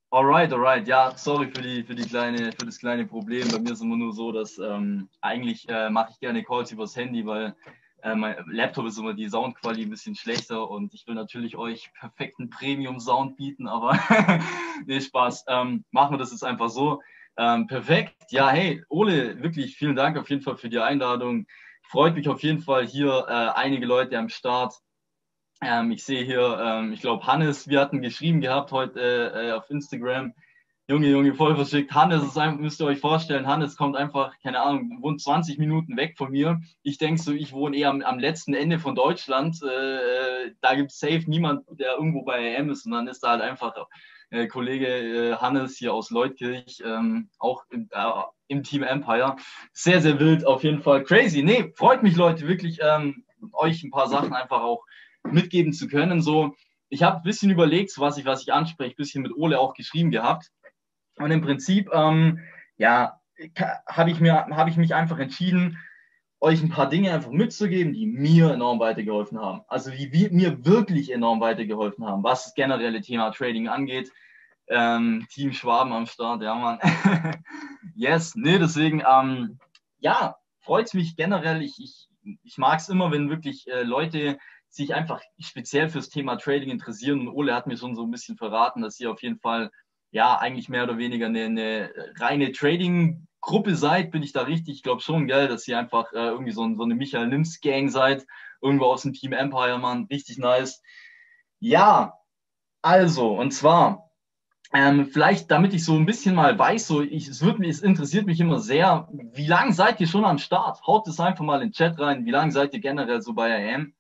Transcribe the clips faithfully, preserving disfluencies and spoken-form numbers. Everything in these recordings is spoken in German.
Alright, alright. Ja, sorry für die, für die kleine, für das kleine Problem. Bei mir ist immer nur so, dass ähm, eigentlich äh, mache ich gerne Calls übers Handy, weil äh, mein Laptop ist immer die Soundqualität ein bisschen schlechter und ich will natürlich euch perfekten Premium-Sound bieten, aber nee, Spaß. Ähm, machen wir das jetzt einfach so. Ähm, perfekt. Ja, hey, Ole, wirklich vielen Dank auf jeden Fall für die Einladung. Freut mich auf jeden Fall hier äh, einige Leute am Start. Ähm, ich sehe hier, ähm, ich glaube, Hannes, wir hatten geschrieben gehabt heute äh, äh, auf Instagram. Junge, Junge, voll verschickt. Hannes ist einfach, müsst ihr euch vorstellen, Hannes kommt einfach, keine Ahnung, wohnt zwanzig Minuten weg von mir. Ich denke so, ich wohne eher am, am letzten Ende von Deutschland. Äh, äh, da gibt es safe niemand, der irgendwo bei A M ist. Und dann ist da halt einfach äh, Kollege äh, Hannes hier aus Leutkirch, ähm, auch im, äh, im Team Empire. Sehr, sehr wild, auf jeden Fall. Crazy. Nee, freut mich, Leute, wirklich ähm, euch ein paar Sachen einfach auch mitgeben zu können. So, ich habe ein bisschen überlegt, was ich, was ich anspreche, ein bisschen mit Ole auch geschrieben gehabt. Und im Prinzip, ähm, ja, habe ich, hab ich mich einfach entschieden, euch ein paar Dinge einfach mitzugeben, die mir enorm weitergeholfen haben. Also die wir, mir wirklich enorm weitergeholfen haben, was das generelle Thema Trading angeht. Ähm, Team Schwaben am Start, ja, Mann. Yes, nee, deswegen, ähm, ja, freut es mich generell. Ich, ich, ich mag es immer, wenn wirklich äh, Leute sich einfach speziell fürs Thema Trading interessieren. Und Ole hat mir schon so ein bisschen verraten, dass ihr auf jeden Fall ja eigentlich mehr oder weniger eine, eine reine Trading-Gruppe seid. Bin ich da richtig? Ich glaube schon, gell, dass ihr einfach äh, irgendwie so, so eine Michael Nims-Gang seid. Irgendwo aus dem Team Empire, Mann. Richtig nice. Ja, also, und zwar. Ähm, vielleicht, damit ich so ein bisschen mal weiß, so ich, es, wird, es interessiert mich immer sehr, wie lange seid ihr schon am Start? Haut es einfach mal in den Chat rein. Wie lange seid ihr generell so bei A M?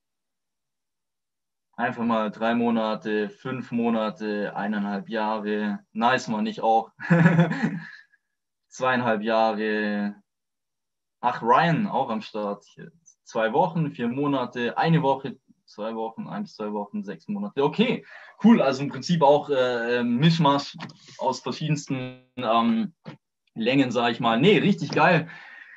Einfach mal drei Monate, fünf Monate, eineinhalb Jahre. Nice, man, ich auch. Zweieinhalb Jahre. Ach, Ryan auch am Start. Zwei Wochen, vier Monate, eine Woche, zwei Wochen, ein bis zwei Wochen, sechs Monate. Okay, cool. Also im Prinzip auch äh, Mischmasch aus verschiedensten ähm, Längen, sage ich mal. Nee, richtig geil.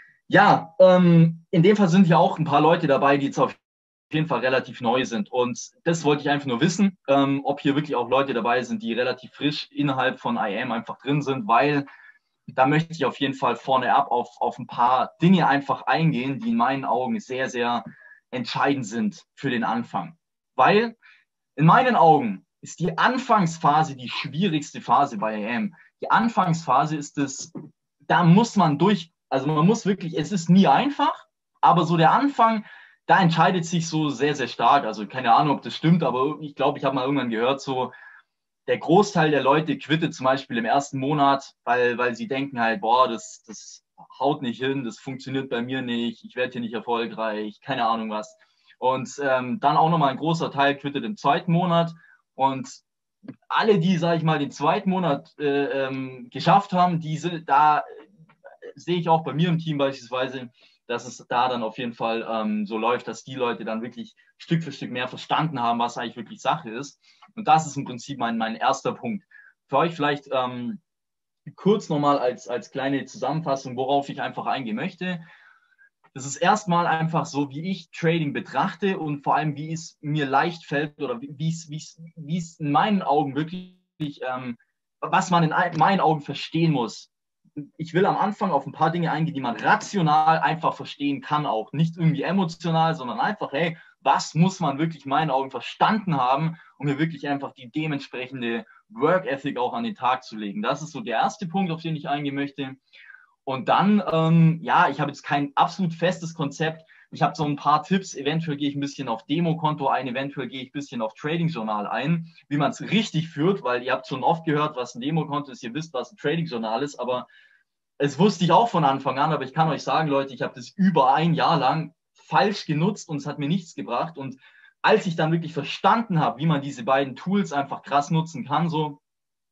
Ja, ähm, in dem Fall sind ja auch ein paar Leute dabei, die jetzt auf jeden Fall relativ neu sind. Und das wollte ich einfach nur wissen, ähm, ob hier wirklich auch Leute dabei sind, die relativ frisch innerhalb von I A M einfach drin sind, weil da möchte ich auf jeden Fall vorne ab auf, auf ein paar Dinge einfach eingehen, die in meinen Augen sehr, sehr entscheidend sind für den Anfang. Weil in meinen Augen ist die Anfangsphase die schwierigste Phase bei A M. Die Anfangsphase ist es, da muss man durch, also man muss wirklich, es ist nie einfach, aber so der Anfang, da entscheidet sich so sehr, sehr stark. Also keine Ahnung, ob das stimmt, aber ich glaube, ich habe mal irgendwann gehört, so der Großteil der Leute quittet zum Beispiel im ersten Monat, weil, weil sie denken halt, boah, das, das haut nicht hin, das funktioniert bei mir nicht, ich werde hier nicht erfolgreich, keine Ahnung was. Und ähm, dann auch nochmal ein großer Teil quittet im zweiten Monat. Und alle, die, sage ich mal, den zweiten Monat äh, ähm, geschafft haben, diese, da äh, sehe ich auch bei mir im Team beispielsweise, dass es da dann auf jeden Fall ähm, so läuft, dass die Leute dann wirklich Stück für Stück mehr verstanden haben, was eigentlich wirklich Sache ist. Und das ist im Prinzip mein, mein erster Punkt. Für euch vielleicht ähm, kurz nochmal als, als kleine Zusammenfassung, worauf ich einfach eingehen möchte. Das ist erstmal einfach so, wie ich Trading betrachte und vor allem, wie es mir leicht fällt oder wie es, wie es, wie es in meinen Augen wirklich, ähm, was man in meinen Augen verstehen muss. Ich will am Anfang auf ein paar Dinge eingehen, die man rational einfach verstehen kann, auch nicht irgendwie emotional, sondern einfach, hey, was muss man wirklich in meinen Augen verstanden haben, um mir wirklich einfach die dementsprechende Work Ethic auch an den Tag zu legen. Das ist so der erste Punkt, auf den ich eingehen möchte. Und dann, ähm, ja, ich habe jetzt kein absolut festes Konzept. Ich habe so ein paar Tipps. Eventuell gehe ich ein bisschen auf Demokonto ein, eventuell gehe ich ein bisschen auf Trading-Journal ein, wie man es richtig führt, weil ihr habt schon oft gehört, was ein Demokonto ist, ihr wisst, was ein Trading-Journal ist, aber es wusste ich auch von Anfang an, aber ich kann euch sagen, Leute, ich habe das über ein Jahr lang falsch genutzt und es hat mir nichts gebracht. Und als ich dann wirklich verstanden habe, wie man diese beiden Tools einfach krass nutzen kann, so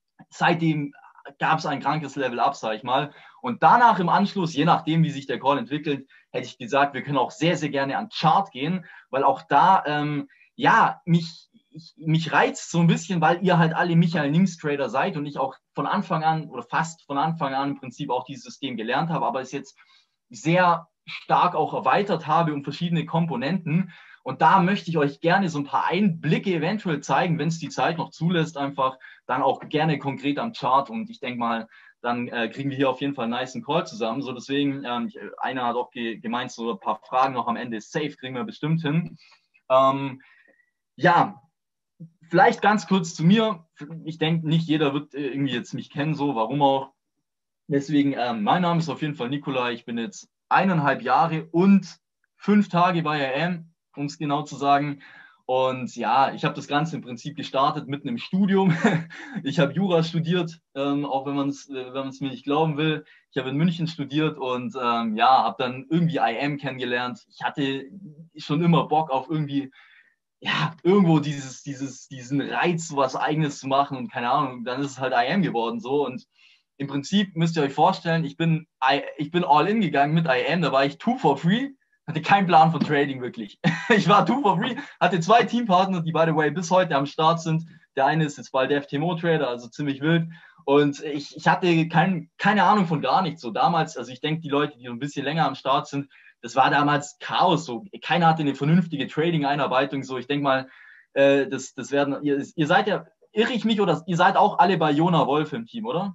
seitdem gab es ein krankes Level-Up, sage ich mal. Und danach im Anschluss, je nachdem, wie sich der Call entwickelt, hätte ich gesagt, wir können auch sehr, sehr gerne an Chart gehen, weil auch da, ähm, ja, mich, ich, mich reizt so ein bisschen, weil ihr halt alle Michael Nims Trader seid und ich auch von Anfang an oder fast von Anfang an im Prinzip auch dieses System gelernt habe, aber es jetzt sehr stark auch erweitert habe um verschiedene Komponenten. Und da möchte ich euch gerne so ein paar Einblicke eventuell zeigen, wenn es die Zeit noch zulässt, einfach dann auch gerne konkret am Chart. Und ich denke mal, dann äh, kriegen wir hier auf jeden Fall einen nice Call zusammen. So deswegen, ähm, ich, einer hat auch ge gemeint, so ein paar Fragen noch am Ende safe kriegen wir bestimmt hin. Ähm, ja, vielleicht ganz kurz zu mir. Ich denke, nicht jeder wird irgendwie jetzt mich kennen, so, warum auch. Deswegen, ähm, mein Name ist auf jeden Fall Nikolai. Ich bin jetzt eineinhalb Jahre und fünf Tage bei A M, um es genau zu sagen. Und ja, ich habe das Ganze im Prinzip gestartet mitten im Studium. Ich habe Jura studiert, ähm, auch wenn man es wenn man es mir nicht glauben will. Ich habe in München studiert und ähm, ja, habe dann irgendwie I M kennengelernt. Ich hatte schon immer Bock auf irgendwie, ja, irgendwo dieses, dieses, diesen Reiz, so was Eigenes zu machen und keine Ahnung, dann ist es halt I M geworden so. Und im Prinzip müsst ihr euch vorstellen, ich bin, ich bin all in gegangen mit I M, da war ich two for free, hatte keinen Plan von Trading wirklich. Ich war two for free, hatte zwei Teampartner, die by the way bis heute am Start sind. Der eine ist jetzt bald F T M O-Trader, also ziemlich wild. Und ich, ich hatte kein, keine Ahnung von gar nichts. So damals, also ich denke, die Leute, die so ein bisschen länger am Start sind, das war damals Chaos. So. Keiner hatte eine vernünftige Trading-Einarbeitung. So, ich denke mal, äh, das, das werden, ihr, ihr seid ja, irre ich mich, oder ihr seid auch alle bei Jona Wolf im Team, oder?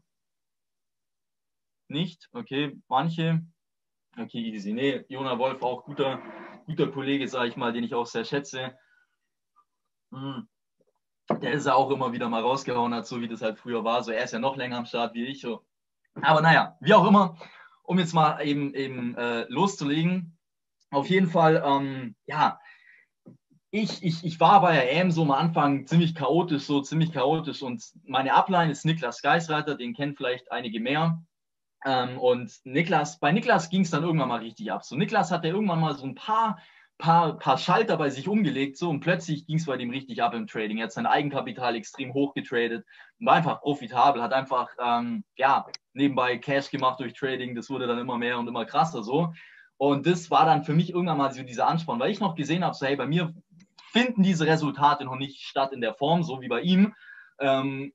Nicht? Okay, manche. Okay, easy. Nee, Jona Wolf auch guter, guter Kollege, sage ich mal, den ich auch sehr schätze. Hm. Der ist ja auch immer wieder mal rausgehauen hat, so wie das halt früher war. So, er ist ja noch länger am Start wie ich. So. Aber naja, wie auch immer, um jetzt mal eben, eben äh, loszulegen. Auf jeden Fall, ähm, ja, ich, ich, ich war bei A M so am Anfang ziemlich chaotisch, so ziemlich chaotisch. Und meine Upline ist Niklas Geisreiter, den kennen vielleicht einige mehr. Ähm, und Niklas, bei Niklas ging es dann irgendwann mal richtig ab. So, Niklas hatte irgendwann mal so ein paar, paar, paar Schalter bei sich umgelegt, so, und plötzlich ging es bei dem richtig ab im Trading. Er hat sein Eigenkapital extrem hoch getradet und war einfach profitabel, hat einfach, ähm, ja, nebenbei Cash gemacht durch Trading. Das wurde dann immer mehr und immer krasser so. Und das war dann für mich irgendwann mal so dieser Ansporn, weil ich noch gesehen habe, so, hey, bei mir finden diese Resultate noch nicht statt in der Form, so wie bei ihm. Ähm,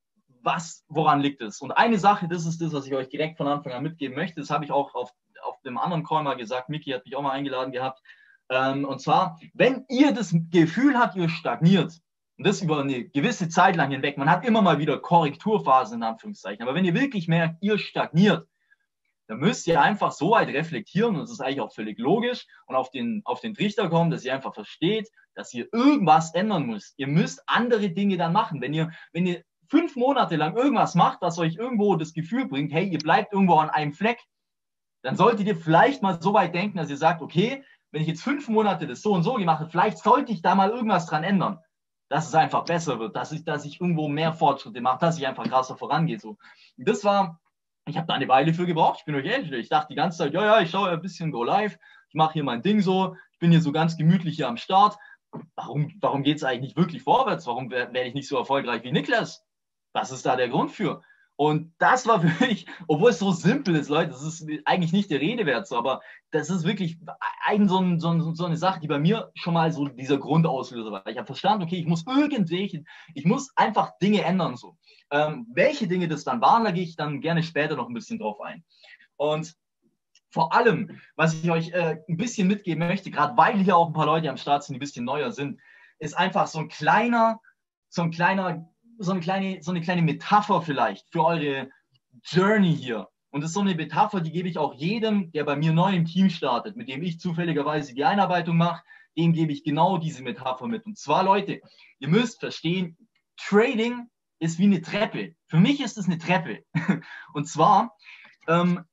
was, woran liegt es? Und eine Sache, das ist das, was ich euch direkt von Anfang an mitgeben möchte, das habe ich auch auf, auf dem anderen Call mal gesagt, Miki hat mich auch mal eingeladen gehabt, ähm, und zwar, wenn ihr das Gefühl habt, ihr stagniert, und das über eine gewisse Zeit lang hinweg, man hat immer mal wieder Korrekturphasen in Anführungszeichen, aber wenn ihr wirklich merkt, ihr stagniert, dann müsst ihr einfach so weit reflektieren, und das ist eigentlich auch völlig logisch, und auf den, auf den Trichter kommen, dass ihr einfach versteht, dass ihr irgendwas ändern müsst. Ihr müsst andere Dinge dann machen. Wenn ihr, wenn ihr fünf Monate lang irgendwas macht, was euch irgendwo das Gefühl bringt, hey, ihr bleibt irgendwo an einem Fleck, dann solltet ihr vielleicht mal so weit denken, dass ihr sagt, okay, wenn ich jetzt fünf Monate das so und so gemacht habe, vielleicht sollte ich da mal irgendwas dran ändern, dass es einfach besser wird, dass ich, dass ich irgendwo mehr Fortschritte mache, dass ich einfach krasser vorangehe. So. Und das war, ich habe da eine Weile für gebraucht, ich bin euch ehrlich, ich dachte die ganze Zeit, ja, ja, ich schaue ein bisschen Go Live, ich mache hier mein Ding so, ich bin hier so ganz gemütlich hier am Start. Warum, warum geht es eigentlich nicht wirklich vorwärts? Warum werde ich nicht so erfolgreich wie Niklas? Was ist da der Grund für? Und das war für mich, obwohl es so simpel ist, Leute, das ist eigentlich nicht der Rede wert, so, aber das ist wirklich ein, so, ein, so, ein, so eine Sache, die bei mir schon mal so dieser Grundauslöser war. Ich habe verstanden, okay, ich muss irgendwelche, ich muss einfach Dinge ändern. So. Ähm, welche Dinge das dann waren, da gehe ich dann gerne später noch ein bisschen drauf ein. Und vor allem, was ich euch äh, ein bisschen mitgeben möchte, gerade weil hier auch ein paar Leute am Start sind, die ein bisschen neuer sind, ist einfach so ein kleiner, so ein kleiner, so eine kleine, so eine kleine Metapher vielleicht für eure Journey hier. Und das ist so eine Metapher, die gebe ich auch jedem, der bei mir neu im Team startet, mit dem ich zufälligerweise die Einarbeitung mache, dem gebe ich genau diese Metapher mit. Und zwar, Leute, ihr müsst verstehen, Trading ist wie eine Treppe. Für mich ist es eine Treppe. Und zwar, ähm,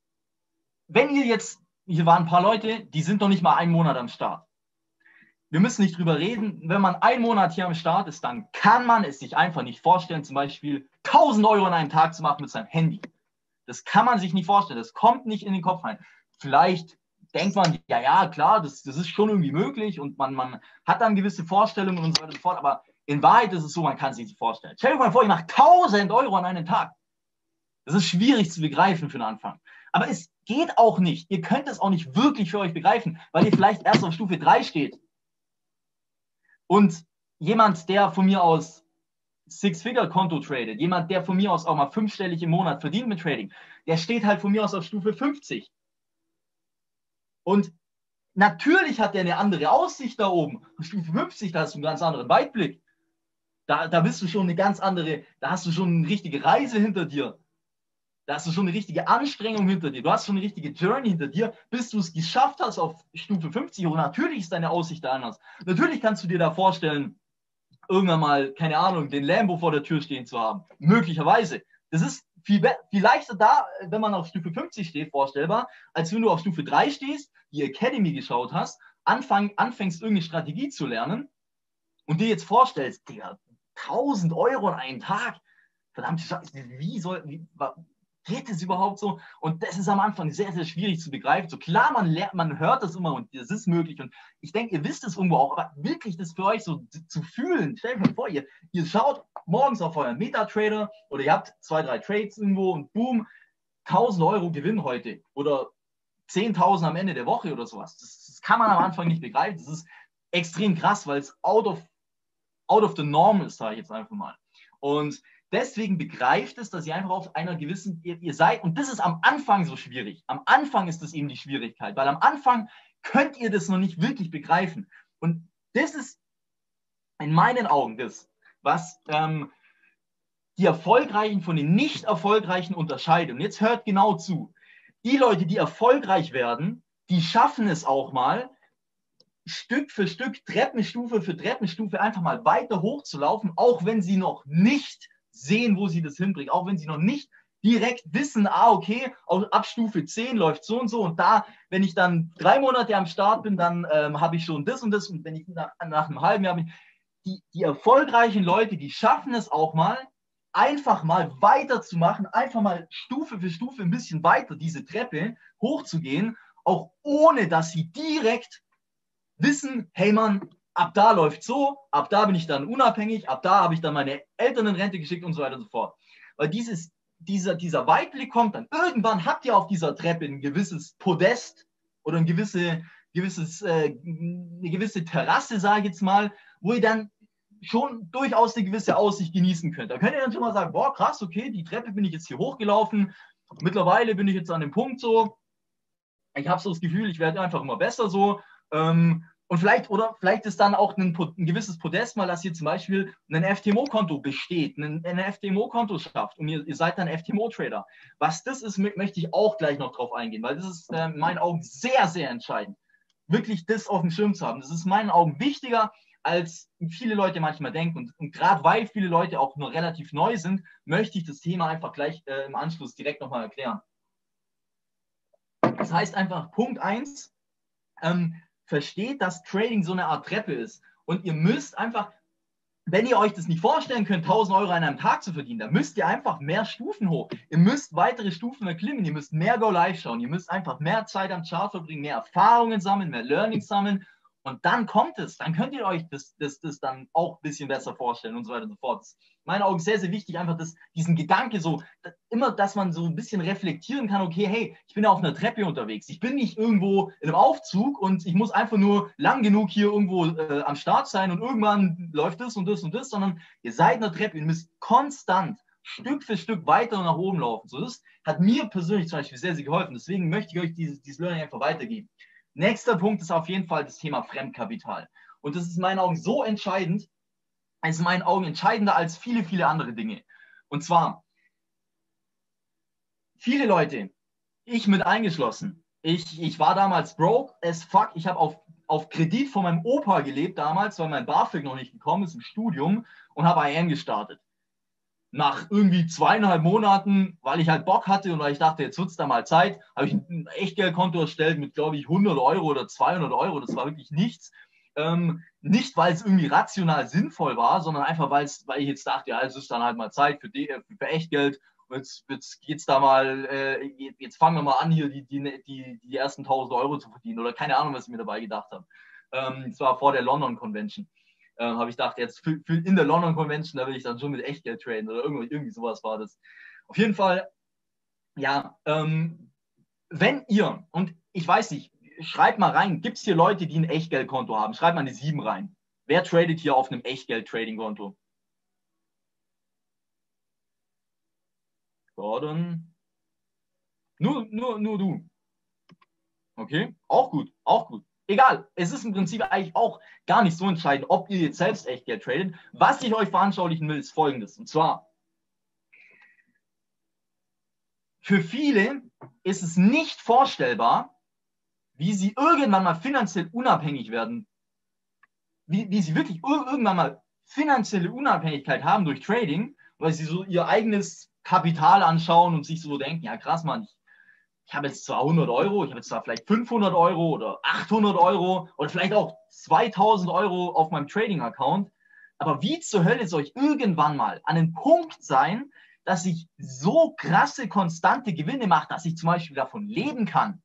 wenn ihr jetzt, hier waren ein paar Leute, die sind noch nicht mal einen Monat am Start. Wir müssen nicht drüber reden. Wenn man einen Monat hier am Start ist, dann kann man es sich einfach nicht vorstellen, zum Beispiel tausend Euro an einem Tag zu machen mit seinem Handy. Das kann man sich nicht vorstellen. Das kommt nicht in den Kopf rein. Vielleicht denkt man, ja, ja, klar, das, das ist schon irgendwie möglich und man, man hat dann gewisse Vorstellungen und so weiter und so fort. Aber in Wahrheit ist es so, man kann es sich nicht vorstellen. Stell dir mal vor, ich mache tausend Euro an einem Tag. Das ist schwierig zu begreifen für den Anfang. Aber es geht auch nicht. Ihr könnt es auch nicht wirklich für euch begreifen, weil ihr vielleicht erst auf Stufe drei steht. Und jemand, der von mir aus Six-Figure-Konto tradet, jemand, der von mir aus auch mal fünfstellig im Monat verdient mit Trading, der steht halt von mir aus auf Stufe fünfzig. Und Natürlich hat der eine andere Aussicht da oben. Auf Stufe fünfzig, da hast du einen ganz anderen Weitblick. Da, da bist du schon eine ganz andere, da hast du schon eine richtige Reise hinter dir. Da hast du schon eine richtige Anstrengung hinter dir. Du hast schon eine richtige Journey hinter dir, bis du es geschafft hast auf Stufe fünfzig. Und natürlich ist deine Aussicht da anders. Natürlich kannst du dir da vorstellen, irgendwann mal, keine Ahnung, den Lambo vor der Tür stehen zu haben. Möglicherweise. Das ist viel, viel leichter da, wenn man auf Stufe fünfzig steht, vorstellbar, als wenn du auf Stufe drei stehst, die Academy geschaut hast, anfang, anfängst, irgendeine Strategie zu lernen und dir jetzt vorstellst, Digga, tausend Euro an einen Tag, verdammt, wie soll, wie, geht es überhaupt so? Und das ist am Anfang sehr, sehr schwierig zu begreifen. So klar, man lernt, man hört das immer und das ist möglich. Und ich denke, ihr wisst es irgendwo auch, aber wirklich das für euch so zu fühlen, stellt euch mal vor, ihr, ihr schaut morgens auf euren Metatrader oder ihr habt zwei, drei Trades irgendwo und boom, tausend Euro Gewinn heute oder zehntausend am Ende der Woche oder sowas. Das, das kann man am Anfang nicht begreifen. Das ist extrem krass, weil es out of, out of the norm ist, sage ich jetzt einfach mal. Und deswegen begreift es, dass ihr einfach auf einer gewissen, ihr, ihr seid, und das ist am Anfang so schwierig. Am Anfang ist das eben die Schwierigkeit, weil am Anfang könnt ihr das noch nicht wirklich begreifen. Und das ist in meinen Augen das, was ähm, die Erfolgreichen von den nicht Erfolgreichen unterscheidet. Und jetzt hört genau zu. Die Leute, die erfolgreich werden, die schaffen es auch mal, Stück für Stück, Treppenstufe für Treppenstufe einfach mal weiter hochzulaufen, auch wenn sie noch nicht sehen, wo sie das hinbringen, auch wenn sie noch nicht direkt wissen, ah, okay, ab Stufe zehn läuft so und so und da, wenn ich dann drei Monate am Start bin, dann ähm, habe ich schon das und das und wenn ich nach, nach einem halben Jahr bin, die, die erfolgreichen Leute, die schaffen es auch mal, einfach mal weiterzumachen, einfach mal Stufe für Stufe ein bisschen weiter diese Treppe hochzugehen, auch ohne, dass sie direkt wissen, hey Mann, ab da läuft so, ab da bin ich dann unabhängig, ab da habe ich dann meine Eltern in Rente geschickt und so weiter und so fort. Weil dieses, dieser, dieser Weitblick kommt dann, irgendwann habt ihr auf dieser Treppe ein gewisses Podest oder ein gewisse, gewisses, äh, eine gewisse Terrasse, sage ich jetzt mal, wo ihr dann schon durchaus eine gewisse Aussicht genießen könnt. Da könnt ihr dann schon mal sagen, boah, krass, okay, die Treppe bin ich jetzt hier hochgelaufen, mittlerweile bin ich jetzt an dem Punkt so, ich habe so das Gefühl, ich werde einfach immer besser so, ähm, und vielleicht, oder vielleicht ist dann auch ein, ein gewisses Podest mal, dass ihr zum Beispiel ein F T M O-Konto besteht, ein, ein F T M O-Konto schafft und ihr, ihr seid dann F T M O-Trader. Was das ist, möchte ich auch gleich noch drauf eingehen, weil das ist äh, in meinen Augen sehr, sehr entscheidend, wirklich das auf dem Schirm zu haben. Das ist in meinen Augen wichtiger, als viele Leute manchmal denken. Und, und gerade weil viele Leute auch nur relativ neu sind, möchte ich das Thema einfach gleich äh, im Anschluss direkt nochmal erklären. Das heißt einfach, Punkt eins, ähm, versteht, dass Trading so eine Art Treppe ist. Und ihr müsst einfach, wenn ihr euch das nicht vorstellen könnt, tausend Euro an einem Tag zu verdienen, dann müsst ihr einfach mehr Stufen hoch. Ihr müsst weitere Stufen erklimmen, ihr müsst mehr Go Live schauen, ihr müsst einfach mehr Zeit am Chart verbringen, mehr Erfahrungen sammeln, mehr Learning sammeln. Und dann kommt es, dann könnt ihr euch das, das, das dann auch ein bisschen besser vorstellen und so weiter und so fort. Das ist in meinen Augen sehr, sehr wichtig, einfach das, diesen Gedanke so, immer, dass man so ein bisschen reflektieren kann, okay, hey, ich bin ja auf einer Treppe unterwegs, ich bin nicht irgendwo in einem Aufzug und ich muss einfach nur lang genug hier irgendwo äh, am Start sein und irgendwann läuft das und das und das, sondern ihr seid in einer Treppe, ihr müsst konstant Stück für Stück weiter nach oben laufen. So, das hat mir persönlich zum Beispiel sehr, sehr geholfen. Deswegen möchte ich euch dieses, dieses Learning einfach weitergeben. Nächster Punkt ist auf jeden Fall das Thema Fremdkapital. Und das ist in meinen Augen so entscheidend, ist in meinen Augen entscheidender als viele, viele andere Dinge. Und zwar, viele Leute, ich mit eingeschlossen, ich, ich war damals broke as fuck, ich habe auf, auf Kredit von meinem Opa gelebt damals, weil mein BAföG noch nicht gekommen ist im Studium und habe I M gestartet. Nach irgendwie zweieinhalb Monaten, weil ich halt Bock hatte und weil ich dachte, jetzt wird es da mal Zeit, habe ich ein Echtgeldkonto erstellt mit, glaube ich, hundert Euro oder zweihundert Euro. Das war wirklich nichts. Ähm, nicht, weil es irgendwie rational sinnvoll war, sondern einfach, weil ich jetzt dachte, ja, es ist dann halt mal Zeit für, die, für Echtgeld. Jetzt, jetzt geht's da mal, äh, jetzt fangen wir mal an, hier die, die, die, die ersten tausend Euro zu verdienen. Oder keine Ahnung, was ich mir dabei gedacht habe. Ähm, das war vor der London Convention. Ähm, habe ich gedacht, jetzt für, für in der London Convention, da will ich dann schon mit Echtgeld traden oder irgendwie, irgendwie sowas war das. Auf jeden Fall, ja, ähm, wenn ihr, und ich weiß nicht, schreibt mal rein, gibt es hier Leute, die ein Echtgeldkonto haben? Schreibt mal eine sieben rein. Wer tradet hier auf einem Echtgeld-Trading-Konto? Gordon. Nur, nur, nur du. Okay, auch gut, auch gut. egal, es ist im Prinzip eigentlich auch gar nicht so entscheidend, ob ihr jetzt selbst Echtgeld tradet. Was ich euch veranschaulichen will, ist Folgendes. Und zwar, für viele ist es nicht vorstellbar, wie sie irgendwann mal finanziell unabhängig werden, wie, wie sie wirklich irgendwann mal finanzielle Unabhängigkeit haben durch Trading, weil sie so ihr eigenes Kapital anschauen und sich so denken, ja krass, Mann, ich, ich habe jetzt zwar hundert Euro, ich habe jetzt zwar vielleicht fünfhundert Euro oder achthundert Euro oder vielleicht auch zweitausend Euro auf meinem Trading-Account, aber wie zur Hölle soll ich irgendwann mal an einem Punkt sein, dass ich so krasse, konstante Gewinne mache, dass ich zum Beispiel davon leben kann,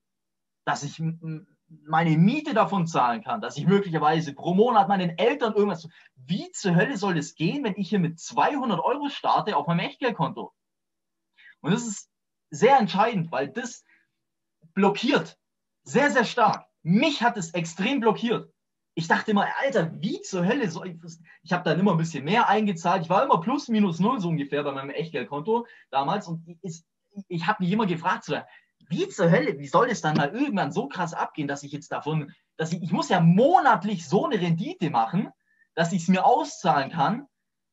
dass ich meine Miete davon zahlen kann, dass ich möglicherweise pro Monat meinen Eltern irgendwas... Wie zur Hölle soll das gehen, wenn ich hier mit zweihundert Euro starte auf meinem Echtgeldkonto? Und das ist sehr entscheidend, weil das blockiert sehr, sehr stark. Mich hat es extrem blockiert. Ich dachte immer, Alter, wie zur Hölle soll ich das? Ich habe dann immer ein bisschen mehr eingezahlt. Ich war immer plus, minus null so ungefähr bei meinem Echtgeldkonto damals. Und ich, ich habe mich immer gefragt, so, wie zur Hölle, wie soll es dann mal irgendwann so krass abgehen, dass ich jetzt davon, dass ich, ich muss ja monatlich so eine Rendite machen, dass ich es mir auszahlen kann,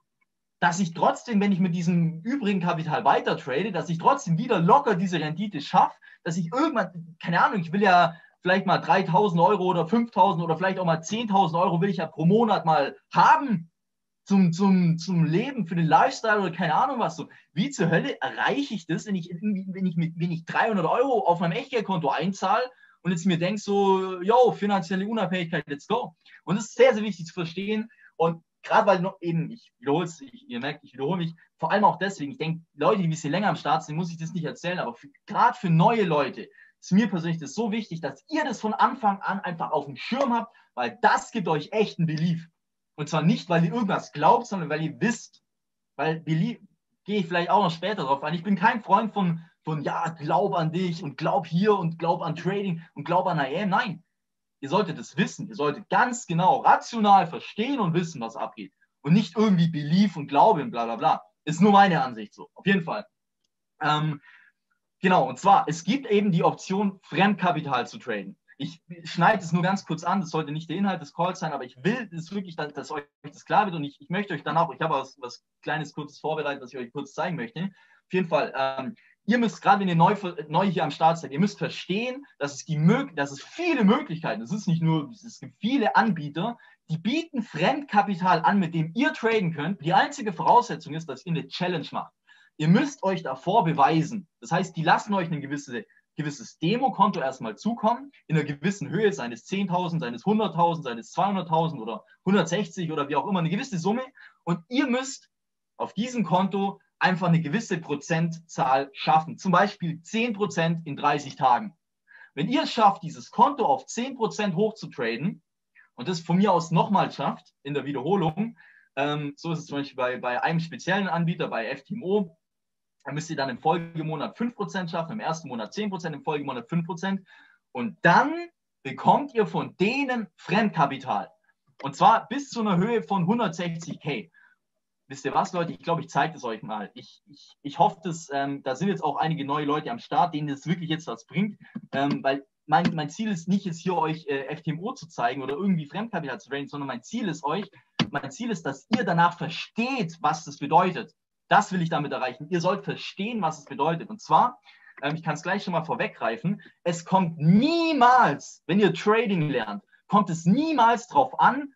dass ich trotzdem, wenn ich mit diesem übrigen Kapital weiter trade, dass ich trotzdem wieder locker diese Rendite schaffe, dass ich irgendwann, keine Ahnung, ich will ja vielleicht mal dreitausend Euro oder fünftausend oder vielleicht auch mal zehntausend Euro will ich ja pro Monat mal haben zum, zum, zum Leben, für den Lifestyle oder keine Ahnung was so. Wie zur Hölle erreiche ich das, wenn ich, wenn ich, mit, wenn ich dreihundert Euro auf meinem Echtgeldkonto einzahle und jetzt mir denke so, yo, finanzielle Unabhängigkeit, let's go. Und das ist sehr, sehr wichtig zu verstehen. Und gerade weil noch eben, ich wiederhole es, ich, ihr merkt, ich wiederhole mich, vor allem auch deswegen, ich denke, Leute, die ein bisschen länger am Start sind, muss ich das nicht erzählen, aber gerade für neue Leute ist mir persönlich das so wichtig, dass ihr das von Anfang an einfach auf dem Schirm habt, weil das gibt euch echt einen Belief. Und zwar nicht, weil ihr irgendwas glaubt, sondern weil ihr wisst, weil Belief, gehe ich vielleicht auch noch später drauf ein. Ich bin kein Freund von, von ja, glaub an dich und glaub hier und glaub an Trading und glaub an I A M. Nein, ihr solltet es wissen. Ihr solltet ganz genau rational verstehen und wissen, was abgeht. Und nicht irgendwie Belief und Glaube und bla bla bla. Ist nur meine Ansicht so. Auf jeden Fall. Ähm, genau, und zwar, es gibt eben die Option, Fremdkapital zu traden. Ich schneide es nur ganz kurz an, das sollte nicht der Inhalt des Calls sein, aber ich will es wirklich, dass, dass euch das klar wird und ich, ich möchte euch dann auch, ich habe was, was kleines, kurzes vorbereitet, was ich euch kurz zeigen möchte. Auf jeden Fall, ähm, ihr müsst, gerade wenn ihr neu, neu hier am Start seid, ihr müsst verstehen, dass es, die, dass es viele Möglichkeiten, es ist nicht nur, es gibt viele Anbieter, die bieten Fremdkapital an, mit dem ihr traden könnt. Die einzige Voraussetzung ist, dass ihr eine Challenge macht. Ihr müsst euch davor beweisen. Das heißt, die lassen euch eine gewisse gewisses Demokonto erstmal zukommen, in einer gewissen Höhe, seines zehntausend, seines hunderttausend, seines zweihunderttausend oder hundertsechzig oder wie auch immer, eine gewisse Summe. Und ihr müsst auf diesem Konto einfach eine gewisse Prozentzahl schaffen. Zum Beispiel zehn Prozent in dreißig Tagen. Wenn ihr es schafft, dieses Konto auf zehn Prozent hochzutraden und das von mir aus nochmal schafft in der Wiederholung, ähm, so ist es zum Beispiel bei, bei einem speziellen Anbieter, bei F T M O, dann müsst ihr dann im Folgemonat fünf Prozent schaffen, im ersten Monat zehn Prozent, im Folgemonat fünf Prozent. Und dann bekommt ihr von denen Fremdkapital. Und zwar bis zu einer Höhe von hundertsechzigtausend. Wisst ihr was, Leute? Ich glaube, ich zeige es euch mal. Ich, ich, ich hoffe, dass, ähm, da sind jetzt auch einige neue Leute am Start, denen das wirklich jetzt was bringt. Ähm, weil mein, mein Ziel ist nicht, jetzt hier euch äh, F T M O zu zeigen oder irgendwie Fremdkapital zu traden, sondern mein Ziel ist euch, mein Ziel ist, dass ihr danach versteht, was das bedeutet. Das will ich damit erreichen. Ihr sollt verstehen, was es bedeutet. Und zwar, ähm, ich kann es gleich schon mal vorweggreifen, es kommt niemals, wenn ihr Trading lernt, kommt es niemals drauf an,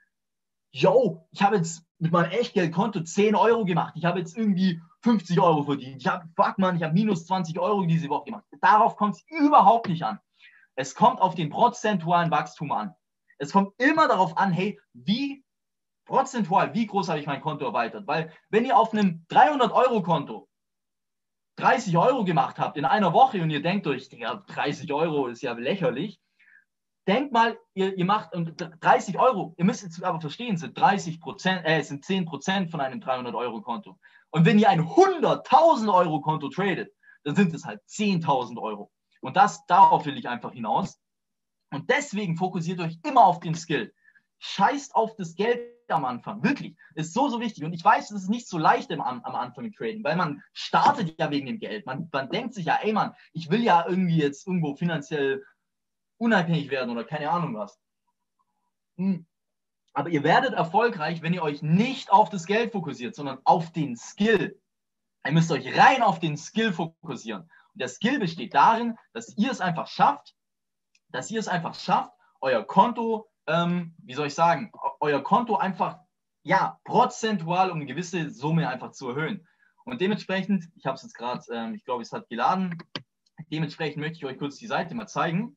yo, ich habe jetzt mit meinem Echtgeldkonto zehn Euro gemacht, ich habe jetzt irgendwie fünfzig Euro verdient, ich habe, fuck man, ich habe minus zwanzig Euro diese Woche gemacht. Darauf kommt es überhaupt nicht an. Es kommt auf den prozentualen Wachstum an. Es kommt immer darauf an, hey, wie prozentual, wie groß habe ich mein Konto erweitert? Weil wenn ihr auf einem dreihundert-Euro-Konto dreißig Euro gemacht habt in einer Woche und ihr denkt euch, Digga, dreißig Euro ist ja lächerlich, denkt mal, ihr, ihr macht dreißig Euro, ihr müsst jetzt aber verstehen, sind dreißig Prozent, äh, sind zehn Prozent von einem dreihundert-Euro-Konto. Und wenn ihr ein hunderttausend-Euro-Konto tradet, dann sind es halt zehntausend Euro. Und das, darauf will ich einfach hinaus. Und deswegen fokussiert euch immer auf den Skill. Scheißt auf das Geld am Anfang, wirklich. Ist so, so wichtig. Und ich weiß, es ist nicht so leicht am, am Anfang mit Trading, weil man startet ja wegen dem Geld. Man, man denkt sich ja, ey Mann, ich will ja irgendwie jetzt irgendwo finanziell unabhängig werden oder keine Ahnung was. Hm. Aber ihr werdet erfolgreich, wenn ihr euch nicht auf das Geld fokussiert, sondern auf den Skill. Ihr müsst euch rein auf den Skill fokussieren. Und der Skill besteht darin, dass ihr es einfach schafft, dass ihr es einfach schafft, euer Konto, ähm, wie soll ich sagen, euer Konto einfach, ja, prozentual um eine gewisse Summe einfach zu erhöhen. Und dementsprechend, ich habe es jetzt gerade, ähm, ich glaube, es hat geladen, dementsprechend möchte ich euch kurz die Seite mal zeigen.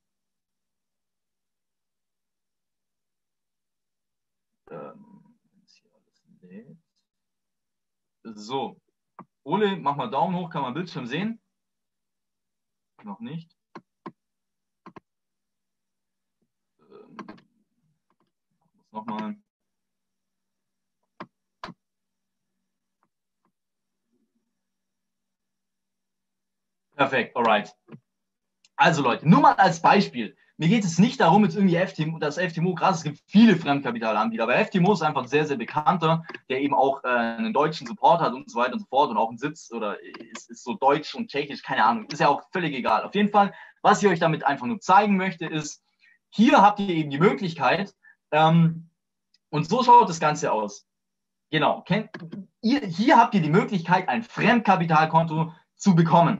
So, Ole, mach mal Daumen hoch, kann man Bildschirm sehen? Noch nicht. Ähm, muss nochmal. Perfekt, alright. Also Leute, nur mal als Beispiel. Mir geht es nicht darum, jetzt irgendwie F T M O, das F T M O, krass, es gibt viele Fremdkapitalanbieter, aber F T M O ist einfach ein sehr, sehr bekannter, der eben auch äh, einen deutschen Support hat und so weiter und so fort und auch einen Sitz oder ist, ist so deutsch und tschechisch, keine Ahnung, ist ja auch völlig egal. Auf jeden Fall, was ich euch damit einfach nur zeigen möchte, ist, hier habt ihr eben die Möglichkeit, ähm, und so schaut das Ganze aus. Genau, kennt, ihr, hier habt ihr die Möglichkeit, ein Fremdkapitalkonto zu bekommen.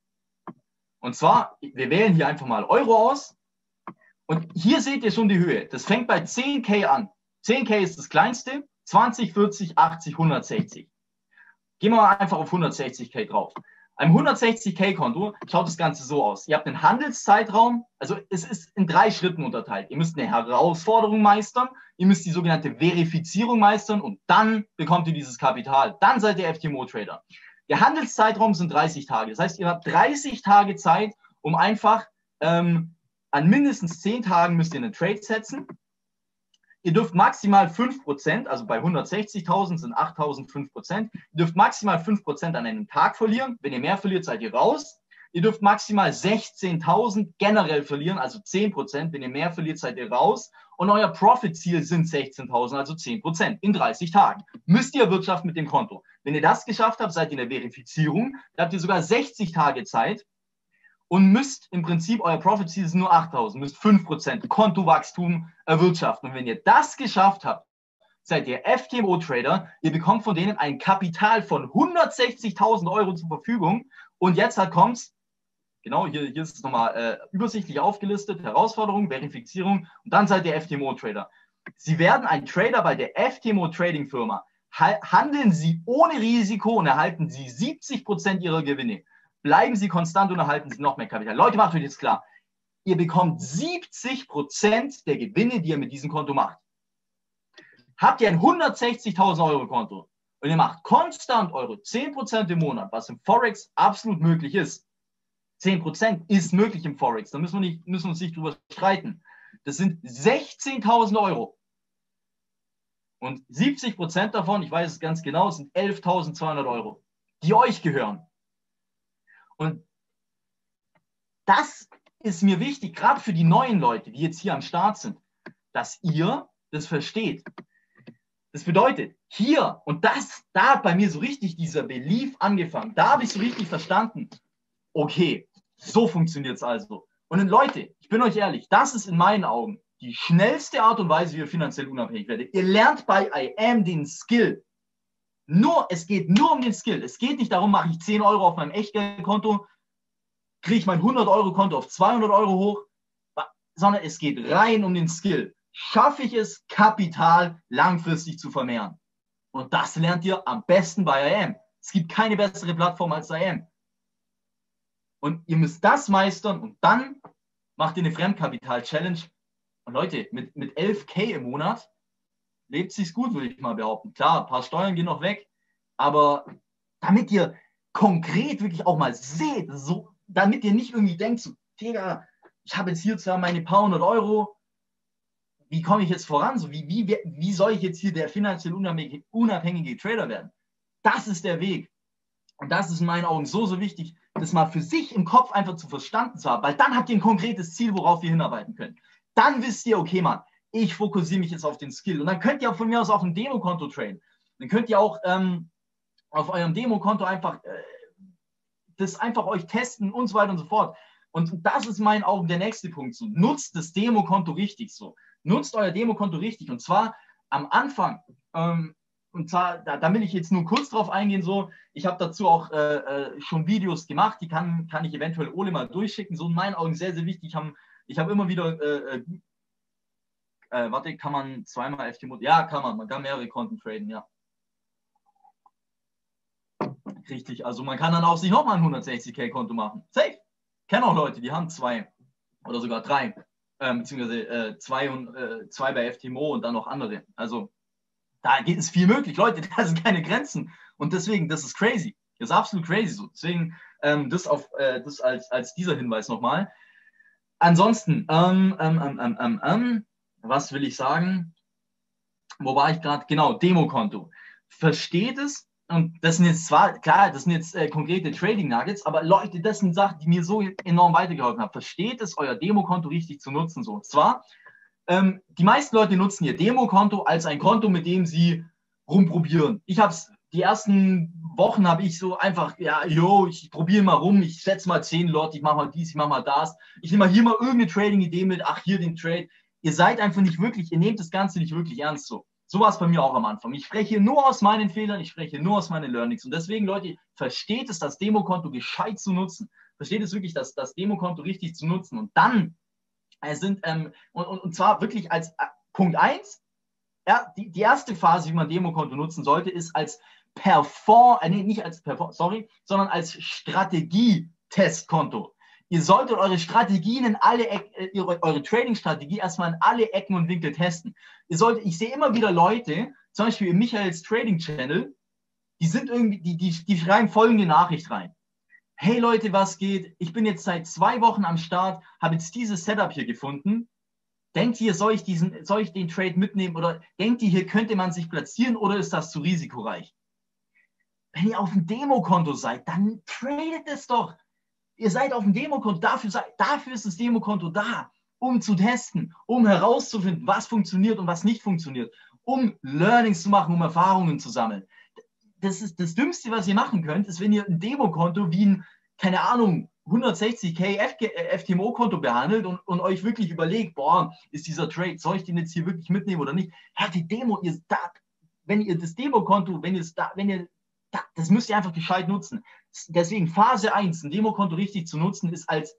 Und zwar, wir wählen hier einfach mal Euro aus. Und hier seht ihr schon die Höhe. Das fängt bei zehn K an. zehn K ist das kleinste, zwanzig, vierzig, achtzig, hundertsechzig. Gehen wir mal einfach auf hundertsechzig K drauf. Ein hundertsechzig K Konto schaut das Ganze so aus. Ihr habt einen Handelszeitraum, also es ist in drei Schritten unterteilt. Ihr müsst eine Herausforderung meistern, ihr müsst die sogenannte Verifizierung meistern und dann bekommt ihr dieses Kapital. Dann seid ihr F T M O-Trader. Der Handelszeitraum sind dreißig Tage. Das heißt, ihr habt dreißig Tage Zeit, um einfach ähm, an mindestens zehn Tagen müsst ihr einen Trade setzen. Ihr dürft maximal fünf Prozent, also bei hundertsechzigtausend sind achttausend fünf Prozent, ihr dürft maximal fünf Prozent an einem Tag verlieren. Wenn ihr mehr verliert, seid ihr raus. Ihr dürft maximal sechzehntausend generell verlieren, also zehn Prozent. Wenn ihr mehr verliert, seid ihr raus. Und euer Profit-Ziel sind sechzehntausend, also zehn Prozent in dreißig Tagen. Müsst ihr erwirtschaften mit dem Konto. Wenn ihr das geschafft habt, seid ihr in der Verifizierung. Da habt ihr sogar sechzig Tage Zeit und müsst im Prinzip, euer Profit-Ziel ist nur achttausend, müsst fünf Prozent Kontowachstum erwirtschaften. Und wenn ihr das geschafft habt, seid ihr F T M O-Trader. Ihr bekommt von denen ein Kapital von hundertsechzigtausend Euro zur Verfügung. Und jetzt halt kommt's. Genau, hier, hier ist es nochmal äh, übersichtlich aufgelistet. Herausforderung, Verifizierung und dann seid ihr F T M O-Trader. Sie werden ein Trader bei der F T M O-Trading-Firma. Ha handeln Sie ohne Risiko und erhalten Sie siebzig Prozent Ihrer Gewinne. Bleiben Sie konstant und erhalten Sie noch mehr Kapital. Leute, macht euch jetzt klar. Ihr bekommt siebzig Prozent der Gewinne, die ihr mit diesem Konto macht. Habt ihr ein hundertsechzigtausend Euro Konto und ihr macht konstant eure zehn Prozent im Monat, was im Forex absolut möglich ist. zehn Prozent ist möglich im Forex. Da müssen wir, nicht, müssen wir uns nicht drüber streiten. Das sind sechzehntausend Euro. Und siebzig Prozent davon, ich weiß es ganz genau, sind elftausendzweihundert Euro, die euch gehören. Und das ist mir wichtig, gerade für die neuen Leute, die jetzt hier am Start sind, dass ihr das versteht. Das bedeutet, hier, und das, da hat bei mir so richtig dieser Belief angefangen. Da habe ich so richtig verstanden, okay, so funktioniert es also. Und dann, Leute, ich bin euch ehrlich, das ist in meinen Augen die schnellste Art und Weise, wie ihr finanziell unabhängig werdet. Ihr lernt bei I am den Skill. Nur, es geht nur um den Skill. Es geht nicht darum, mache ich zehn Euro auf meinem Echtgeldkonto, kriege ich mein hundert Euro Konto auf zweihundert Euro hoch, sondern es geht rein um den Skill. Schaffe ich es, Kapital langfristig zu vermehren? Und das lernt ihr am besten bei I am. Es gibt keine bessere Plattform als I am. Und ihr müsst das meistern und dann macht ihr eine Fremdkapital-Challenge. Und Leute, mit, mit elf K im Monat lebt es sich gut, würde ich mal behaupten. Klar, ein paar Steuern gehen noch weg, aber damit ihr konkret wirklich auch mal seht, so, damit ihr nicht irgendwie denkt, so, Digga, ich habe jetzt hier zwar meine paar hundert Euro, wie komme ich jetzt voran? So, wie, wie, wie soll ich jetzt hier der finanziell unabhängige, unabhängige Trader werden? Das ist der Weg. Und das ist in meinen Augen so, so wichtig, das mal für sich im Kopf einfach zu verstanden zu haben, weil dann habt ihr ein konkretes Ziel, worauf ihr hinarbeiten könnt. Dann wisst ihr, okay, Mann, ich fokussiere mich jetzt auf den Skill. Und dann könnt ihr auch von mir aus auf ein Demokonto traden. Dann könnt ihr auch ähm, auf eurem Demokonto einfach äh, das einfach euch testen und so weiter und so fort. Und das ist in meinen Augen der nächste Punkt. So, nutzt das Demokonto richtig. So. Nutzt euer Demokonto richtig. Und zwar am Anfang, ähm, und zwar, da, da will ich jetzt nur kurz drauf eingehen, so, ich habe dazu auch äh, äh, schon Videos gemacht, die kann, kann ich eventuell Ole mal durchschicken. So in meinen Augen sehr, sehr wichtig. Haben, ich habe immer wieder, äh, äh, äh, warte, kann man zweimal F T M O? Ja, kann man. Man kann mehrere Konten traden, ja. Richtig, also man kann dann auch sich nochmal ein hundertsechzig-K-Konto machen. Safe. Ich kenne auch Leute, die haben zwei oder sogar drei, äh, beziehungsweise äh, zwei, und, äh, zwei bei F T M O und dann noch andere. Also da geht es viel möglich. Leute, da sind keine Grenzen. Und deswegen, das ist crazy. Das ist absolut crazy so. Deswegen, ähm, das, auf, äh, das als, als dieser Hinweis nochmal. Ansonsten, ähm, ähm, ähm, ähm, ähm, was will ich sagen? Wo war ich gerade? Genau, Demokonto. Versteht es? Und das sind jetzt zwar, klar, das sind jetzt äh, konkrete Trading Nuggets, aber Leute, das sind Sachen, die mir so enorm weitergeholfen haben. Versteht es, euer Demokonto richtig zu nutzen. So. Und zwar, ähm, die meisten Leute nutzen ihr Demokonto als ein Konto, mit dem sie rumprobieren. Ich habe es, die ersten Wochen habe ich so einfach, ja, yo, ich probiere mal rum, ich setze mal zehn Lot, ich mache mal dies, ich mache mal das. Ich nehme mal hier mal irgendeine Trading-Idee mit, ach, hier den Trade. Ihr seid einfach nicht wirklich, ihr nehmt das Ganze nicht wirklich ernst so. So war es bei mir auch am Anfang. Ich spreche nur aus meinen Fehlern, ich spreche nur aus meinen Learnings. Und deswegen, Leute, versteht es, das Demokonto gescheit zu nutzen. Versteht es wirklich, das, das Demokonto richtig zu nutzen. Und dann äh, sind, ähm, und, und, und zwar wirklich als äh, Punkt eins, ja, die, die erste Phase, wie man Demokonto nutzen sollte, ist als Perform, äh, nee, nicht als Perform, sorry, sondern als Strategie-Testkonto. Ihr solltet eure Strategien in alle Ecken, eure, eure Trading-Strategie erstmal in alle Ecken und Winkel testen. Ihr solltet, ich sehe immer wieder Leute, zum Beispiel im Michaels Trading Channel, die sind irgendwie, die, die, die schreiben folgende Nachricht rein. Hey Leute, was geht? Ich bin jetzt seit zwei Wochen am Start, habe jetzt dieses Setup hier gefunden. Denkt ihr, soll ich, diesen, soll ich den Trade mitnehmen oder denkt ihr, hier könnte man sich platzieren oder ist das zu risikoreich? Wenn ihr auf dem Demokonto seid, dann tradet es doch. Ihr seid auf dem Demokonto, dafür, dafür ist das Demokonto da, um zu testen, um herauszufinden, was funktioniert und was nicht funktioniert, um Learnings zu machen, um Erfahrungen zu sammeln. Das ist das Dümmste, was ihr machen könnt, ist, wenn ihr ein Demokonto wie ein, keine Ahnung, hundertsechzig K F T M O-Konto behandelt und, und euch wirklich überlegt, boah, ist dieser Trade, soll ich den jetzt hier wirklich mitnehmen oder nicht? Ja, die Demo, ihr da, wenn ihr das Demokonto, wenn ihr es da, wenn ihr das müsst ihr einfach gescheit nutzen. Deswegen Phase eins, ein Demokonto richtig zu nutzen, ist als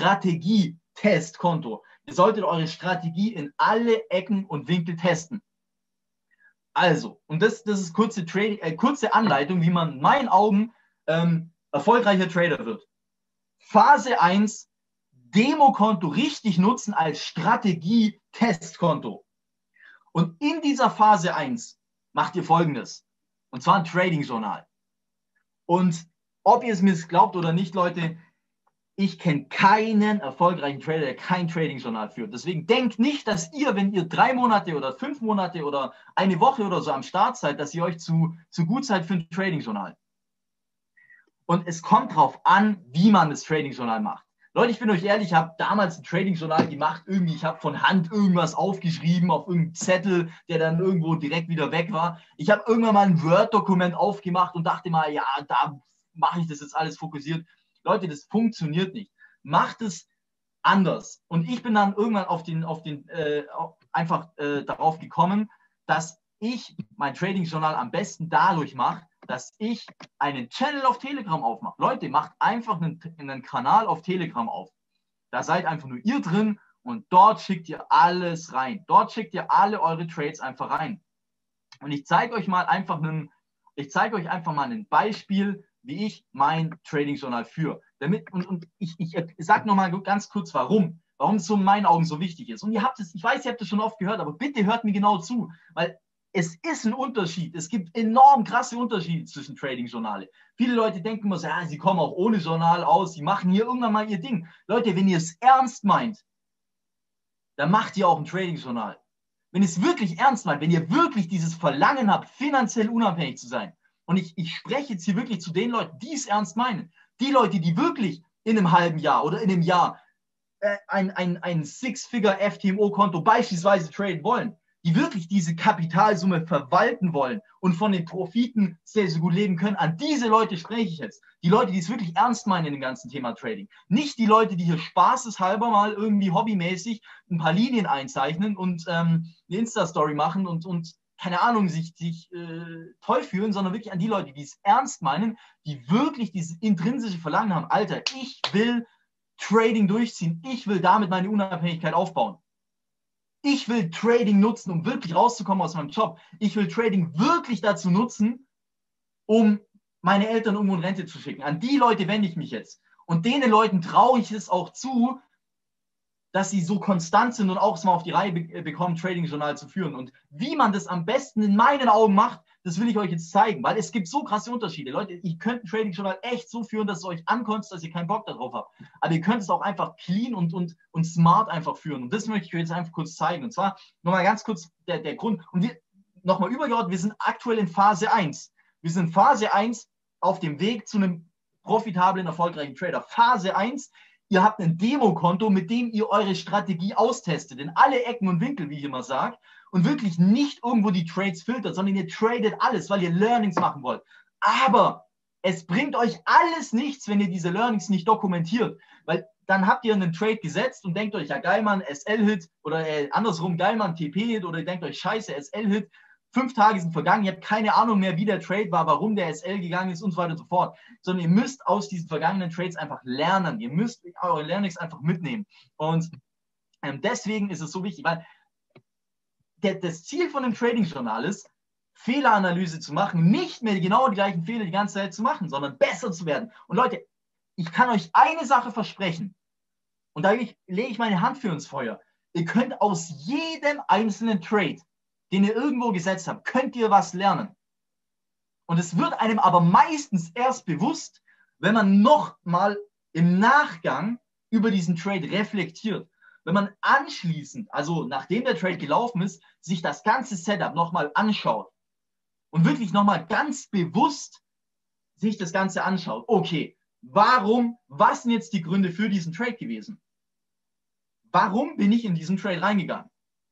Strategie-Testkonto. Ihr solltet eure Strategie in alle Ecken und Winkel testen. Also, und das, das ist kurze, Trading, äh, kurze Anleitung, wie man in meinen Augen ähm, erfolgreicher Trader wird. Phase eins, Demokonto richtig nutzen als Strategie-Testkonto. Und in dieser Phase eins macht ihr Folgendes. Und zwar ein Trading-Journal. Und ob ihr es mir glaubt oder nicht, Leute, ich kenne keinen erfolgreichen Trader, der kein Trading-Journal führt. Deswegen denkt nicht, dass ihr, wenn ihr drei Monate oder fünf Monate oder eine Woche oder so am Start seid, dass ihr euch zu, zu gut seid für ein Trading-Journal. Und es kommt darauf an, wie man das Trading-Journal macht. Leute, ich bin euch ehrlich, ich habe damals ein Trading-Journal gemacht, irgendwie, ich habe von Hand irgendwas aufgeschrieben auf irgendeinen Zettel, der dann irgendwo direkt wieder weg war. Ich habe irgendwann mal ein Word-Dokument aufgemacht und dachte mal, ja, da mache ich das jetzt alles fokussiert. Leute, das funktioniert nicht. Macht es anders. Und ich bin dann irgendwann auf den, auf den, äh, einfach äh, darauf gekommen, dass ich mein Trading-Journal am besten dadurch mache, dass ich einen Channel auf Telegram aufmache. Leute, macht einfach einen, einen Kanal auf Telegram auf. Da seid einfach nur ihr drin und dort schickt ihr alles rein. Dort schickt ihr alle eure Trades einfach rein. Und ich zeige euch mal einfach einen, ich zeige euch einfach mal ein Beispiel, wie ich mein Trading-Journal führe. Damit, und, und ich, ich sage nochmal ganz kurz, warum. Warum es so in meinen Augen so wichtig ist. Und ihr habt es, ich weiß, ihr habt es schon oft gehört, aber bitte hört mir genau zu, weil es ist ein Unterschied. Es gibt enorm krasse Unterschiede zwischen Trading-Journale. Viele Leute denken immer so, ja, sie kommen auch ohne Journal aus, sie machen hier irgendwann mal ihr Ding. Leute, wenn ihr es ernst meint, dann macht ihr auch ein Trading-Journal. Wenn ihr es wirklich ernst meint, wenn ihr wirklich dieses Verlangen habt, finanziell unabhängig zu sein, und ich, ich spreche jetzt hier wirklich zu den Leuten, die es ernst meinen, die Leute, die wirklich in einem halben Jahr oder in einem Jahr äh, ein, ein, ein Six-Figure F T M O-Konto beispielsweise traden wollen, die wirklich diese Kapitalsumme verwalten wollen und von den Profiten sehr, sehr gut leben können, an diese Leute spreche ich jetzt. Die Leute, die es wirklich ernst meinen in dem ganzen Thema Trading. Nicht die Leute, die hier spaßeshalber mal irgendwie hobbymäßig ein paar Linien einzeichnen und ähm, eine Insta-Story machen und, und keine Ahnung, sich, sich äh, toll fühlen, sondern wirklich an die Leute, die es ernst meinen, die wirklich dieses intrinsische Verlangen haben. Alter, ich will Trading durchziehen. Ich will damit meine Unabhängigkeit aufbauen. Ich will Trading nutzen, um wirklich rauszukommen aus meinem Job. Ich will Trading wirklich dazu nutzen, um meine Eltern irgendwo in Rente zu schicken. An die Leute wende ich mich jetzt. Und denen Leuten traue ich es auch zu, dass sie so konstant sind und auch es mal auf die Reihe be bekommen, Trading-Journal zu führen. Und wie man das am besten in meinen Augen macht, das will ich euch jetzt zeigen, weil es gibt so krasse Unterschiede. Leute, ihr könnt ein Trading-Journal echt so führen, dass es euch ankommt, dass ihr keinen Bock darauf habt. Aber ihr könnt es auch einfach clean und, und, und smart einfach führen. Und das möchte ich euch jetzt einfach kurz zeigen. Und zwar nochmal ganz kurz der, der Grund. Und wir nochmal übergeordnet, wir sind aktuell in Phase eins. Wir sind in Phase eins auf dem Weg zu einem profitablen, erfolgreichen Trader. Phase eins, ihr habt ein Demokonto, mit dem ihr eure Strategie austestet, in alle Ecken und Winkel, wie ich immer sage, und wirklich nicht irgendwo die Trades filtert, sondern ihr tradet alles, weil ihr Learnings machen wollt. Aber es bringt euch alles nichts, wenn ihr diese Learnings nicht dokumentiert, weil dann habt ihr einen Trade gesetzt und denkt euch, ja geil, Mann, S L-Hit oder äh, andersrum, geil, Mann, T P-Hit oder ihr denkt euch, scheiße, S L-Hit, fünf Tage sind vergangen, ihr habt keine Ahnung mehr, wie der Trade war, warum der S L gegangen ist und so weiter und so fort, sondern ihr müsst aus diesen vergangenen Trades einfach lernen, ihr müsst eure Learnings einfach mitnehmen und ähm, deswegen ist es so wichtig, weil der, das Ziel von einem Trading-Journal ist, Fehleranalyse zu machen, nicht mehr genau die gleichen Fehler die ganze Zeit zu machen, sondern besser zu werden. Und Leute, ich kann euch eine Sache versprechen und da lege ich meine Hand für ins Feuer. Ihr könnt aus jedem einzelnen Trade, den ihr irgendwo gesetzt habt, könnt ihr was lernen. Und es wird einem aber meistens erst bewusst, wenn man nochmal im Nachgang über diesen Trade reflektiert. Wenn man anschließend, also nachdem der Trade gelaufen ist, sich das ganze Setup nochmal anschaut und wirklich nochmal ganz bewusst sich das Ganze anschaut. Okay, warum, was sind jetzt die Gründe für diesen Trade gewesen? Warum bin ich in diesen Trade reingegangen?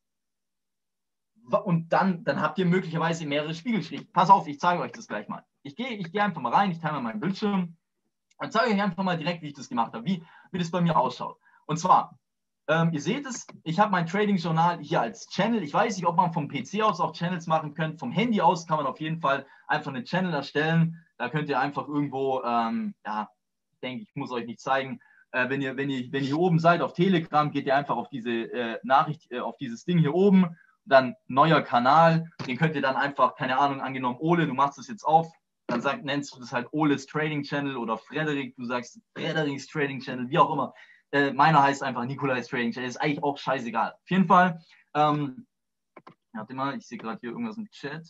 Und dann, dann habt ihr möglicherweise mehrere Spiegelschichten. Pass auf, ich zeige euch das gleich mal. Ich gehe ich geh einfach mal rein, ich teile mal meinen Bildschirm und zeige euch einfach mal direkt, wie ich das gemacht habe, wie, wie das bei mir ausschaut. Und zwar, ähm, ihr seht es, ich habe mein Trading-Journal hier als Channel. Ich weiß nicht, ob man vom P C aus auch Channels machen könnt. Vom Handy aus kann man auf jeden Fall einfach eine Channel erstellen. Da könnt ihr einfach irgendwo, ähm, ja, ich denke, ich muss euch nicht zeigen, äh, wenn, ihr, wenn, ihr, wenn ihr hier oben seid auf Telegram, geht ihr einfach auf diese äh, Nachricht, äh, auf dieses Ding hier oben. Dann neuer Kanal, den könnt ihr dann einfach, keine Ahnung, angenommen, Ole, du machst es jetzt auf, dann sag, nennst du das halt Oles Trading Channel oder Frederik, du sagst Frederiks Trading Channel, wie auch immer. Äh, meiner heißt einfach Nikolais Trading Channel, ist eigentlich auch scheißegal. Auf jeden Fall, ähm, warte mal, ich sehe gerade hier irgendwas im Chat.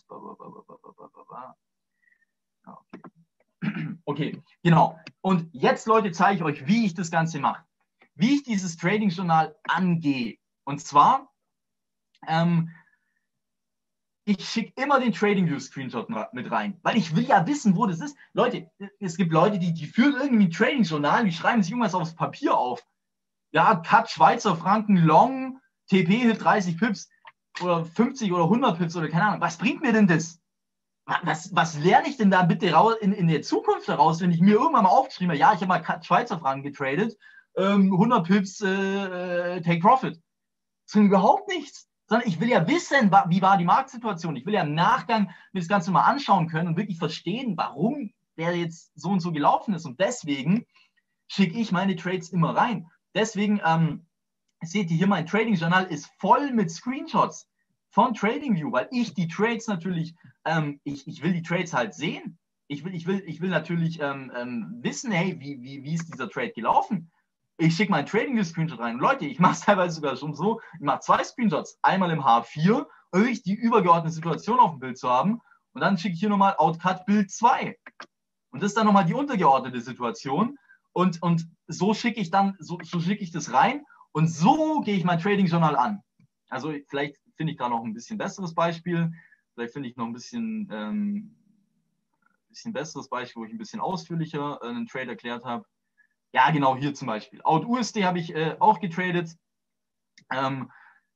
Okay. Okay, genau. Und jetzt, Leute, zeige ich euch, wie ich das Ganze mache. Wie ich dieses Trading Journal angehe. Und zwar, Ähm, ich schicke immer den TradingView-Screenshot mit rein, weil ich will ja wissen, wo das ist. Leute, es gibt Leute, die, die führen irgendwie ein Trading-Journal, die schreiben sich irgendwas aufs Papier auf. Ja, Cut Schweizer Franken Long, T P dreißig Pips oder fünfzig oder hundert Pips oder keine Ahnung. Was bringt mir denn das? Was, was lerne ich denn da bitte in, in der Zukunft daraus, wenn ich mir irgendwann mal aufgeschrieben habe, ja, ich habe mal Cut Schweizer Franken getradet, ähm, hundert Pips äh, Take Profit. Das bringt überhaupt nichts. Sondern ich will ja wissen, wie war die Marktsituation. Ich will ja im Nachgang mir das Ganze mal anschauen können und wirklich verstehen, warum der jetzt so und so gelaufen ist. Und deswegen schicke ich meine Trades immer rein. Deswegen ähm, seht ihr hier, mein Trading-Journal ist voll mit Screenshots von TradingView, weil ich die Trades natürlich, ähm, ich, ich will die Trades halt sehen. Ich will, ich will, ich will natürlich ähm, ähm, wissen, hey, wie, wie, wie ist dieser Trade gelaufen? Ich schicke meinen TradingView-Screenshot rein. Leute, ich mache es teilweise sogar schon so, ich mache zwei Screenshots. Einmal im H vier, um wirklich die übergeordnete Situation auf dem Bild zu haben. Und dann schicke ich hier nochmal Outcut Bild zwei. Und das ist dann nochmal die untergeordnete Situation. Und, und so schicke ich dann, so, so schicke ich das rein. Und so gehe ich mein Trading-Journal an. Also vielleicht finde ich da noch ein bisschen besseres Beispiel. Vielleicht finde ich noch ein bisschen, ähm, bisschen besseres Beispiel, wo ich ein bisschen ausführlicher äh, einen Trade erklärt habe. Ja, genau, hier zum Beispiel. Out U S D habe ich äh, auch getradet. Ähm,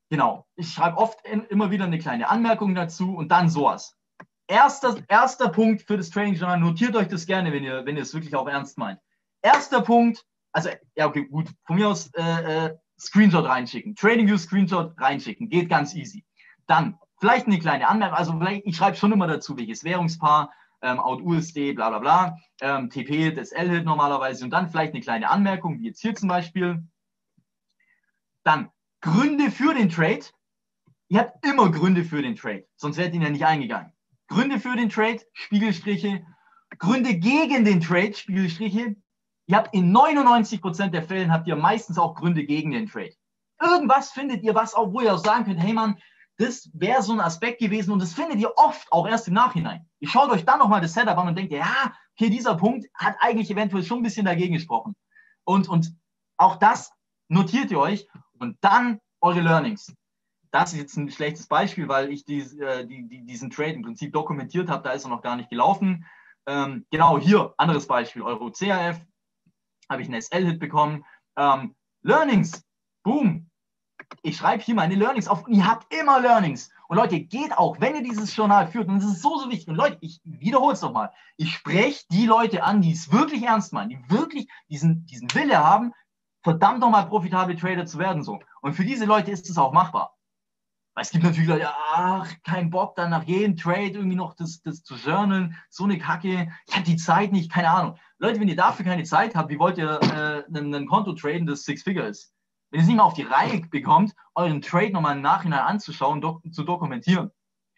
Genau. Ich schreibe oft in, immer wieder eine kleine Anmerkung dazu und dann sowas. Erster, erster Punkt für das Training-Journal, notiert euch das gerne, wenn ihr, wenn ihr es wirklich auch ernst meint. Erster Punkt, also, ja, okay, gut, von mir aus äh, äh, Screenshot reinschicken, TradingView-Screenshot reinschicken, geht ganz easy. Dann vielleicht eine kleine Anmerkung, also vielleicht, ich schreibe schon immer dazu, welches Währungspaar, ähm, Out U S D, bla bla bla, ähm, T P, das L-Hit normalerweise und dann vielleicht eine kleine Anmerkung, wie jetzt hier zum Beispiel. Dann Gründe für den Trade. Ihr habt immer Gründe für den Trade, sonst wärt ihr ja nicht eingegangen. Gründe für den Trade, Spiegelstriche. Gründe gegen den Trade, Spiegelstriche. Ihr habt in neunundneunzig Prozent der Fällen habt ihr meistens auch Gründe gegen den Trade. Irgendwas findet ihr, was auch, wo ihr auch sagen könnt, hey Mann, das wäre so ein Aspekt gewesen und das findet ihr oft auch erst im Nachhinein. Ihr schaut euch dann nochmal das Setup an und denkt, ja, okay, dieser Punkt hat eigentlich eventuell schon ein bisschen dagegen gesprochen. Und, und auch das notiert ihr euch und dann eure Learnings. Das ist jetzt ein schlechtes Beispiel, weil ich die, die, die, diesen Trade im Prinzip dokumentiert habe, da ist er noch gar nicht gelaufen. Ähm, genau, hier, anderes Beispiel, Euro C A F, habe ich einen S L-Hit bekommen. Ähm, Learnings, boom. Ich schreibe hier meine Learnings auf und ihr habt immer Learnings. Und Leute, geht auch, wenn ihr dieses Journal führt, und das ist so, so wichtig. Und Leute, ich wiederhole es nochmal, ich spreche die Leute an, die es wirklich ernst meinen, die wirklich diesen, diesen Wille haben, verdammt nochmal profitable Trader zu werden. So. Und für diese Leute ist es auch machbar. Weil es gibt natürlich Leute, ach, kein Bock, dann nach jedem Trade irgendwie noch das, das zu journalen, so eine Kacke, ich habe die Zeit nicht, keine Ahnung. Leute, wenn ihr dafür keine Zeit habt, wie wollt ihr äh, ein, ein Konto traden, das Six-Figure ist? Wenn ihr es nicht mal auf die Reihe bekommt, euren Trade nochmal im Nachhinein anzuschauen, dok zu dokumentieren.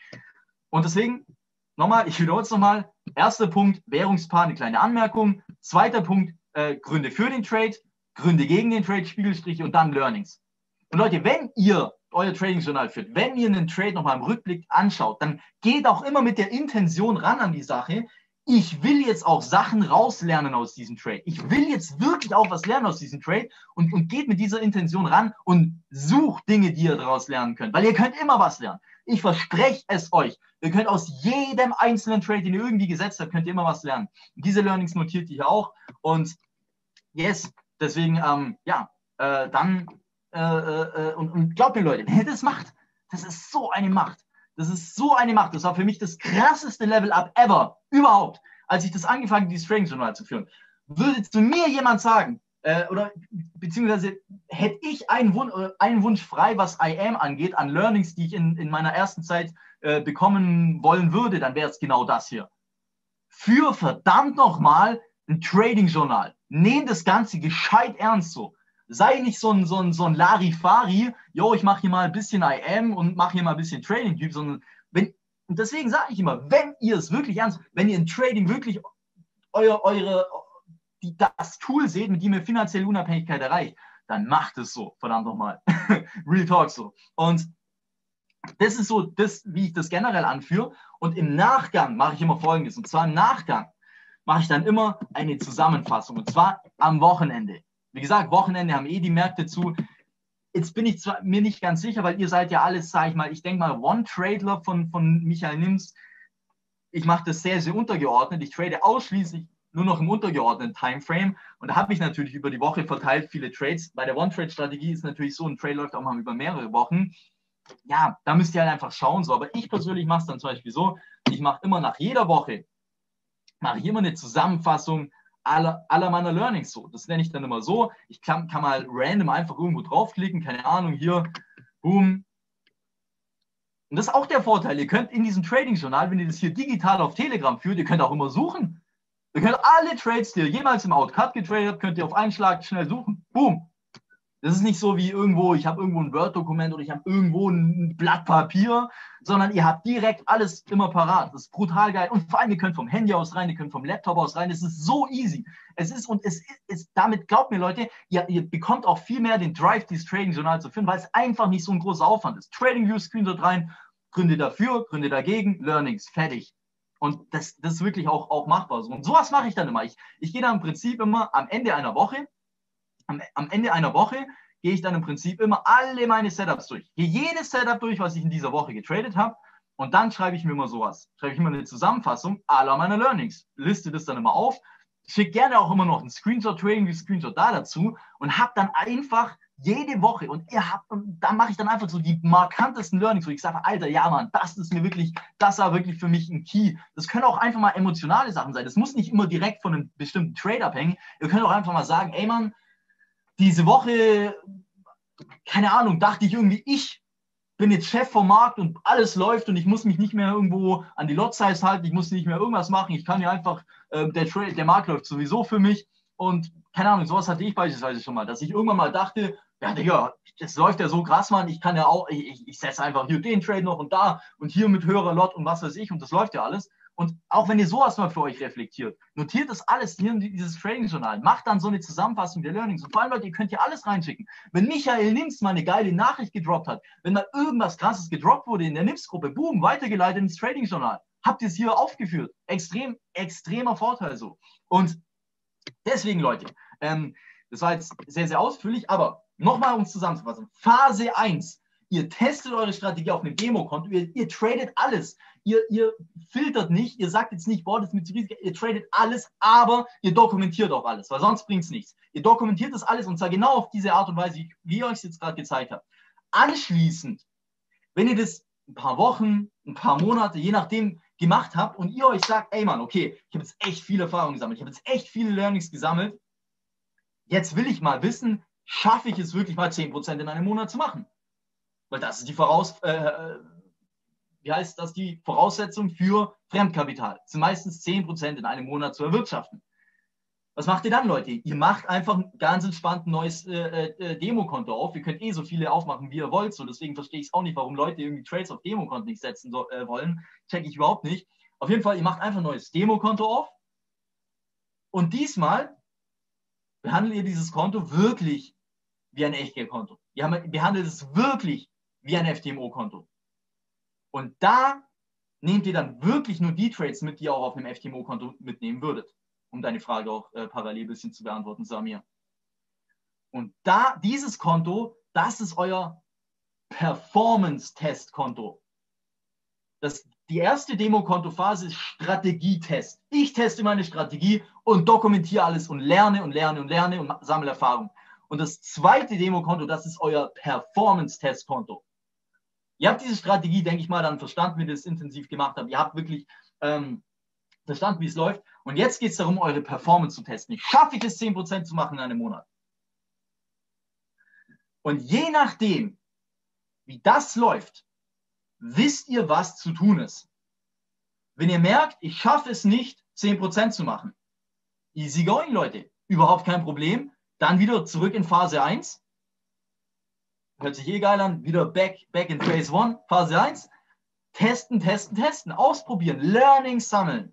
Und deswegen, nochmal, ich wiederhole es nochmal, erster Punkt, Währungspaar, eine kleine Anmerkung. Zweiter Punkt, äh, Gründe für den Trade, Gründe gegen den Trade, Spiegelstriche und dann Learnings. Und Leute, wenn ihr euer Trading-Journal führt, wenn ihr einen Trade nochmal im Rückblick anschaut, dann geht auch immer mit der Intention ran an die Sache, ich will jetzt auch Sachen rauslernen aus diesem Trade. Ich will jetzt wirklich auch was lernen aus diesem Trade und, und geht mit dieser Intention ran und sucht Dinge, die ihr daraus lernen könnt, weil ihr könnt immer was lernen. Ich verspreche es euch. Ihr könnt aus jedem einzelnen Trade, den ihr irgendwie gesetzt habt, könnt ihr immer was lernen. Und diese Learnings notiert ihr hier auch und yes, deswegen, ähm, ja, äh, dann Äh, äh, und, und glaubt mir, Leute, wenn ihr das macht, das ist so eine Macht. Das ist so eine Macht. Das war für mich das krasseste Level-Up ever, überhaupt, als ich das angefangen habe, dieses Trading-Journal zu führen. Würde zu mir jemand sagen, äh, oder beziehungsweise hätte ich einen, Wun äh, einen Wunsch frei, was I am angeht, an Learnings, die ich in, in meiner ersten Zeit äh, bekommen wollen würde, dann wäre es genau das hier. Für verdammt nochmal ein Trading-Journal. Nehmt das Ganze gescheit ernst so. Sei nicht so ein, so ein, so ein Larifari, yo, ich mache hier mal ein bisschen I am und mache hier mal ein bisschen Trading-Typ, sondern wenn, und deswegen sage ich immer, wenn ihr es wirklich ernst, wenn ihr in Trading wirklich euer, eure, die, das Tool seht, mit dem ihr finanzielle Unabhängigkeit erreicht, dann macht es so, verdammt nochmal. Real Talk so. Und das ist so, das, wie ich das generell anführe. Und im Nachgang mache ich immer Folgendes. Und zwar im Nachgang mache ich dann immer eine Zusammenfassung. Und zwar am Wochenende. Wie gesagt, Wochenende haben eh die Märkte zu. Jetzt bin ich zwar mir nicht ganz sicher, weil ihr seid ja alles, sage ich mal, ich denke mal, One-Tradler von, von Michael Nims. Ich mache das sehr, sehr untergeordnet. Ich trade ausschließlich nur noch im untergeordneten Timeframe. Und da habe ich natürlich über die Woche verteilt viele Trades. Bei der One-Trade-Strategie ist natürlich so, ein Trade läuft auch mal über mehrere Wochen. Ja, da müsst ihr halt einfach schauen. So. Aber ich persönlich mache es dann zum Beispiel so, ich mache immer nach jeder Woche, mache ich immer eine Zusammenfassung aller, aller meiner Learnings so. Das nenne ich dann immer so. Ich kann, kann mal random einfach irgendwo draufklicken, keine Ahnung, hier, boom. Und das ist auch der Vorteil. Ihr könnt in diesem Trading-Journal, wenn ihr das hier digital auf Telegram führt, ihr könnt auch immer suchen. Ihr könnt alle Trades, die ihr jemals im Outcut getradet habt, könnt ihr auf einen Schlag schnell suchen. Boom. Das ist nicht so wie irgendwo, ich habe irgendwo ein Word-Dokument oder ich habe irgendwo ein Blatt Papier, sondern ihr habt direkt alles immer parat. Das ist brutal geil. Und vor allem, ihr könnt vom Handy aus rein, ihr könnt vom Laptop aus rein. Es ist so easy. Es ist, und es ist, ist damit, glaubt mir Leute, ihr, ihr bekommt auch viel mehr den Drive, dieses Trading-Journal zu führen, weil es einfach nicht so ein großer Aufwand ist. TradingView-Screenshot rein, Gründe dafür, Gründe dagegen, Learnings, fertig. Und das, das ist wirklich auch, auch machbar. Und sowas mache ich dann immer. Ich, ich gehe dann im Prinzip immer am Ende einer Woche, Am, am Ende einer Woche gehe ich dann im Prinzip immer alle meine Setups durch. Gehe jedes Setup durch, was ich in dieser Woche getradet habe. Und dann schreibe ich mir immer sowas. Schreibe ich immer eine Zusammenfassung aller meiner Learnings. Liste das dann immer auf. Schicke gerne auch immer noch einen Screenshot, Trading, Screenshot da dazu und habe dann einfach jede Woche und ihr habt, und da mache ich dann einfach so die markantesten Learnings, wo ich sage, Alter, ja Mann, das ist mir wirklich, das war wirklich für mich ein Key. Das können auch einfach mal emotionale Sachen sein. Das muss nicht immer direkt von einem bestimmten Trade abhängen. Ihr könnt auch einfach mal sagen, ey Mann, diese Woche, keine Ahnung, dachte ich irgendwie, ich bin jetzt Chef vom Markt und alles läuft und ich muss mich nicht mehr irgendwo an die Lot-Size halten, ich muss nicht mehr irgendwas machen, ich kann ja einfach, äh, der, Trade, der Markt läuft sowieso für mich und keine Ahnung, sowas hatte ich beispielsweise schon mal, dass ich irgendwann mal dachte, ja Digga, das läuft ja so krass, Mann, ich kann ja auch, ich, ich, ich setze einfach hier den Trade noch und da und hier mit höherer Lot und was weiß ich und das läuft ja alles. Und auch wenn ihr sowas mal für euch reflektiert, notiert das alles hier in dieses Trading-Journal, macht dann so eine Zusammenfassung der Learnings. Und vor allem, Leute, ihr könnt hier alles reinschicken. Wenn Michael Nims mal eine geile Nachricht gedroppt hat, wenn mal irgendwas Krasses gedroppt wurde in der Nims-Gruppe, boom, weitergeleitet ins Trading-Journal, habt ihr es hier aufgeführt. Extrem, extremer Vorteil so. Und deswegen, Leute, ähm, das war jetzt sehr, sehr ausführlich, aber nochmal, um es zusammenzufassen. Phase eins. Ihr testet eure Strategie auf einem Demokonto, ihr, ihr tradet alles. Ihr, ihr filtert nicht, ihr sagt jetzt nicht, boah, das ist mir zu riesig, ihr tradet alles, aber ihr dokumentiert auch alles, weil sonst bringt es nichts. Ihr dokumentiert das alles und zwar genau auf diese Art und Weise, wie ich euch es jetzt gerade gezeigt habe. Anschließend, wenn ihr das ein paar Wochen, ein paar Monate, je nachdem gemacht habt und ihr euch sagt, ey Mann, okay, ich habe jetzt echt viel Erfahrung gesammelt, ich habe jetzt echt viele Learnings gesammelt, jetzt will ich mal wissen, schaffe ich es wirklich mal zehn Prozent in einem Monat zu machen? Weil das ist die Voraus, äh, wie heißt das, die Voraussetzung für Fremdkapital. Das sind meistens zehn Prozent in einem Monat zu erwirtschaften. Was macht ihr dann, Leute? Ihr macht einfach ein ganz entspannt ein neues äh, äh, Demokonto auf. Ihr könnt eh so viele aufmachen, wie ihr wollt. So, deswegen verstehe ich es auch nicht, warum Leute irgendwie Trades auf Demokonten nicht setzen so, äh, wollen. Check ich überhaupt nicht. Auf jeden Fall, ihr macht einfach ein neues Demokonto auf. Und diesmal behandelt ihr dieses Konto wirklich wie ein Echtgeldkonto. Ihr behandelt es wirklich wie ein F T M O-Konto. Und da nehmt ihr dann wirklich nur die Trades mit, die ihr auch auf einem F T M O-Konto mitnehmen würdet. Um deine Frage auch äh, parallel ein bisschen zu beantworten, Samir. Und da, dieses Konto, das ist euer Performance-Test-Konto. Die erste Demo-Konto-Phase ist Strategietest. Ich teste meine Strategie und dokumentiere alles und lerne und lerne und lerne und sammle Erfahrung. Und das zweite Demokonto, das ist euer Performance-Test-Konto. Ihr habt diese Strategie, denke ich mal, dann verstanden, wie ihr das intensiv gemacht habt. Ihr habt wirklich ähm, verstanden, wie es läuft. Und jetzt geht es darum, eure Performance zu testen. Schaffe ich es, zehn Prozent zu machen in einem Monat? Und je nachdem, wie das läuft, wisst ihr, was zu tun ist. Wenn ihr merkt, ich schaffe es nicht, zehn Prozent zu machen, easy going, Leute. Überhaupt kein Problem. Dann wieder zurück in Phase eins. Hört sich eh geil an. Wieder back, back in Phase eins. Phase eins. Testen, testen, testen. Ausprobieren. Learning sammeln.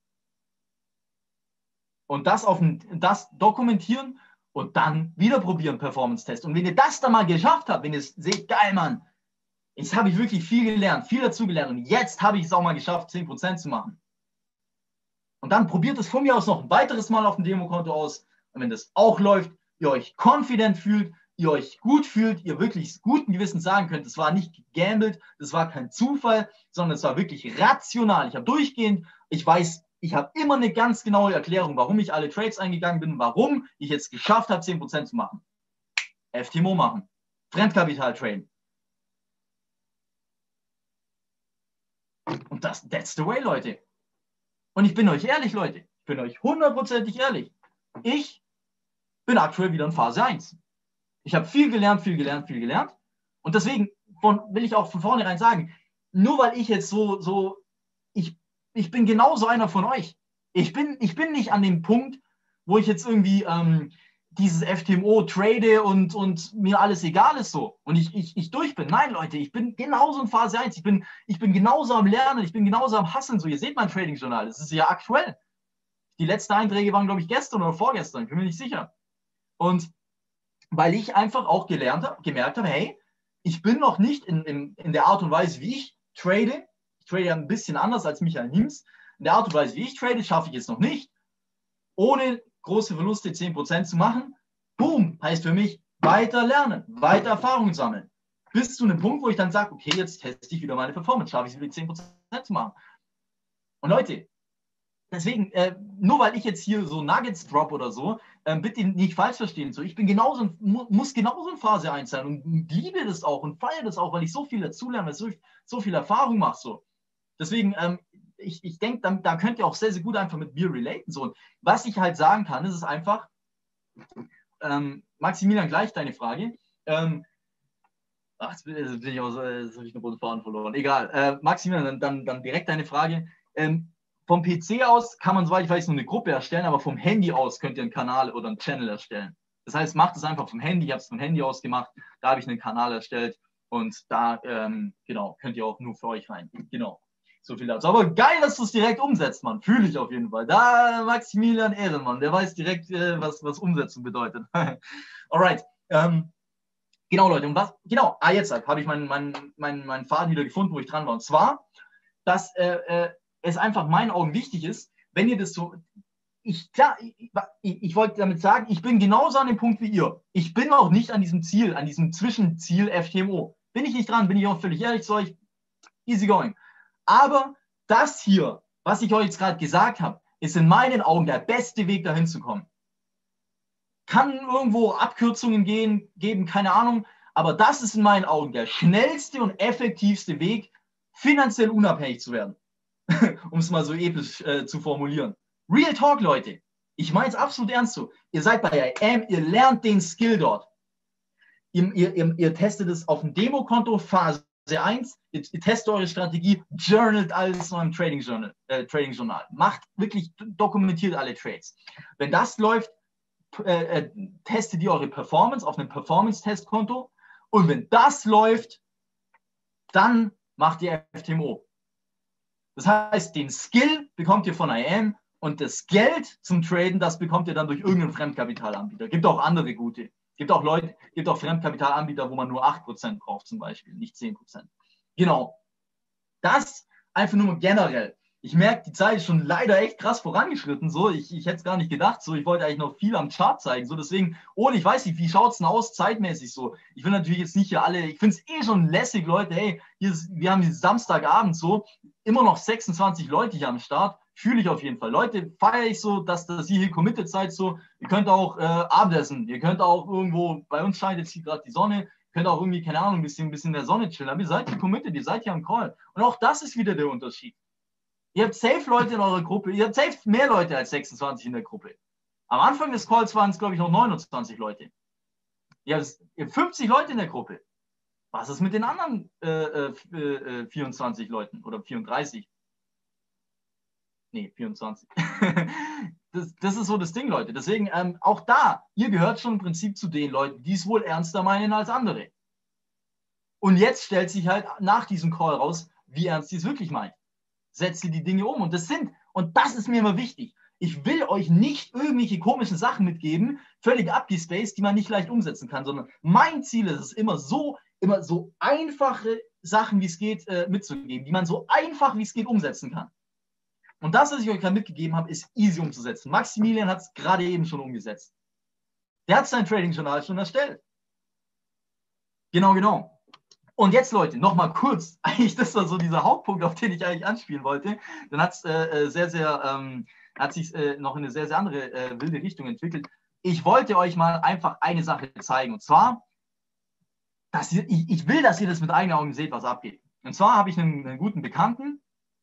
Und das, auf ein, das dokumentieren und dann wieder probieren, Performance-Test. Und wenn ihr das dann mal geschafft habt, wenn ihr es seht, geil, Mann, jetzt habe ich wirklich viel gelernt, viel dazugelernt und jetzt habe ich es auch mal geschafft, zehn Prozent zu machen. Und dann probiert es von mir aus noch ein weiteres Mal auf dem Demokonto aus. Und wenn das auch läuft, ihr euch confident fühlt, ihr euch gut fühlt, ihr wirklich guten Gewissens sagen könnt, das war nicht gegambelt, das war kein Zufall, sondern es war wirklich rational. Ich habe durchgehend, ich weiß, ich habe immer eine ganz genaue Erklärung, warum ich alle Trades eingegangen bin, warum ich jetzt geschafft habe, zehn Prozent zu machen. F T M O machen, Fremdkapital traden. Und das, that's the way, Leute. Und ich bin euch ehrlich, Leute, ich bin euch hundertprozentig ehrlich. Ich bin aktuell wieder in Phase eins. Ich habe viel gelernt, viel gelernt, viel gelernt. Und deswegen von, will ich auch von vornherein sagen, nur weil ich jetzt so, so ich, ich bin genauso einer von euch. Ich bin, ich bin nicht an dem Punkt, wo ich jetzt irgendwie ähm, dieses F T M O trade und, und mir alles egal ist so. Und ich, ich, ich durch bin. Nein, Leute, ich bin genauso in Phase eins. Ich bin, ich bin genauso am Lernen, ich bin genauso am Hustlen. So, ihr seht mein Trading-Journal, das ist ja aktuell. Die letzten Einträge waren, glaube ich, gestern oder vorgestern, ich bin mir nicht sicher. Und weil ich einfach auch gelernt habe, gemerkt habe, hey, ich bin noch nicht in, in, in der Art und Weise, wie ich trade. Ich trade ja ein bisschen anders als Michael Nims. In der Art und Weise, wie ich trade, schaffe ich es noch nicht. Ohne große Verluste zehn Prozent zu machen. Boom, heißt für mich, weiter lernen, weiter Erfahrungen sammeln. Bis zu einem Punkt, wo ich dann sage, okay, jetzt teste ich wieder meine Performance, schaffe ich es wieder zehn Prozent zu machen. Und Leute, deswegen, äh, nur weil ich jetzt hier so Nuggets drop oder so, äh, bitte nicht falsch verstehen. So, ich bin genauso, mu muss genauso in Phase eins sein und liebe das auch und feiere das auch, weil ich so viel dazulerne, weil ich so, so viel Erfahrung mache. So. Deswegen, ähm, ich, ich denke, da, da könnt ihr auch sehr, sehr gut einfach mit mir relaten. So. Und was ich halt sagen kann, ist es einfach, ähm, Maximilian, gleich deine Frage. Ähm, ach, jetzt bin, jetzt bin ich auch so, jetzt habe ich einen roten Faden verloren. Egal. Äh, Maximilian, dann, dann, dann direkt deine Frage. Ähm, vom P C aus kann man, soweit ich weiß, nur eine Gruppe erstellen, aber vom Handy aus könnt ihr einen Kanal oder einen Channel erstellen. Das heißt, macht es einfach vom Handy. Ich habe es vom Handy aus gemacht. Da habe ich einen Kanal erstellt und da, ähm, genau, könnt ihr auch nur für euch rein. Genau. So viel dazu. Aber geil, dass du es direkt umsetzt, Mann. Fühle ich auf jeden Fall. Da, Maximilian Ehrenmann, der weiß direkt, äh, was, was Umsetzung bedeutet. Alright. Ähm, genau, Leute. Und was, genau, ah, jetzt habe ich meinen mein, mein, mein Faden wieder gefunden, wo ich dran war. Und zwar, dass äh, äh, es einfach in meinen Augen wichtig ist, wenn ihr das so, ich, klar, ich, ich, ich wollte damit sagen, ich bin genauso an dem Punkt wie ihr. Ich bin auch nicht an diesem Ziel, an diesem Zwischenziel F T M O. Bin ich nicht dran, bin ich auch völlig ehrlich zu euch. Easy going. Aber das hier, was ich euch jetzt gerade gesagt habe, ist in meinen Augen der beste Weg, dahin zu kommen. Kann irgendwo Abkürzungen gehen, geben, keine Ahnung. Aber das ist in meinen Augen der schnellste und effektivste Weg, finanziell unabhängig zu werden. Um es mal so episch äh, zu formulieren. Real Talk, Leute. Ich meine es absolut ernst so. Ihr seid bei I A M, ihr lernt den Skill dort. Ihr, ihr, ihr, ihr testet es auf dem Demokonto, Phase eins, ihr, ihr testet eure Strategie, journalt alles noch im Trading Journal, äh, Trading Journal. Macht wirklich, dokumentiert alle Trades. Wenn das läuft, äh, äh, testet ihr eure Performance auf einem Performance-Testkonto. Und wenn das läuft, dann macht ihr F T M O. Das heißt, den Skill bekommt ihr von I A M und das Geld zum Traden, das bekommt ihr dann durch irgendeinen Fremdkapitalanbieter. Gibt auch andere gute. Gibt auch Leute, gibt auch Fremdkapitalanbieter, wo man nur acht Prozent braucht zum Beispiel, nicht zehn Prozent. Genau. Das einfach nur generell. Ich merke, die Zeit ist schon leider echt krass vorangeschritten. So, ich, ich hätte es gar nicht gedacht. So, ich wollte eigentlich noch viel am Chart zeigen. So, deswegen, ohne, ich weiß nicht, wie schaut es denn aus zeitmäßig so? Ich will natürlich jetzt nicht hier alle, ich finde es eh schon lässig, Leute. Hey, hier ist, wir haben Samstagabend so, immer noch sechsundzwanzig Leute hier am Start. Fühle ich auf jeden Fall. Leute, feiere ich so, dass, dass ihr hier committed seid. So, ihr könnt auch äh, Abendessen, ihr könnt auch irgendwo, bei uns scheint jetzt hier gerade die Sonne, könnt auch irgendwie, keine Ahnung, ein bisschen, ein bisschen in der Sonne chillen. Aber ihr seid hier committed, ihr seid hier am Call. Und auch das ist wieder der Unterschied. Ihr habt safe Leute in eurer Gruppe, ihr habt safe mehr Leute als sechsundzwanzig in der Gruppe. Am Anfang des Calls waren es, glaube ich, noch neunundzwanzig Leute. Ihr habt, ihr habt fünfzig Leute in der Gruppe. Was ist mit den anderen äh, äh, vierundzwanzig Leuten oder vierunddreißig? Nee, vierundzwanzig. das, das ist so das Ding, Leute. Deswegen, ähm, auch da, ihr gehört schon im Prinzip zu den Leuten, die es wohl ernster meinen als andere. Und jetzt stellt sich halt nach diesem Call raus, wie ernst die es wirklich meint. Setzt ihr die Dinge um. Und das sind, und das ist mir immer wichtig, ich will euch nicht irgendwelche komischen Sachen mitgeben, völlig abgespaced, die man nicht leicht umsetzen kann, sondern mein Ziel ist es immer so, immer so einfache Sachen, wie es geht, äh, mitzugeben, die man so einfach, wie es geht, umsetzen kann. Und das, was ich euch gerade mitgegeben habe, ist easy umzusetzen. Maximilian hat es gerade eben schon umgesetzt. Der hat sein Trading-Journal schon erstellt. Genau, genau. Und jetzt, Leute, nochmal kurz, eigentlich das war so dieser Hauptpunkt, auf den ich eigentlich anspielen wollte. Dann hat es äh, sehr, sehr, ähm, hat sich äh, noch in eine sehr, sehr andere äh, wilde Richtung entwickelt. Ich wollte euch mal einfach eine Sache zeigen. Und zwar, dass ihr, ich, ich will, dass ihr das mit eigenen Augen seht, was abgeht. Und zwar habe ich einen, einen guten Bekannten.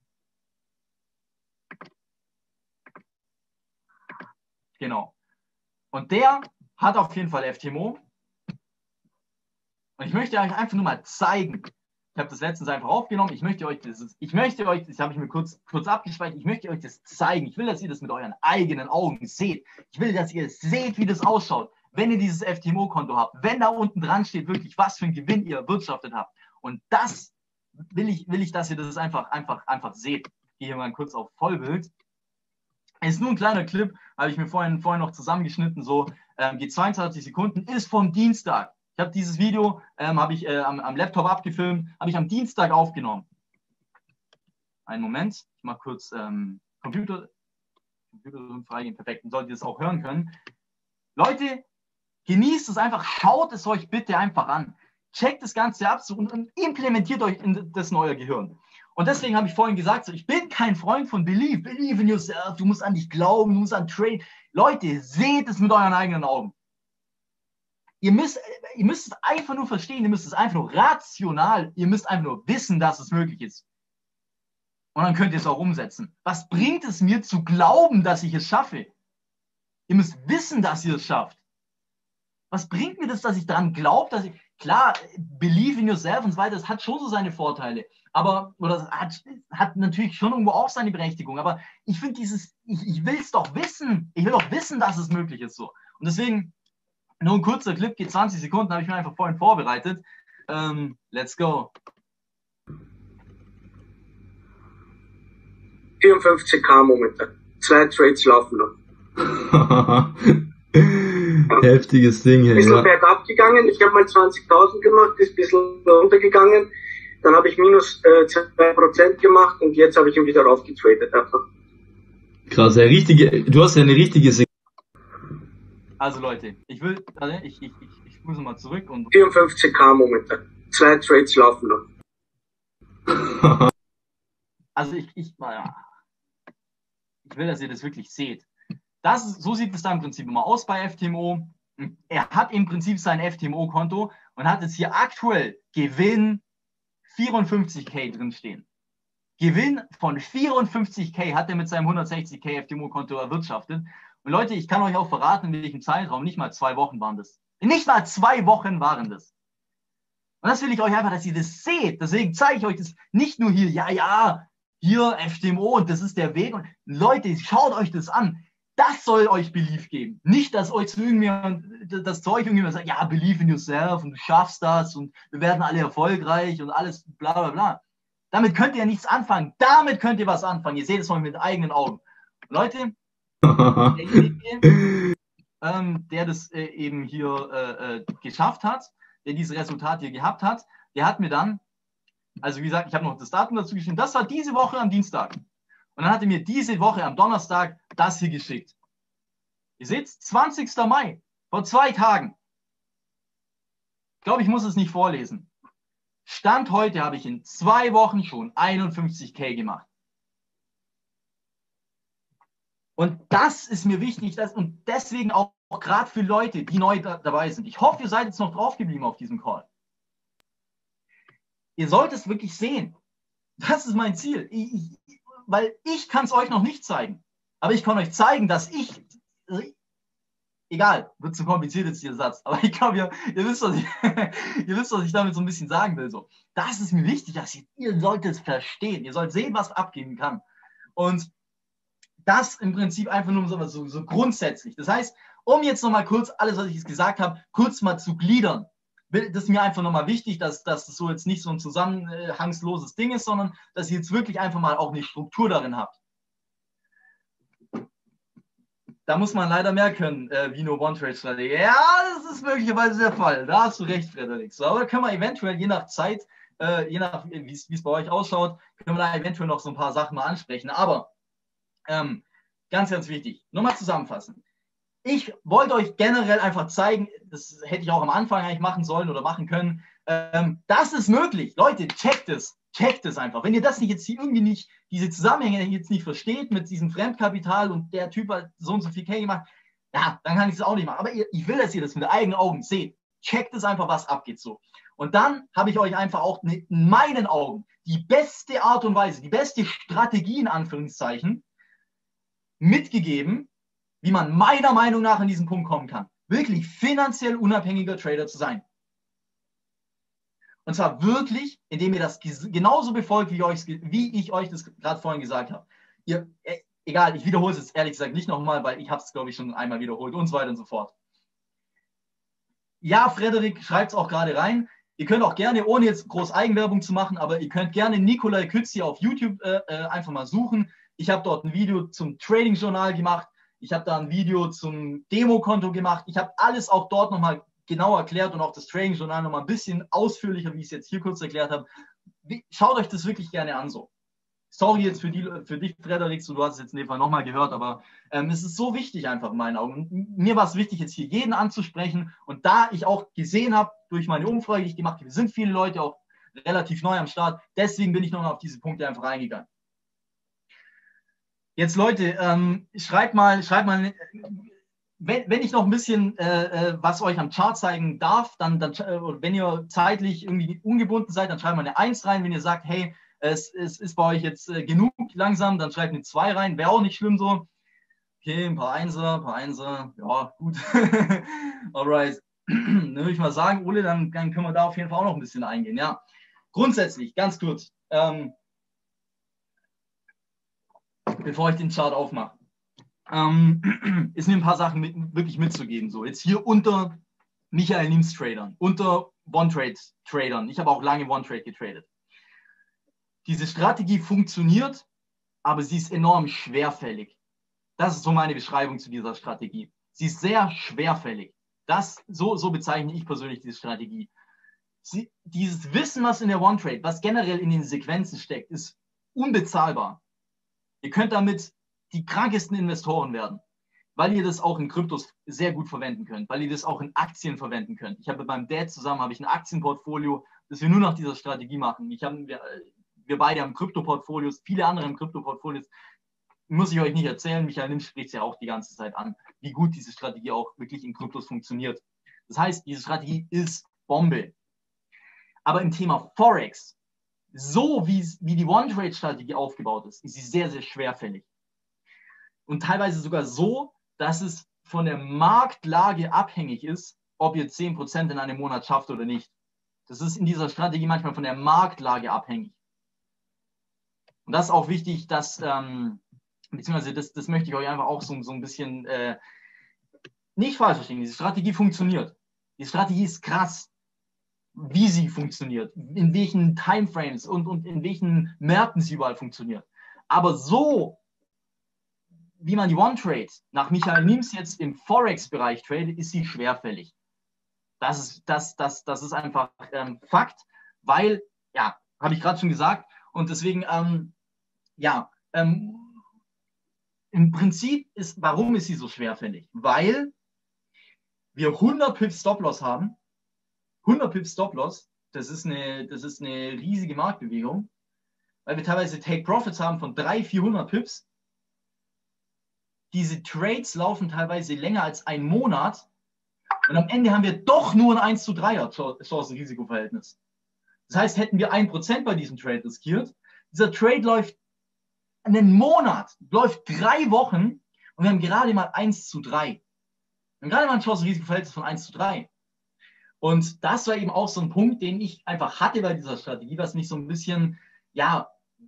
Genau. Und der hat auf jeden Fall F T M O. Und ich möchte euch einfach nur mal zeigen. Ich habe das letztens einfach aufgenommen. Ich möchte euch das, ich möchte euch, das habe ich mir kurz, kurz abgespeichert, ich möchte euch das zeigen. Ich will, dass ihr das mit euren eigenen Augen seht. Ich will, dass ihr seht, wie das ausschaut, wenn ihr dieses F T M O-Konto habt. Wenn da unten dran steht, wirklich, was für einen Gewinn ihr erwirtschaftet habt. Und das will ich, will ich, dass ihr das einfach, einfach, einfach seht. Ich gehe hier mal kurz auf Vollbild. Ist nur ein kleiner Clip, habe ich mir vorhin, vorhin noch zusammengeschnitten, so ähm, geht zweiundzwanzig Sekunden, ist vom Dienstag. Ich habe dieses Video, ähm, habe ich äh, am, am Laptop abgefilmt, habe ich am Dienstag aufgenommen. Einen Moment, ich mache kurz ähm, Computer, Computer freigehen, perfekt, dann solltet ihr es auch hören können. Leute, genießt es einfach, schaut es euch bitte einfach an. Checkt das Ganze ab so, und, und implementiert euch in das neue Gehirn. Und deswegen habe ich vorhin gesagt, so, ich bin kein Freund von Believe. Believe in yourself. Du musst an dich glauben, du musst an Trade. Leute, seht es mit euren eigenen Augen. Ihr müsst, ihr müsst es einfach nur verstehen, ihr müsst es einfach nur rational, ihr müsst einfach nur wissen, dass es möglich ist. Und dann könnt ihr es auch umsetzen. Was bringt es mir zu glauben, dass ich es schaffe? Ihr müsst wissen, dass ihr es schafft. Was bringt mir das, dass ich daran glaube, dass ich, klar, believe in yourself und so weiter, das hat schon so seine Vorteile, aber, oder das hat, hat natürlich schon irgendwo auch seine Berechtigung, aber ich finde dieses, ich, ich will es doch wissen, ich will doch wissen, dass es möglich ist so. Und deswegen, nur ein kurzer Clip, geht zwanzig Sekunden, habe ich mir einfach vorhin vorbereitet. Ähm, let's go. vierundfünfzig K momentan. Zwei Trades laufen noch. Heftiges Ding hier. Ein bisschen ja. bergab gegangen. Ich habe mal zwanzigtausend gemacht, ist ein bisschen runtergegangen. Dann habe ich minus äh, zwei Prozent gemacht und jetzt habe ich ihn wieder raufgetradet. Einfach. Krass, ja, richtige, du hast ja eine richtige Signal. Also Leute, ich will, also ich, ich, ich, ich muss mal zurück und... vierundfünfzig K momentan. Zwei Trades laufen noch. Also ich, ich, naja, ich will, dass ihr das wirklich seht. Das ist, so sieht es da im Prinzip immer aus bei F T M O. Er hat im Prinzip sein F T M O-Konto und hat jetzt hier aktuell Gewinn vierundfünfzig K drinstehen. Gewinn von vierundfünfzig K hat er mit seinem hundertsechzig K F T M O-Konto erwirtschaftet. Und Leute, ich kann euch auch verraten, in welchem Zeitraum, nicht mal zwei Wochen waren das. Nicht mal zwei Wochen waren das. Und das will ich euch einfach, dass ihr das seht. Deswegen zeige ich euch das nicht nur hier, ja, ja, hier F T M O und das ist der Weg. Und Leute, schaut euch das an. Das soll euch Belief geben. Nicht, dass euch zu irgendwie das Zeug irgendwie sagt, ja, believe in yourself und du schaffst das und wir werden alle erfolgreich und alles bla bla bla. Damit könnt ihr nichts anfangen. Damit könnt ihr was anfangen. Ihr seht es mal mit eigenen Augen. Leute, derjenige, ähm, der das äh, eben hier äh, äh, geschafft hat, der dieses Resultat hier gehabt hat, der hat mir dann, also wie gesagt, ich habe noch das Datum dazu geschrieben, das war diese Woche am Dienstag. Und dann hat er mir diese Woche am Donnerstag das hier geschickt. Ihr seht, zwanzigster Mai, vor zwei Tagen. Ich glaube, ich muss es nicht vorlesen. Stand heute habe ich in zwei Wochen schon einundfünfzig K gemacht. Und das ist mir wichtig, dass, und deswegen auch, auch gerade für Leute, die neu da, dabei sind. Ich hoffe, ihr seid jetzt noch drauf geblieben auf diesem Call. Ihr sollt es wirklich sehen. Das ist mein Ziel. Ich, ich, weil ich kann es euch noch nicht zeigen. Aber ich kann euch zeigen, dass ich, egal, wird zu kompliziert jetzt dieser Satz, aber ich glaube, ihr, ihr, wisst, was ich, ihr wisst, was ich damit so ein bisschen sagen will. So. Das ist mir wichtig, dass ihr, ihr sollt es verstehen. Ihr sollt sehen, was abgehen kann. Und das im Prinzip einfach nur so, so, so grundsätzlich. Das heißt, um jetzt nochmal kurz alles, was ich jetzt gesagt habe, kurz mal zu gliedern. Das ist mir einfach nochmal wichtig, dass, dass das so jetzt nicht so ein zusammenhangsloses Ding ist, sondern dass ihr jetzt wirklich einfach mal auch eine Struktur darin habt. Da muss man leider mehr können, äh, wie nur One-Trade-Strategie. Ja, das ist möglicherweise der Fall. Da hast du recht, Frederik. So, aber da können wir eventuell, je nach Zeit, äh, je nach, wie es bei euch ausschaut, können wir da eventuell noch so ein paar Sachen mal ansprechen. Aber ähm, ganz, ganz wichtig, nochmal zusammenfassen. Ich wollte euch generell einfach zeigen, das hätte ich auch am Anfang eigentlich machen sollen oder machen können, ähm, das ist möglich. Leute, checkt es. Checkt es einfach. Wenn ihr das nicht jetzt hier irgendwie nicht, diese Zusammenhänge jetzt nicht versteht mit diesem Fremdkapital und der Typ hat so und so viel K gemacht, ja, dann kann ich es auch nicht machen. Aber ihr, ich will, dass ihr das mit eigenen Augen seht. Checkt es einfach, was abgeht so. Und dann habe ich euch einfach auch in meinen Augen die beste Art und Weise, die beste Strategie in Anführungszeichen mitgegeben, wie man meiner Meinung nach an diesen Punkt kommen kann, wirklich finanziell unabhängiger Trader zu sein. Und zwar wirklich, indem ihr das genauso befolgt, wie ich euch, wie ich euch das gerade vorhin gesagt habe. Ihr, egal, ich wiederhole es jetzt ehrlich gesagt nicht nochmal, weil ich habe es, glaube ich, schon einmal wiederholt und so weiter und so fort. Ja, Frederik schreibt es auch gerade rein. Ihr könnt auch gerne, ohne jetzt groß Eigenwerbung zu machen, aber ihr könnt gerne Nikolai Kützi auf YouTube äh, einfach mal suchen. Ich habe dort ein Video zum Trading-Journal gemacht. Ich habe da ein Video zum Demokonto gemacht. Ich habe alles auch dort nochmal genau erklärt und auch das Trading-Journal nochmal ein bisschen ausführlicher, wie ich es jetzt hier kurz erklärt habe. Schaut euch das wirklich gerne an so. Sorry jetzt für, die, für dich, Frederik, so, du hast es jetzt in dem Fall nochmal gehört, aber ähm, es ist so wichtig einfach in meinen Augen. Und mir war es wichtig, jetzt hier jeden anzusprechen. Und da ich auch gesehen habe, durch meine Umfrage, die ich gemacht habe, sind viele Leute auch relativ neu am Start. Deswegen bin ich noch mal auf diese Punkte einfach eingegangen. Jetzt Leute, ähm, schreibt mal, schreibt mal, wenn, wenn ich noch ein bisschen äh, was euch am Chart zeigen darf, dann, dann wenn ihr zeitlich irgendwie ungebunden seid, dann schreibt mal eine eins rein. Wenn ihr sagt, hey, es, es ist bei euch jetzt äh, genug langsam, dann schreibt eine zwei rein. Wäre auch nicht schlimm so. Okay, ein paar Einser, ein paar Einser, ja, gut. Alright. Dann würde ich mal sagen, Ole, dann, dann können wir da auf jeden Fall auch noch ein bisschen eingehen. Ja, grundsätzlich, ganz kurz, ähm, bevor ich den Chart aufmache, ähm, ist mir ein paar Sachen mit, wirklich mitzugeben. So, jetzt hier unter Michael Niems Tradern, unter One-Trade-Tradern. Ich habe auch lange One-Trade getradet. Diese Strategie funktioniert, aber sie ist enorm schwerfällig. Das ist so meine Beschreibung zu dieser Strategie. Sie ist sehr schwerfällig. Das, so, so bezeichne ich persönlich diese Strategie. Sie, dieses Wissen, was in der One-Trade, was generell in den Sequenzen steckt, ist unbezahlbar. Ihr könnt damit die krankesten Investoren werden, weil ihr das auch in Kryptos sehr gut verwenden könnt, weil ihr das auch in Aktien verwenden könnt. Ich habe mit meinem Dad zusammen habe ich ein Aktienportfolio, das wir nur nach dieser Strategie machen. Ich habe, wir, wir beide haben Kryptoportfolios, viele andere haben Kryptoportfolios. Muss ich euch nicht erzählen, Michael Nimm spricht es ja auch die ganze Zeit an, wie gut diese Strategie auch wirklich in Kryptos funktioniert. Das heißt, diese Strategie ist Bombe. Aber im Thema Forex, so wie, wie die One-Trade-Strategie aufgebaut ist, ist sie sehr, sehr schwerfällig. Und teilweise sogar so, dass es von der Marktlage abhängig ist, ob ihr zehn Prozent in einem Monat schafft oder nicht. Das ist in dieser Strategie manchmal von der Marktlage abhängig. Und das ist auch wichtig, dass, ähm, beziehungsweise das, das möchte ich euch einfach auch so, so ein bisschen äh, nicht falsch verstehen. Diese Strategie funktioniert. Die Strategie ist krass, wie sie funktioniert, in welchen Timeframes und, und in welchen Märkten sie überall funktioniert. Aber so, wie man die One-Trade nach Michael Niems jetzt im Forex-Bereich tradet, ist sie schwerfällig. Das ist, das, das, das ist einfach ähm, Fakt, weil, ja, habe ich gerade schon gesagt, und deswegen, ähm, ja, ähm, im Prinzip ist, warum ist sie so schwerfällig? Weil wir hundert Pips Stop-Loss haben, hundert Pips Stop-Loss, das ist eine, das ist eine riesige Marktbewegung, weil wir teilweise Take-Profits haben von dreihundert, vierhundert Pips. Diese Trades laufen teilweise länger als einen Monat und am Ende haben wir doch nur ein eins zu dreier Chancen-Risiko-Verhältnis. Das heißt, hätten wir ein Prozent bei diesem Trade riskiert, dieser Trade läuft einen Monat, läuft drei Wochen und wir haben gerade mal eins zu drei. Wir haben gerade mal ein Chancen-Risiko-Verhältnis von eins zu drei. Und das war eben auch so ein Punkt, den ich einfach hatte bei dieser Strategie, was mich so ein bisschen, ja,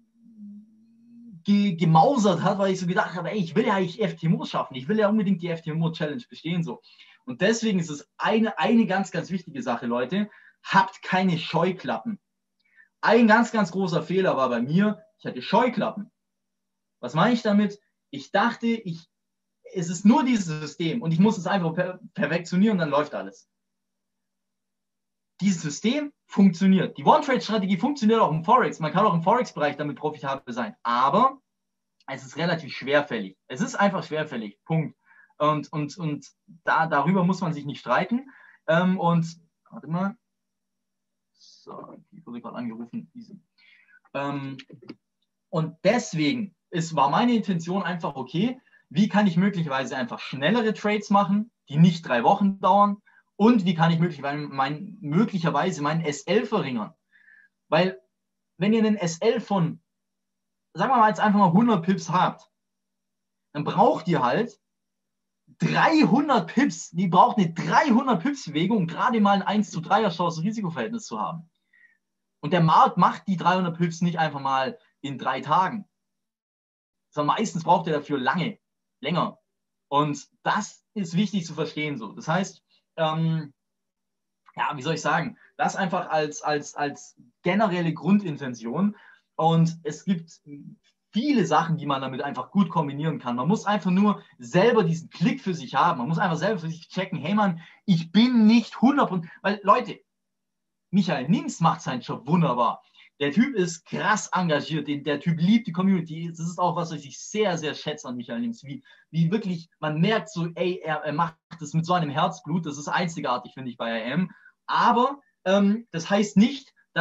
ge gemausert hat, weil ich so gedacht habe, ey, ich will ja eigentlich F T M O schaffen, ich will ja unbedingt die F T M O-Challenge bestehen, so. Und deswegen ist es eine, eine ganz, ganz wichtige Sache, Leute, habt keine Scheuklappen. Ein ganz, ganz großer Fehler war bei mir, ich hatte Scheuklappen. Was meine ich damit? Ich dachte, ich, es ist nur dieses System und ich muss es einfach per perfektionieren und dann läuft alles. Dieses System funktioniert. Die One-Trade-Strategie funktioniert auch im Forex. Man kann auch im Forex-Bereich damit profitabel sein. Aber es ist relativ schwerfällig. Es ist einfach schwerfällig. Punkt. Und, und, und da, darüber muss man sich nicht streiten. Ähm, und, warte mal. So, ich wurde gerade angerufen. Ähm, und deswegen ist, war meine Intention einfach, okay, wie kann ich möglicherweise einfach schnellere Trades machen, die nicht drei Wochen dauern? Und wie kann ich möglicherweise, mein, möglicherweise meinen S L verringern? Weil, wenn ihr einen S L von, sagen wir mal jetzt einfach mal hundert Pips habt, dann braucht ihr halt dreihundert Pips. Die braucht eine dreihundert Pips Bewegung, um gerade mal ein eins zu dreier Chance-Risiko-Verhältnis zu haben. Und der Markt macht die dreihundert Pips nicht einfach mal in drei Tagen. Sondern meistens braucht er dafür lange, länger. Und das ist wichtig zu verstehen so. Das heißt, Ähm, ja, wie soll ich sagen, das einfach als, als, als generelle Grundintention. Und es gibt viele Sachen, die man damit einfach gut kombinieren kann. Man muss einfach nur selber diesen Klick für sich haben. Man muss einfach selber für sich checken, hey Mann, ich bin nicht hundert Prozent, weil Leute, Michael Niems macht seinen Job wunderbar. Der Typ ist krass engagiert, der Typ liebt die Community. Das ist auch was, was ich sehr, sehr schätze an Michael Niems. Wie, wie wirklich, man merkt so, ey, er, er macht das mit so einem Herzblut. Das ist einzigartig, finde ich, bei A M. Aber ähm, das heißt nicht, dass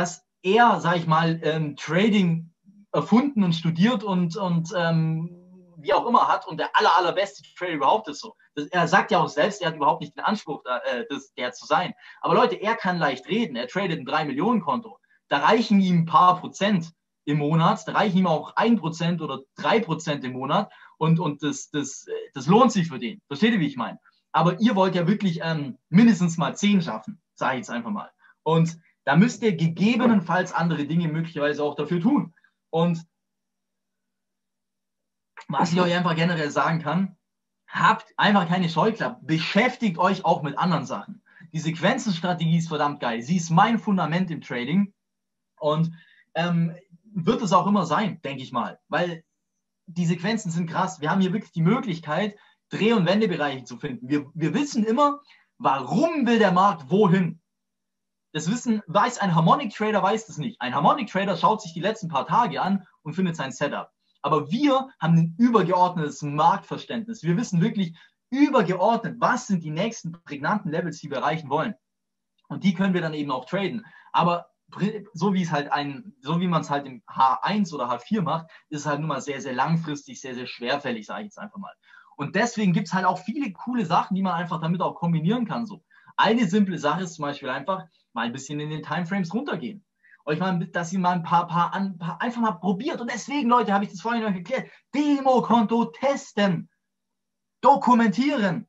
er, sag ich mal, ähm, Trading erfunden und studiert und, und ähm, wie auch immer hat und der aller, allerbeste Trader überhaupt ist so. Das, er sagt ja auch selbst, er hat überhaupt nicht den Anspruch, äh, das, der zu sein. Aber Leute, er kann leicht reden. Er tradet ein drei Millionen Konto. Da reichen ihm ein paar Prozent im Monat. Da reichen ihm auch ein Prozent oder drei Prozent im Monat. Und, und das, das, das lohnt sich für den. Versteht ihr, wie ich meine? Aber ihr wollt ja wirklich ähm, mindestens mal zehn schaffen, sage ich jetzt einfach mal. Und da müsst ihr gegebenenfalls andere Dinge möglicherweise auch dafür tun. Und was ich euch einfach generell sagen kann, habt einfach keine Scheuklappen. Beschäftigt euch auch mit anderen Sachen. Die Sequenzenstrategie ist verdammt geil. Sie ist mein Fundament im Trading und ähm, wird es auch immer sein, denke ich mal. Weil die Sequenzen sind krass. Wir haben hier wirklich die Möglichkeit, Dreh- und Wendebereiche zu finden. Wir, wir wissen immer, warum will der Markt wohin. Das Wissen weiß ein Harmonic Trader, weiß das nicht. Ein Harmonic Trader schaut sich die letzten paar Tage an und findet sein Setup. Aber wir haben ein übergeordnetes Marktverständnis. Wir wissen wirklich übergeordnet, was sind die nächsten prägnanten Levels, die wir erreichen wollen. Und die können wir dann eben auch traden. Aber so wie es halt ein, so wie man es halt im H eins oder H vier macht, ist es halt nun mal sehr, sehr langfristig, sehr, sehr schwerfällig, sage ich jetzt einfach mal. Und deswegen gibt es halt auch viele coole Sachen, die man einfach damit auch kombinieren kann. So. Eine simple Sache ist zum Beispiel einfach mal ein bisschen in den Timeframes runtergehen. Euch mal, dass ihr mal ein paar, paar, ein paar einfach mal probiert. Und deswegen, Leute, habe ich das vorhin euch erklärt. Demokonto testen. Dokumentieren.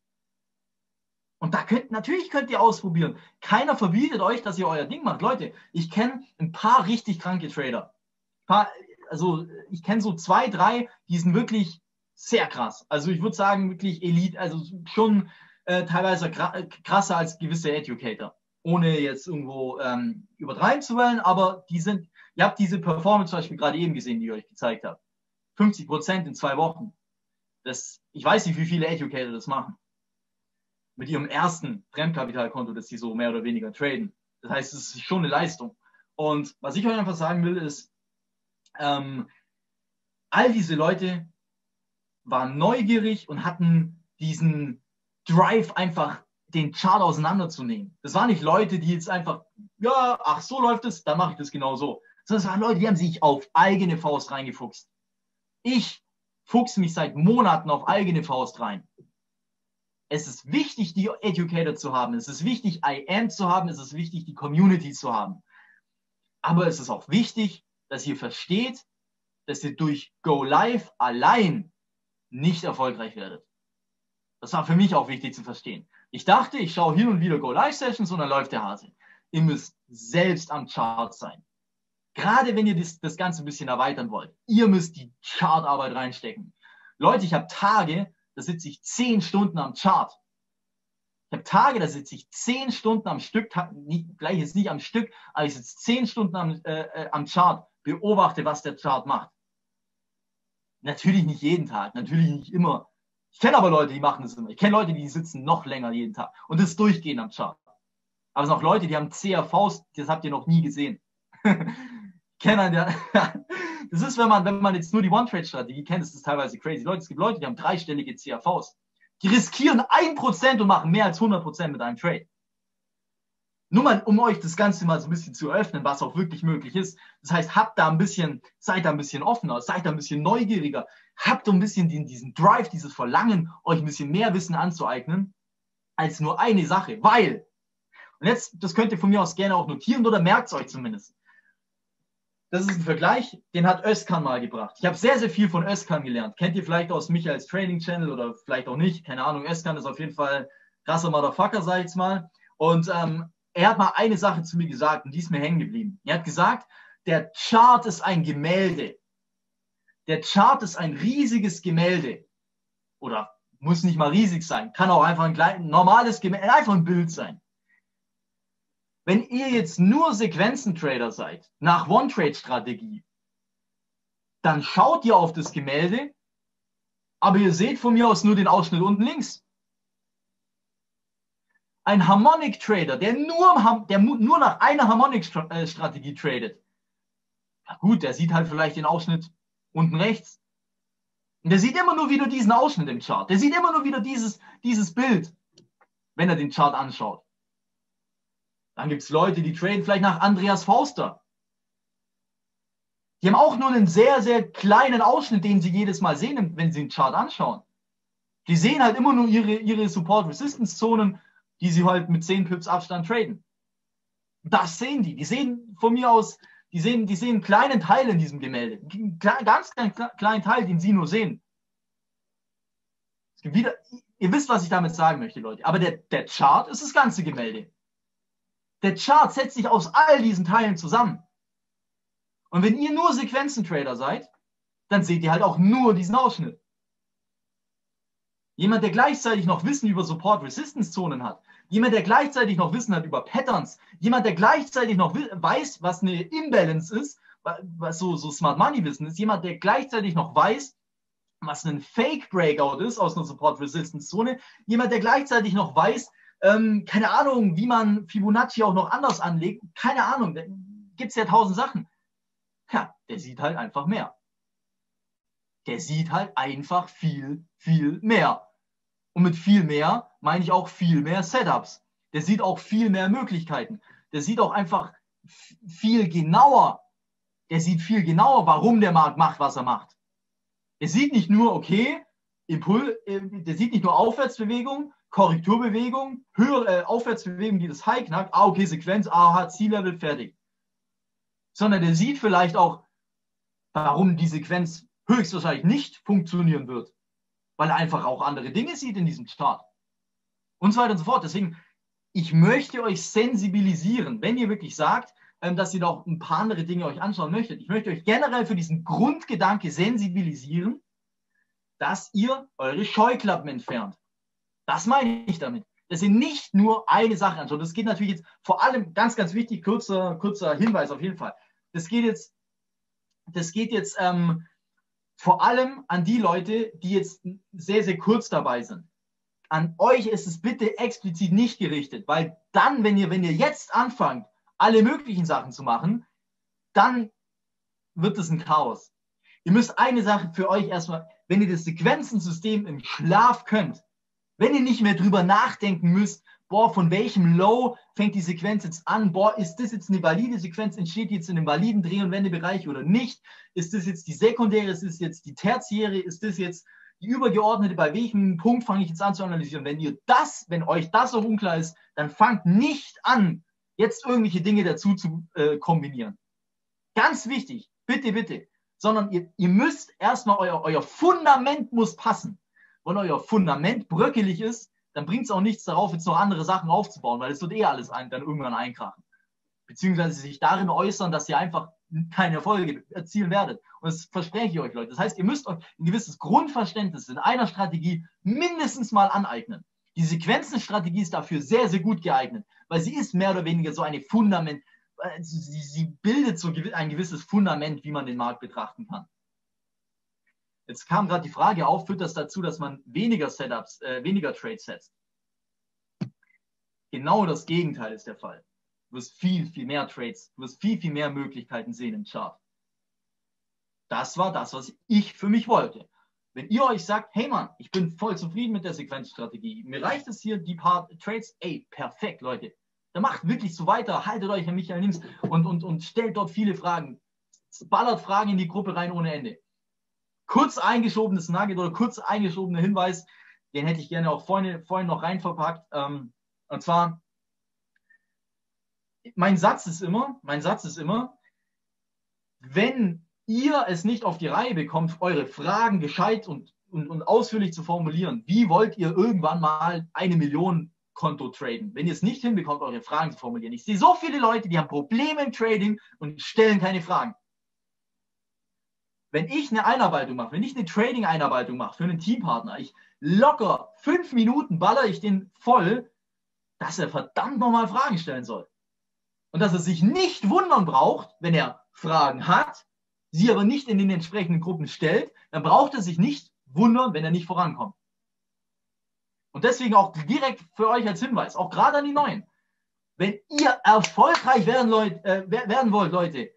Und da könnt, natürlich könnt ihr ausprobieren. Keiner verbietet euch, dass ihr euer Ding macht. Leute, ich kenne ein paar richtig kranke Trader. Ein paar, also ich kenne so zwei, drei, die sind wirklich sehr krass. Also ich würde sagen, wirklich Elite, also schon äh, teilweise krasser als gewisse Educator. Ohne jetzt irgendwo ähm, übertreiben zu wollen, aber die sind, ihr habt diese Performance zum Beispiel gerade eben gesehen, die ich euch gezeigt habe. fünfzig Prozent in zwei Wochen. Das, ich weiß nicht, wie viele Educator das machen. Mit ihrem ersten Fremdkapitalkonto, das sie so mehr oder weniger traden. Das heißt, es ist schon eine Leistung. Und was ich euch einfach sagen will, ist, ähm, all diese Leute waren neugierig und hatten diesen Drive, einfach den Chart auseinanderzunehmen. Das waren nicht Leute, die jetzt einfach, ja, ach, so läuft es, dann mache ich das genau so. Sondern es waren Leute, die haben sich auf eigene Faust reingefuchst. Ich fuchse mich seit Monaten auf eigene Faust rein. Es ist wichtig, die Educator zu haben. Es ist wichtig, I am zu haben. Es ist wichtig, die Community zu haben. Aber es ist auch wichtig, dass ihr versteht, dass ihr durch Go Live allein nicht erfolgreich werdet. Das war für mich auch wichtig zu verstehen. Ich dachte, ich schaue hin und wieder Go Live Sessions und dann läuft der Hase. Ihr müsst selbst am Chart sein. Gerade wenn ihr das, das Ganze ein bisschen erweitern wollt. Ihr müsst die Chartarbeit reinstecken. Leute, ich habe Tage, da sitze ich zehn Stunden am Chart. Ich habe Tage, da sitze ich zehn Stunden am Stück, nicht, gleich jetzt nicht am Stück, aber ich sitze zehn Stunden am, äh, am Chart, beobachte, was der Chart macht. Natürlich nicht jeden Tag, natürlich nicht immer. Ich kenne aber Leute, die machen das immer. Ich kenne Leute, die sitzen noch länger jeden Tag und das durchgehen am Chart. Aber es sind auch Leute, die haben C R Vs, das habt ihr noch nie gesehen. Ich kenne einen, der, das ist, wenn man, wenn man jetzt nur die One-Trade-Strategie kennt, das ist teilweise crazy. Leute, es gibt Leute, die haben dreistellige C R Vs. Die riskieren ein Prozent und machen mehr als hundert Prozent mit einem Trade. Nur mal, um euch das Ganze mal so ein bisschen zu eröffnen, was auch wirklich möglich ist. Das heißt, habt da ein bisschen, seid da ein bisschen offener, seid da ein bisschen neugieriger, habt so ein bisschen den, diesen Drive, dieses Verlangen, euch ein bisschen mehr Wissen anzueignen, als nur eine Sache. Weil, und jetzt, das könnt ihr von mir aus gerne auch notieren oder merkt es euch zumindest. Das ist ein Vergleich, den hat Özkan mal gebracht. Ich habe sehr, sehr viel von Özkan gelernt. Kennt ihr vielleicht aus Michaels Training Channel oder vielleicht auch nicht, keine Ahnung. Özkan ist auf jeden Fall krasser Motherfucker, sag ich jetzt mal. Und ähm, er hat mal eine Sache zu mir gesagt und die ist mir hängen geblieben. Er hat gesagt, der Chart ist ein Gemälde. Der Chart ist ein riesiges Gemälde. Oder muss nicht mal riesig sein, kann auch einfach ein kleines, normales Gemälde, einfach ein Bild sein. Wenn ihr jetzt nur Sequenzentrader seid, nach One-Trade-Strategie, dann schaut ihr auf das Gemälde, aber ihr seht von mir aus nur den Ausschnitt unten links. Ein Harmonic-Trader, der nur, der nur nach einer Harmonic-Strategie tradet, na gut, der sieht halt vielleicht den Ausschnitt unten rechts. Und der sieht immer nur wieder diesen Ausschnitt im Chart. Der sieht immer nur wieder dieses, dieses Bild, wenn er den Chart anschaut. Dann gibt es Leute, die traden vielleicht nach Andreas Fauster. Die haben auch nur einen sehr, sehr kleinen Ausschnitt, den sie jedes Mal sehen, wenn sie den Chart anschauen. Die sehen halt immer nur ihre, ihre Support-Resistance-Zonen, die sie halt mit zehn Pips Abstand traden. Das sehen die. Die sehen von mir aus, die sehen, die sehen einen kleinen Teil in diesem Gemälde. Einen ganz kleinen, kleinen Teil, den sie nur sehen. Es gibt wieder, ihr wisst, was ich damit sagen möchte, Leute. Aber der, der Chart ist das ganze Gemälde. Der Chart setzt sich aus all diesen Teilen zusammen. Und wenn ihr nur Sequenzentrader seid, dann seht ihr halt auch nur diesen Ausschnitt. Jemand, der gleichzeitig noch Wissen über Support-Resistance-Zonen hat, jemand, der gleichzeitig noch Wissen hat über Patterns, jemand, der gleichzeitig noch weiß, was eine Imbalance ist, was so, so Smart-Money-Wissen ist, jemand, der gleichzeitig noch weiß, was ein Fake-Breakout ist aus einer Support-Resistance-Zone, jemand, der gleichzeitig noch weiß, ähm, keine Ahnung, wie man Fibonacci auch noch anders anlegt, keine Ahnung, da gibt es ja tausend Sachen. Ja, der sieht halt einfach mehr. Der sieht halt einfach viel, viel mehr. Und mit viel mehr meine ich auch viel mehr Setups. Der sieht auch viel mehr Möglichkeiten. Der sieht auch einfach viel genauer. Der sieht viel genauer, warum der Markt macht, was er macht. Der sieht nicht nur, okay, Impuls, der sieht nicht nur Aufwärtsbewegung, Korrekturbewegung, höhere äh, Aufwärtsbewegung, die das High knackt, ah, okay, Sequenz, aha, Ziellevel, fertig. Sondern der sieht vielleicht auch, warum die Sequenz höchstwahrscheinlich nicht funktionieren wird, weil er einfach auch andere Dinge sieht in diesem Chart. Und so weiter und so fort. Deswegen, ich möchte euch sensibilisieren, wenn ihr wirklich sagt, ähm, dass ihr noch ein paar andere Dinge euch anschauen möchtet. Ich möchte euch generell für diesen Grundgedanke sensibilisieren, dass ihr eure Scheuklappen entfernt. Das meine ich damit. Dass ihr nicht nur eine Sache anschaut. Das geht natürlich jetzt vor allem, ganz, ganz wichtig, kurzer, kurzer Hinweis auf jeden Fall. Das geht jetzt, das geht jetzt ähm, vor allem an die Leute, die jetzt sehr, sehr kurz dabei sind. An euch ist es bitte explizit nicht gerichtet, weil dann, wenn ihr, wenn ihr jetzt anfangt, alle möglichen Sachen zu machen, dann wird es ein Chaos. Ihr müsst eine Sache für euch erstmal, wenn ihr das Sequenzensystem im Schlaf könnt, wenn ihr nicht mehr drüber nachdenken müsst, boah, von welchem Low fängt die Sequenz jetzt an, boah, ist das jetzt eine valide Sequenz, entsteht die jetzt in einem validen Dreh- und Wendebereich oder nicht, ist das jetzt die sekundäre, ist das jetzt die tertiäre, ist das jetzt die übergeordnete, bei welchem Punkt fange ich jetzt an zu analysieren. Wenn ihr das, wenn euch das so unklar ist, dann fangt nicht an, jetzt irgendwelche Dinge dazu zu äh, kombinieren. Ganz wichtig, bitte, bitte, sondern ihr, ihr müsst erstmal, euer, euer Fundament muss passen. Wenn euer Fundament bröckelig ist, dann bringt es auch nichts darauf, jetzt noch andere Sachen aufzubauen, weil es wird eh alles ein, dann irgendwann einkrachen. Beziehungsweise sich darin äußern, dass ihr einfach keine Erfolge erzielen werdet. Und das verspreche ich euch, Leute. Das heißt, ihr müsst euch ein gewisses Grundverständnis in einer Strategie mindestens mal aneignen. Die Sequenzenstrategie ist dafür sehr, sehr gut geeignet, weil sie ist mehr oder weniger so eine Fundament, sie, sie bildet so ein gewisses Fundament, wie man den Markt betrachten kann. Jetzt kam gerade die Frage auf, führt das dazu, dass man weniger Setups, äh, weniger Trades setzt? Genau das Gegenteil ist der Fall. Du wirst viel, viel mehr Trades, du wirst viel, viel mehr Möglichkeiten sehen im Chart. Das war das, was ich für mich wollte. Wenn ihr euch sagt, hey Mann, ich bin voll zufrieden mit der Sequenzstrategie, mir reicht es hier, die paar Trades, ey, perfekt, Leute. Dann macht wirklich so weiter, haltet euch an Michael Nims und, und, und stellt dort viele Fragen. Ballert Fragen in die Gruppe rein ohne Ende. Kurz eingeschobenes Nugget oder kurz eingeschobener Hinweis, den hätte ich gerne auch vorhin, vorhin noch rein verpackt. Ähm, und zwar, mein Satz ist immer, mein Satz ist immer, wenn ihr es nicht auf die Reihe bekommt, eure Fragen gescheit und, und, und ausführlich zu formulieren, wie wollt ihr irgendwann mal eine Million Konto traden? Wenn ihr es nicht hinbekommt, eure Fragen zu formulieren. Ich sehe so viele Leute, die haben Probleme im Trading und stellen keine Fragen. Wenn ich eine Einarbeitung mache, wenn ich eine Trading-Einarbeitung mache für einen Teampartner, ich locker fünf Minuten baller ich den voll, dass er verdammt nochmal Fragen stellen soll. Und dass er sich nicht wundern braucht, wenn er Fragen hat, sie aber nicht in den entsprechenden Gruppen stellt, dann braucht er sich nicht wundern, wenn er nicht vorankommt. Und deswegen auch direkt für euch als Hinweis, auch gerade an die Neuen. Wenn ihr erfolgreich werden, Leute, äh, werden wollt, Leute,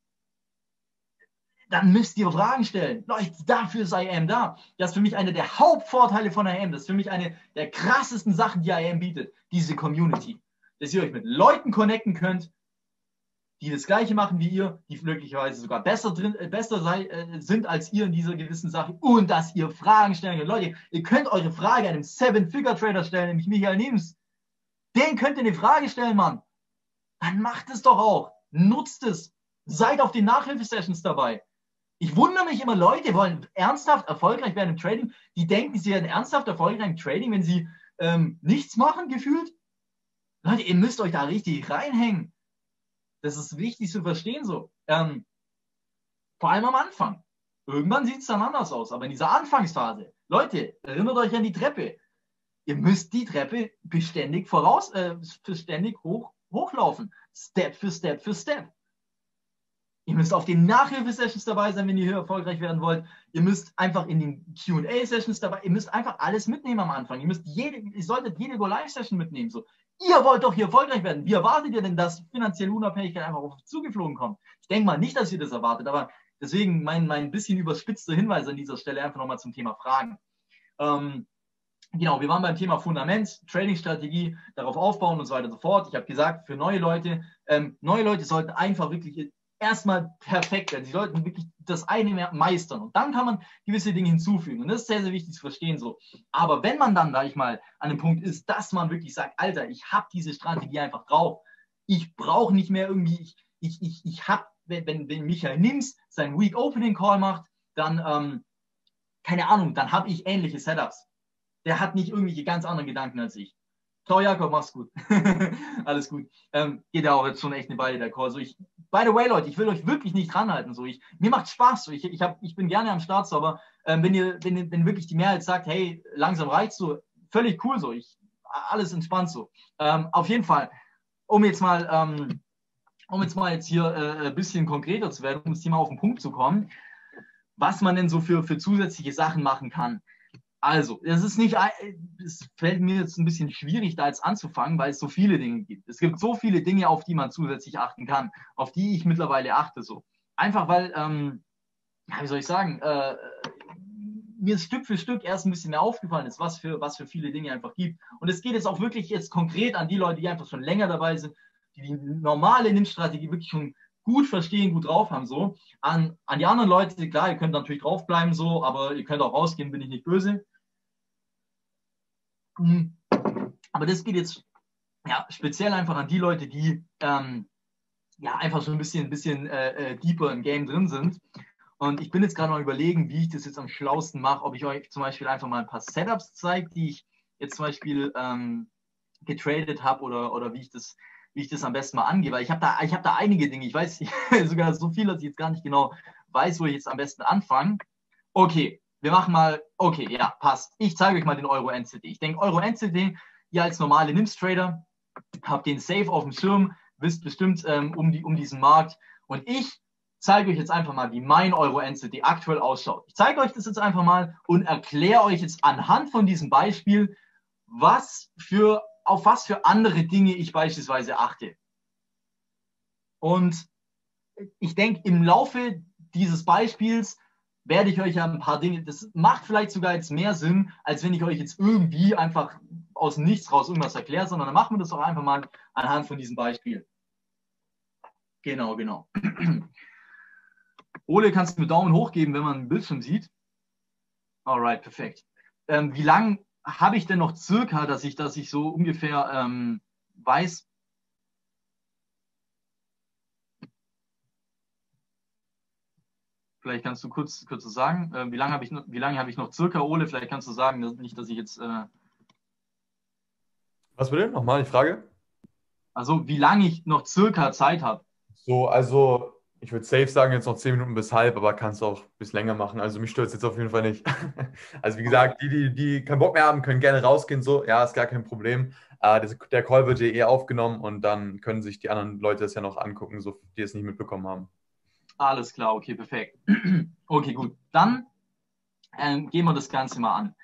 dann müsst ihr Fragen stellen. Leute, dafür ist I A M da. Das ist für mich einer der Hauptvorteile von I A M. Das ist für mich eine der krassesten Sachen, die I A M bietet. Diese Community. dass ihr euch mit Leuten connecten könnt, die das Gleiche machen wie ihr, die möglicherweise sogar besser, drin, äh, besser sei, äh, sind als ihr in dieser gewissen Sache und dass ihr Fragen stellen könnt. Leute, ihr könnt eure Frage einem Seven-Figure-Trader stellen, nämlich Michael Nemes. Den könnt ihr eine Frage stellen, Mann. Dann macht es doch auch. Nutzt es. Seid auf den Nachhilfesessions dabei. Ich wundere mich immer, Leute wollen ernsthaft erfolgreich werden im Trading. Die denken, sie werden ernsthaft erfolgreich im Trading, wenn sie ähm, nichts machen, gefühlt. Leute, ihr müsst euch da richtig reinhängen. Das ist wichtig zu verstehen so. Ähm, vor allem am Anfang. Irgendwann sieht es dann anders aus. Aber in dieser Anfangsphase, Leute, erinnert euch an die Treppe. Ihr müsst die Treppe beständig voraus, äh, beständig hoch, hochlaufen. Step für Step für Step. Ihr müsst auf den Nachhilfesessions dabei sein, wenn ihr hier erfolgreich werden wollt. Ihr müsst einfach in den Q und A-Sessions dabei, ihr müsst einfach alles mitnehmen am Anfang. Ihr müsst jede, ihr solltet jede Go-Live-Session mitnehmen. So. Ihr wollt doch hier erfolgreich werden. Wie erwartet ihr denn, dass finanzielle Unabhängigkeit einfach auf euch zugeflogen kommt? Ich denke mal nicht, dass ihr das erwartet, aber deswegen mein, mein bisschen überspitzter Hinweis an dieser Stelle einfach nochmal zum Thema Fragen. Ähm, genau, wir waren beim Thema Fundament, Trading-Strategie, darauf aufbauen und so weiter und so fort. Ich habe gesagt, für neue Leute, ähm, neue Leute sollten einfach wirklich erstmal perfekt werden. Sie sollten wirklich das eine meistern und dann kann man gewisse Dinge hinzufügen und das ist sehr, sehr wichtig zu verstehen so. Aber wenn man dann, sag ich mal, an dem Punkt ist, dass man wirklich sagt, Alter, ich habe diese Strategie einfach drauf, ich brauche nicht mehr irgendwie, ich, ich, ich, ich habe, wenn, wenn Michael Nims seinen Week Opening Call macht, dann, ähm, keine Ahnung, dann habe ich ähnliche Setups. Der hat nicht irgendwelche ganz anderen Gedanken als ich. Ciao Jakob, mach's gut. Alles gut. Ähm, geht ja auch jetzt schon echt eine Weile der Call. So, ich, by the way, Leute, ich will euch wirklich nicht dranhalten. So, ich, mir macht Spaß. So, ich, ich, hab, ich bin gerne am Start, so, aber ähm, wenn, ihr, wenn, wenn wirklich die Mehrheit sagt, hey, langsam reicht's so, völlig cool so. Ich, alles entspannt so. Ähm, auf jeden Fall, um jetzt mal, ähm, um jetzt mal jetzt hier äh, ein bisschen konkreter zu werden, um das Thema auf den Punkt zu kommen, was man denn so für, für zusätzliche Sachen machen kann. Also, es ist nicht, es fällt mir jetzt ein bisschen schwierig, da jetzt anzufangen, weil es so viele Dinge gibt. Es gibt so viele Dinge, auf die man zusätzlich achten kann, auf die ich mittlerweile achte so. Einfach weil, ähm, ja, wie soll ich sagen, äh, mir ist Stück für Stück erst ein bisschen mehr aufgefallen ist, was für, was für viele Dinge einfach gibt. Und es geht jetzt auch wirklich jetzt konkret an die Leute, die einfach schon länger dabei sind, die die normale Nimm-Strategie wirklich schon gut verstehen, gut drauf haben, so. An, an die anderen Leute, klar, ihr könnt natürlich draufbleiben, so, aber ihr könnt auch rausgehen, bin ich nicht böse. Aber das geht jetzt ja, speziell einfach an die Leute, die ähm, ja einfach schon ein bisschen, ein bisschen äh, deeper im Game drin sind. Und ich bin jetzt gerade mal überlegen, wie ich das jetzt am schlausten mache, ob ich euch zum Beispiel einfach mal ein paar Setups zeige, die ich jetzt zum Beispiel ähm, getradet habe oder, oder wie ich das wie ich das am besten mal angehe, weil ich habe da, ich habe da einige Dinge, ich weiß sogar so viel, dass ich jetzt gar nicht genau weiß, wo ich jetzt am besten anfange. Okay, wir machen mal, okay, ja, passt. Ich zeige euch mal den Euro-N Z D. Ich denke, Euro-N Z D, ihr als normale N I M S-Trader, habt den safe auf dem Schirm, wisst bestimmt ähm, um, die, um diesen Markt und ich zeige euch jetzt einfach mal, wie mein Euro-N Z D aktuell ausschaut. Ich zeige euch das jetzt einfach mal und erkläre euch jetzt anhand von diesem Beispiel, was für auf was für andere Dinge ich beispielsweise achte. Und ich denke, im Laufe dieses Beispiels werde ich euch ja ein paar Dinge, das macht vielleicht sogar jetzt mehr Sinn, als wenn ich euch jetzt irgendwie einfach aus dem Nichts raus irgendwas erkläre, sondern dann machen wir das doch einfach mal anhand von diesem Beispiel. Genau, genau. Ole, kannst du mir Daumen hoch geben, wenn man einen Bildschirm sieht? Alright, perfekt. Ähm, wie lange habe ich denn noch circa, dass ich, dass ich so ungefähr ähm, weiß? Vielleicht kannst du kurz, kurz sagen, äh, wie lange habe ich noch, wie lange habe ich noch circa, Ole? Vielleicht kannst du sagen, dass, nicht, dass ich jetzt. Äh, Was bitte? Nochmal die Frage? Also, wie lange ich noch circa Zeit habe. So, also ich würde safe sagen, jetzt noch zehn Minuten bis halb, aber kannst du auch ein bisschen länger machen. Also mich stört es jetzt auf jeden Fall nicht. Also wie gesagt, die, die, die keinen Bock mehr haben, können gerne rausgehen. So, ja, ist gar kein Problem. Äh, das, der Call wird ja eh aufgenommen und dann können sich die anderen Leute das ja noch angucken, so die es nicht mitbekommen haben. Alles klar, okay, perfekt. Okay, gut. Dann ähm, gehen wir das Ganze mal an.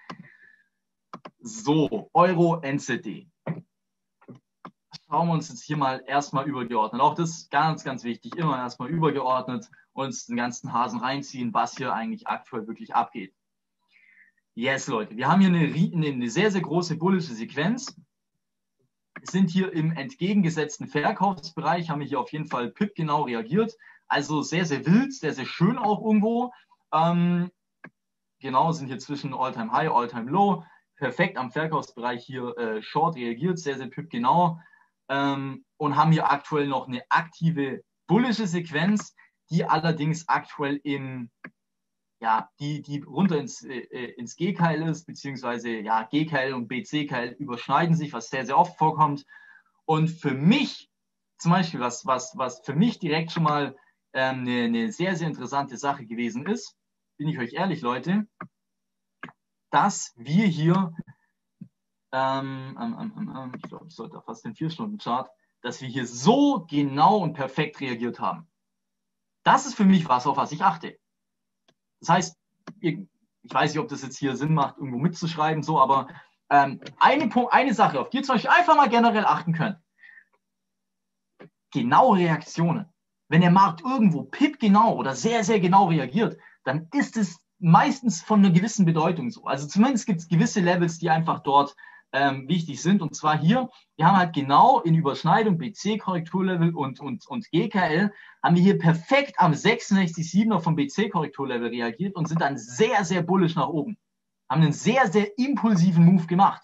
So, Euro-N Z D. Schauen wir uns jetzt hier mal erstmal übergeordnet. Auch das ist ganz, ganz wichtig. Immer erstmal übergeordnet uns den ganzen Hasen reinziehen, was hier eigentlich aktuell wirklich abgeht. Yes, Leute, wir haben hier eine, eine sehr, sehr große bullische Sequenz. sind hier im entgegengesetzten Verkaufsbereich, haben wir hier auf jeden Fall P I P genau reagiert. Also sehr, sehr wild, sehr, sehr schön auch irgendwo. Ähm, genau, sind hier zwischen All-Time High, All-Time Low. Perfekt am Verkaufsbereich hier äh, Short reagiert, sehr, sehr P I P genau. Ähm, und haben hier aktuell noch eine aktive bullische Sequenz, die allerdings aktuell in, ja, die, die runter ins, äh, ins G-K L ist, beziehungsweise ja, G-K L und B C-K L überschneiden sich, was sehr, sehr oft vorkommt. Und für mich, zum Beispiel, was, was, was für mich direkt schon mal ähm, eine, eine sehr, sehr interessante Sache gewesen ist, bin ich euch ehrlich, Leute, dass wir hier, ähm, ähm, ähm, ich glaube, ich sollte fast den vier Stunden Chart, dass wir hier so genau und perfekt reagiert haben. Das ist für mich was, auf was ich achte. Das heißt, ich weiß nicht, ob das jetzt hier Sinn macht, irgendwo mitzuschreiben, so, aber ähm, eine, Punkt, eine Sache, auf die ihr zum Beispiel einfach mal generell achten könnt. Genaue Reaktionen. Wenn der Markt irgendwo P I P genau oder sehr, sehr genau reagiert, dann ist es meistens von einer gewissen Bedeutung so. Also zumindest gibt es gewisse Levels, die einfach dort ähm, wichtig sind. Und zwar hier, wir haben halt genau in Überschneidung B C-Korrekturlevel und, und, und G K L, haben wir hier perfekt am sechsundsechzig Komma siebener vom B C-Korrekturlevel reagiert und sind dann sehr, sehr bullisch nach oben. Haben einen sehr, sehr impulsiven Move gemacht.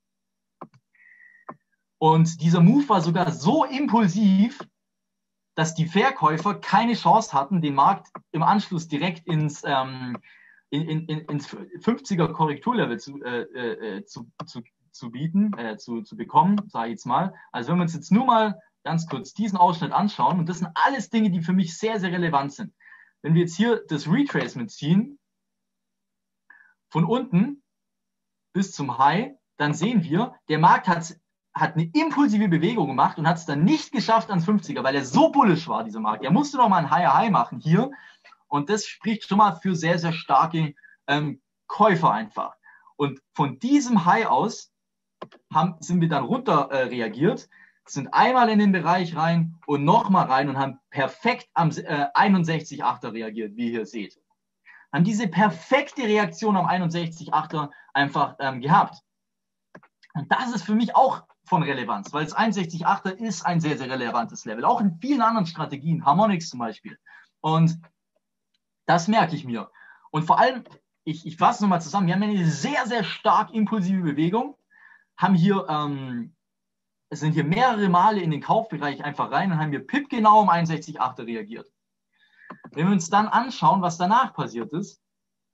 Und dieser Move war sogar so impulsiv, dass die Verkäufer keine Chance hatten, den Markt im Anschluss direkt ins, ähm, in, in, ins fünfziger Korrekturlevel zu, äh, äh, zu, zu, zu bieten, äh, zu, zu bekommen, sage ich jetzt mal. Also wenn wir uns jetzt nur mal ganz kurz diesen Ausschnitt anschauen, und das sind alles Dinge, die für mich sehr, sehr relevant sind. Wenn wir jetzt hier das Retracement ziehen, von unten bis zum High, dann sehen wir, der Markt hat hat eine impulsive Bewegung gemacht und hat es dann nicht geschafft ans fünfziger, weil er so bullisch war, dieser Markt. Er musste noch mal ein Higher High machen hier und das spricht schon mal für sehr, sehr starke ähm, Käufer einfach. Und von diesem High aus haben, sind wir dann runter äh, reagiert, sind einmal in den Bereich rein und nochmal rein und haben perfekt am äh, einundsechzig Komma achter reagiert, wie ihr hier seht. Haben diese perfekte Reaktion am einundsechzig Komma achter einfach ähm, gehabt. Und das ist für mich auch von Relevanz, weil das einundsechzig Komma achter ist ein sehr, sehr relevantes Level, auch in vielen anderen Strategien, Harmonics zum Beispiel. Und das merke ich mir. Und vor allem, ich, ich fasse es nochmal zusammen, wir haben eine sehr, sehr stark impulsive Bewegung, haben hier, ähm, es sind hier mehrere Male in den Kaufbereich einfach rein und haben hier P I P genau um einundsechzig Komma achter reagiert. Wenn wir uns dann anschauen, was danach passiert ist,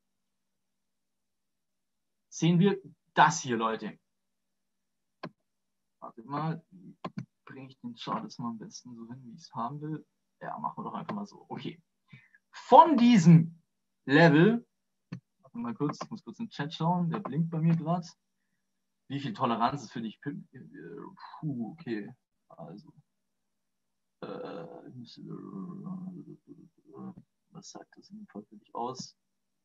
sehen wir das hier, Leute. Warte mal, bringe ich den Chart jetzt mal am besten so hin, wie ich es haben will. Ja, machen wir doch einfach mal so. Okay. Von diesem Level, warte mal kurz, ich muss kurz im Chat schauen, der blinkt bei mir gerade. Wie viel Toleranz ist für dich? Puh, okay. Also. Äh, was sagt das in dem Fall für dich aus?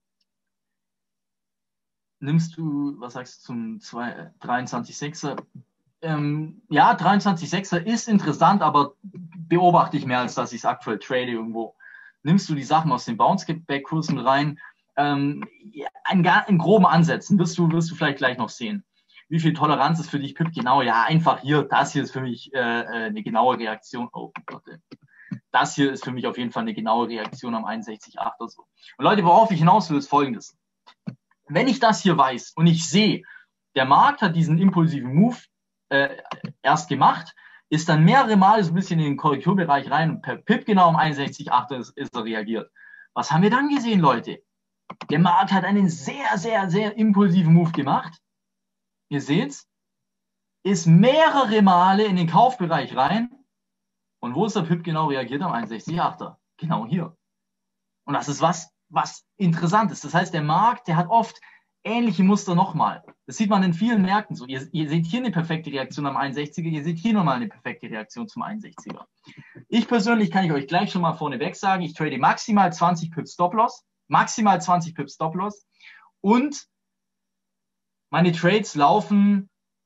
Nimmst du, was sagst du zum dreiundzwanzig Komma sechser? Ähm, ja, dreiundzwanzig Komma sechser ist interessant, aber beobachte ich mehr, als dass ich es aktuell trade irgendwo. Nimmst du die Sachen aus den Bounce-Back-Kursen rein, ähm, ja, in, in groben Ansätzen, wirst du, wirst du vielleicht gleich noch sehen. Wie viel Toleranz ist für dich P I P genau? Ja, einfach hier, das hier ist für mich äh, eine genaue Reaktion. Oh Gott, das hier ist für mich auf jeden Fall eine genaue Reaktion am einundsechzig Komma acht oder so. Und Leute, worauf ich hinaus will, ist Folgendes. Wenn ich das hier weiß und ich sehe, der Markt hat diesen impulsiven Move Äh, erst gemacht, ist dann mehrere Male so ein bisschen in den Korrekturbereich rein und per P I P genau um einundsechzig Komma acht ist, ist er reagiert. Was haben wir dann gesehen, Leute? Der Markt hat einen sehr, sehr, sehr impulsiven Move gemacht. Ihr seht's, ist mehrere Male in den Kaufbereich rein und wo ist der P I P genau reagiert am einundsechzig Komma achter? Genau hier. Und das ist was, was interessant ist. Das heißt, der Markt, der hat oft ähnliche Muster nochmal. Das sieht man in vielen Märkten so. Ihr, ihr seht hier eine perfekte Reaktion am einundsechziger, ihr seht hier nochmal eine perfekte Reaktion zum einundsechziger. Ich persönlich kann ich euch gleich schon mal vorneweg sagen, ich trade maximal zwanzig Pips Stop-Loss, maximal zwanzig Pips Stop-Loss und meine Trades laufen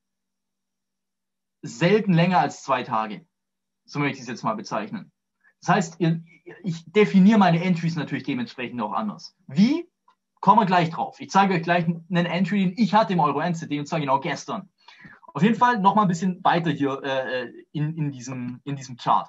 selten länger als zwei Tage. So möchte ich es jetzt mal bezeichnen. Das heißt, ihr, ich definiere meine Entries natürlich dementsprechend auch anders. Wie? Kommen wir gleich drauf. Ich zeige euch gleich einen Entry, den ich hatte im Euro N Z D und zwar genau gestern. Auf jeden Fall noch mal ein bisschen weiter hier äh, in, in, diesem, in diesem Chart.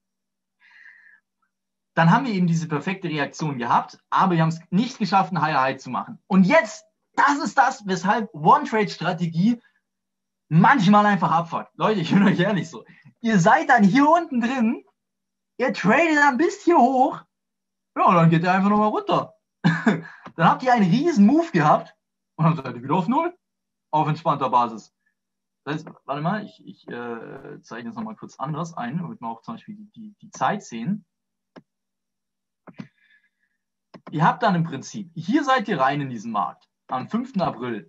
Dann haben wir eben diese perfekte Reaktion gehabt, aber wir haben es nicht geschafft, ein Higher High zu machen. Und jetzt, das ist das, weshalb One-Trade-Strategie manchmal einfach abfuckt. Leute, ich bin euch ehrlich so. Ihr seid dann hier unten drin, ihr tradet dann bis hier hoch, ja, und dann geht ihr einfach nochmal runter. Dann habt ihr einen riesen Move gehabt und dann seid ihr wieder auf Null, auf entspannter Basis. Das heißt, warte mal, ich, ich äh, zeichne es nochmal kurz anders ein, damit wir auch zum Beispiel die, die, die Zeit sehen. Ihr habt dann im Prinzip, hier seid ihr rein in diesen Markt, am fünften April.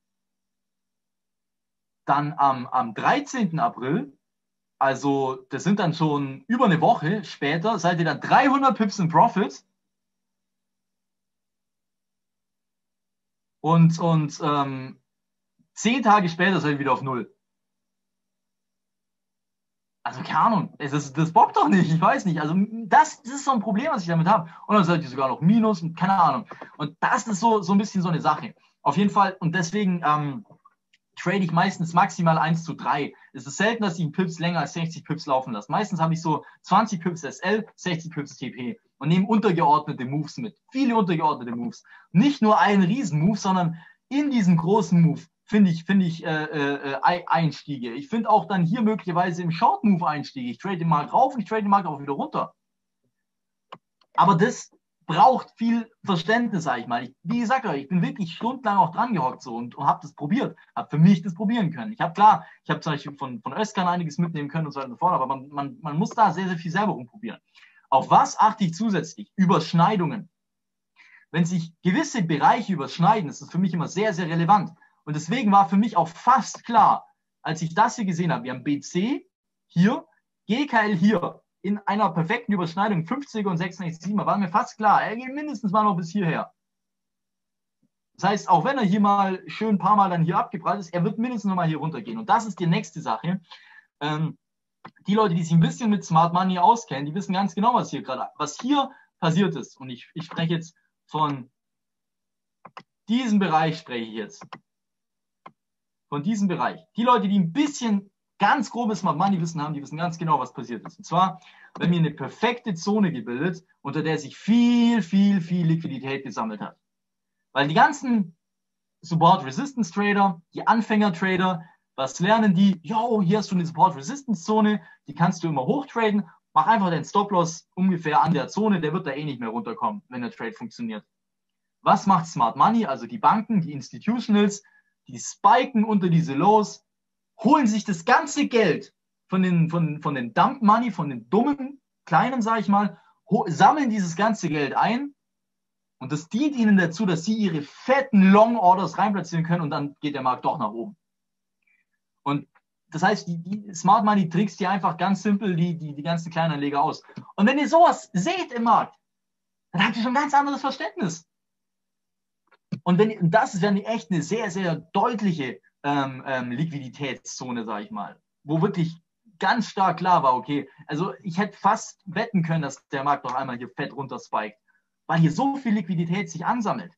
Dann am, am dreizehnten April, also das sind dann schon über eine Woche später, seid ihr dann dreihundert Pips in Profit. Und, und ähm, zehn Tage später seid ihr wieder auf Null. Also keine Ahnung, das, ist, das bockt doch nicht, ich weiß nicht. Also das, das ist so ein Problem, was ich damit habe. Und dann seid ihr sogar noch Minus und keine Ahnung. Und das ist so, so ein bisschen so eine Sache. Auf jeden Fall, und deswegen ähm, trade ich meistens maximal eins zu drei. Es ist selten, dass ich einen Pips länger als sechzig Pips laufen lasse. Meistens habe ich so zwanzig Pips S L, sechzig Pips T P und nehme untergeordnete Moves mit. Viele untergeordnete Moves. Nicht nur einen Riesen-Move, sondern in diesem großen Move finde ich, finde ich äh, äh, Einstiege. Ich finde auch dann hier möglicherweise im Short-Move Einstiege. Ich trade den Markt rauf und ich trade den Markt auch wieder runter. Aber das braucht viel Verständnis, sage ich mal. Ich, wie gesagt, ich bin wirklich stundenlang auch dran gehockt so und, und habe das probiert, habe für mich das probieren können. Ich habe klar, ich habe zum Beispiel von, von Özkan einiges mitnehmen können und so weiter und so fort, aber man, man, man muss da sehr, sehr viel selber rumprobieren. Auf was achte ich zusätzlich? Überschneidungen. Wenn sich gewisse Bereiche überschneiden, ist das für mich immer sehr, sehr relevant. Und deswegen war für mich auch fast klar, als ich das hier gesehen habe, wir haben B C hier, G K L hier, in einer perfekten Überschneidung, fünfziger und sechsundsechziger, war mir fast klar, er geht mindestens mal noch bis hierher. Das heißt, auch wenn er hier mal schön ein paar Mal dann hier abgeprallt ist, er wird mindestens noch mal hier runtergehen. Und das ist die nächste Sache. Ähm, die Leute, die sich ein bisschen mit Smart Money auskennen, die wissen ganz genau, was hier gerade, was hier passiert ist. Und ich, ich spreche jetzt von diesem Bereich, spreche ich jetzt. Von diesem Bereich. Die Leute, die ein bisschen ganz grobes Smart Money Wissen haben, die wissen ganz genau, was passiert ist. Und zwar, wenn wir eine perfekte Zone gebildet, unter der sich viel, viel, viel Liquidität gesammelt hat. Weil die ganzen Support-Resistance-Trader, die Anfänger-Trader, was lernen die? Jo, hier hast du eine Support-Resistance-Zone, die kannst du immer hochtraden. Mach einfach den Stop-Loss ungefähr an der Zone, der wird da eh nicht mehr runterkommen, wenn der Trade funktioniert. Was macht Smart Money? Also die Banken, die Institutionals, die spiken unter diese Lows, holen sich das ganze Geld von den, von, von den Dump Money, von den dummen, kleinen, sage ich mal, sammeln dieses ganze Geld ein und das dient ihnen dazu, dass sie ihre fetten Long Orders reinplatzieren können und dann geht der Markt doch nach oben. Und das heißt, die, die Smart Money trickst dir einfach ganz simpel die, die, die ganzen Kleinanleger aus. Und wenn ihr sowas seht im Markt, dann habt ihr schon ein ganz anderes Verständnis. Und wenn, das wäre echt eine sehr, sehr deutliche ähm, ähm, Liquiditätszone, sage ich mal, wo wirklich ganz stark klar war, okay, also ich hätte fast wetten können, dass der Markt noch einmal hier fett runter spiked, weil hier so viel Liquidität sich ansammelt.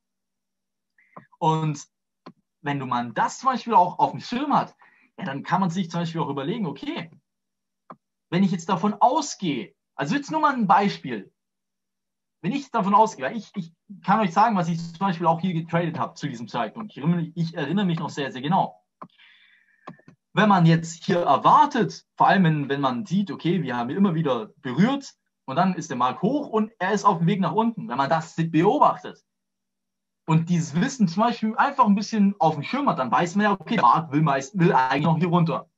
Und wenn du mal das zum Beispiel auch auf dem Schirm hat, ja, dann kann man sich zum Beispiel auch überlegen, okay, wenn ich jetzt davon ausgehe, also jetzt nur mal ein Beispiel, wenn ich davon ausgehe, weil ich, ich kann euch sagen, was ich zum Beispiel auch hier getradet habe zu diesem Zeitpunkt. Ich erinnere, ich erinnere mich noch sehr, sehr genau. Wenn man jetzt hier erwartet, vor allem wenn, wenn man sieht, okay, wir haben immer wieder berührt und dann ist der Markt hoch und er ist auf dem Weg nach unten. Wenn man das beobachtet und dieses Wissen zum Beispiel einfach ein bisschen auf dem Schirm hat, dann weiß man ja, okay, der Markt will, meist, will eigentlich noch hier runter.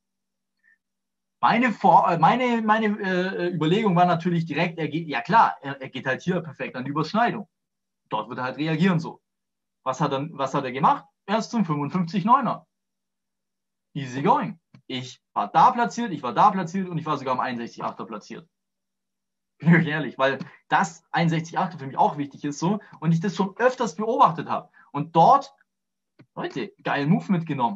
Meine, Vor meine, meine äh, Überlegung war natürlich direkt, er geht, ja klar, er, er geht halt hier perfekt an die Überschneidung. Dort wird er halt reagieren so. Was hat er, was hat er gemacht? Erst zum fünfundfünfzig Komma neuner. Easy going. Ich war da platziert, ich war da platziert und ich war sogar am einundsechzig Komma achter platziert. Bin ich ehrlich, weil das einundsechzig Komma achter für mich auch wichtig ist so und ich das schon öfters beobachtet habe. Und dort, Leute, geilen Move mitgenommen.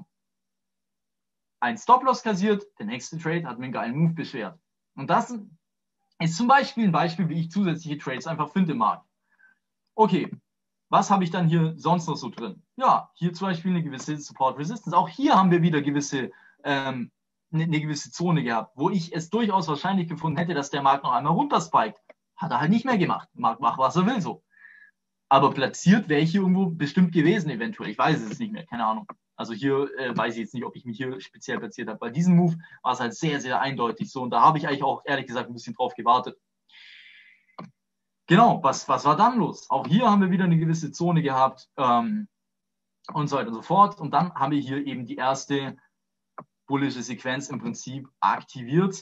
Ein Stop-Loss kassiert, der nächste Trade hat mir einen geilen Move beschert. Und das ist zum Beispiel ein Beispiel, wie ich zusätzliche Trades einfach finde im Markt. Okay, was habe ich dann hier sonst noch so drin? Ja, hier zum Beispiel eine gewisse Support Resistance. Auch hier haben wir wieder gewisse ähm, eine, eine gewisse Zone gehabt, wo ich es durchaus wahrscheinlich gefunden hätte, dass der Markt noch einmal runterspiked. Hat er halt nicht mehr gemacht. Markt macht, was er will so. Aber platziert wäre ich hier irgendwo bestimmt gewesen, eventuell. Ich weiß es nicht mehr, keine Ahnung. Also hier äh, weiß ich jetzt nicht, ob ich mich hier speziell platziert habe. Bei diesem Move war es halt sehr, sehr eindeutig so. Und da habe ich eigentlich auch, ehrlich gesagt, ein bisschen drauf gewartet. Genau, was, was war dann los? Auch hier haben wir wieder eine gewisse Zone gehabt ähm, und so weiter und so fort. Und dann haben wir hier eben die erste bullische Sequenz im Prinzip aktiviert.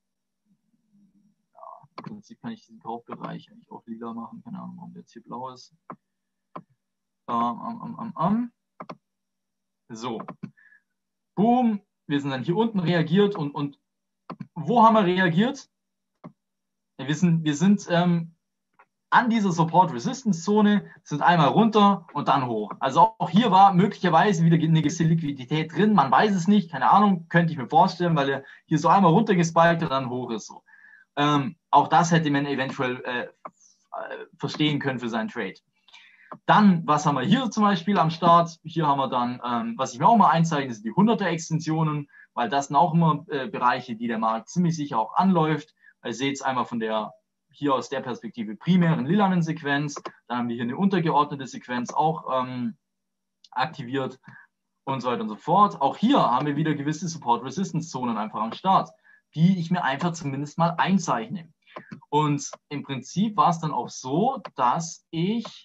Ja, im Prinzip kann ich diesen Kaufbereich eigentlich auch lila machen. Keine Ahnung, warum der jetzt hier blau ist. Ähm, ähm, ähm, ähm. So, boom, wir sind dann hier unten reagiert und, und wo haben wir reagiert? Ja, wir sind, wir sind ähm, an dieser Support-Resistance-Zone, sind einmal runter und dann hoch. Also auch hier war möglicherweise wieder eine gewisse Liquidität drin, man weiß es nicht, keine Ahnung, könnte ich mir vorstellen, weil er hier so einmal runtergespiked und dann hoch ist. So. Ähm, auch das hätte man eventuell äh, verstehen können für seinen Trade. Dann, was haben wir hier zum Beispiel am Start? Hier haben wir dann, ähm, was ich mir auch mal einzeichne, sind die hunderter-Extensionen, weil das sind auch immer äh, Bereiche, die der Markt ziemlich sicher auch anläuft. Ihr seht es einmal von der, hier aus der Perspektive primären lilanen Sequenz. Dann haben wir hier eine untergeordnete Sequenz auch ähm, aktiviert und so weiter und so fort. Auch hier haben wir wieder gewisse Support-Resistance-Zonen einfach am Start, die ich mir einfach zumindest mal einzeichne. Und im Prinzip war es dann auch so, dass ich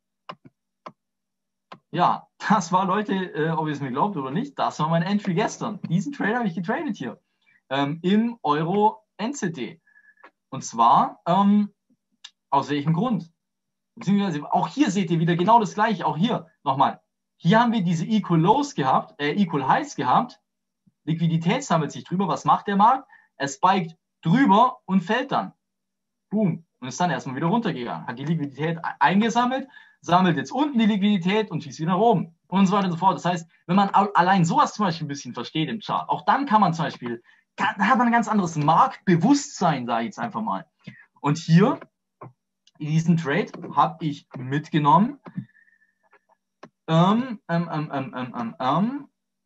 Ja, das war, Leute, äh, ob ihr es mir glaubt oder nicht, das war mein Entry gestern. Diesen Trade habe ich getradet hier ähm, im Euro-N C T. Und zwar, ähm, aus welchem Grund? Beziehungsweise auch hier seht ihr wieder genau das Gleiche. Auch hier nochmal. Hier haben wir diese Equal Lows gehabt, äh, Equal Highs gehabt. Liquidität sammelt sich drüber. Was macht der Markt? Er spiked drüber und fällt dann. Boom. Und ist dann erstmal wieder runtergegangen. Hat die Liquidität eingesammelt, sammelt jetzt unten die Liquidität und schießt wieder nach oben und so weiter und so fort. Das heißt, wenn man allein sowas zum Beispiel ein bisschen versteht im Chart, auch dann kann man zum Beispiel, da hat man ein ganz anderes Marktbewusstsein, sage ich jetzt einfach mal. Und hier, in diesem Trade, habe ich mitgenommen, ähm, ähm, ähm, ähm, ähm, ähm, ähm,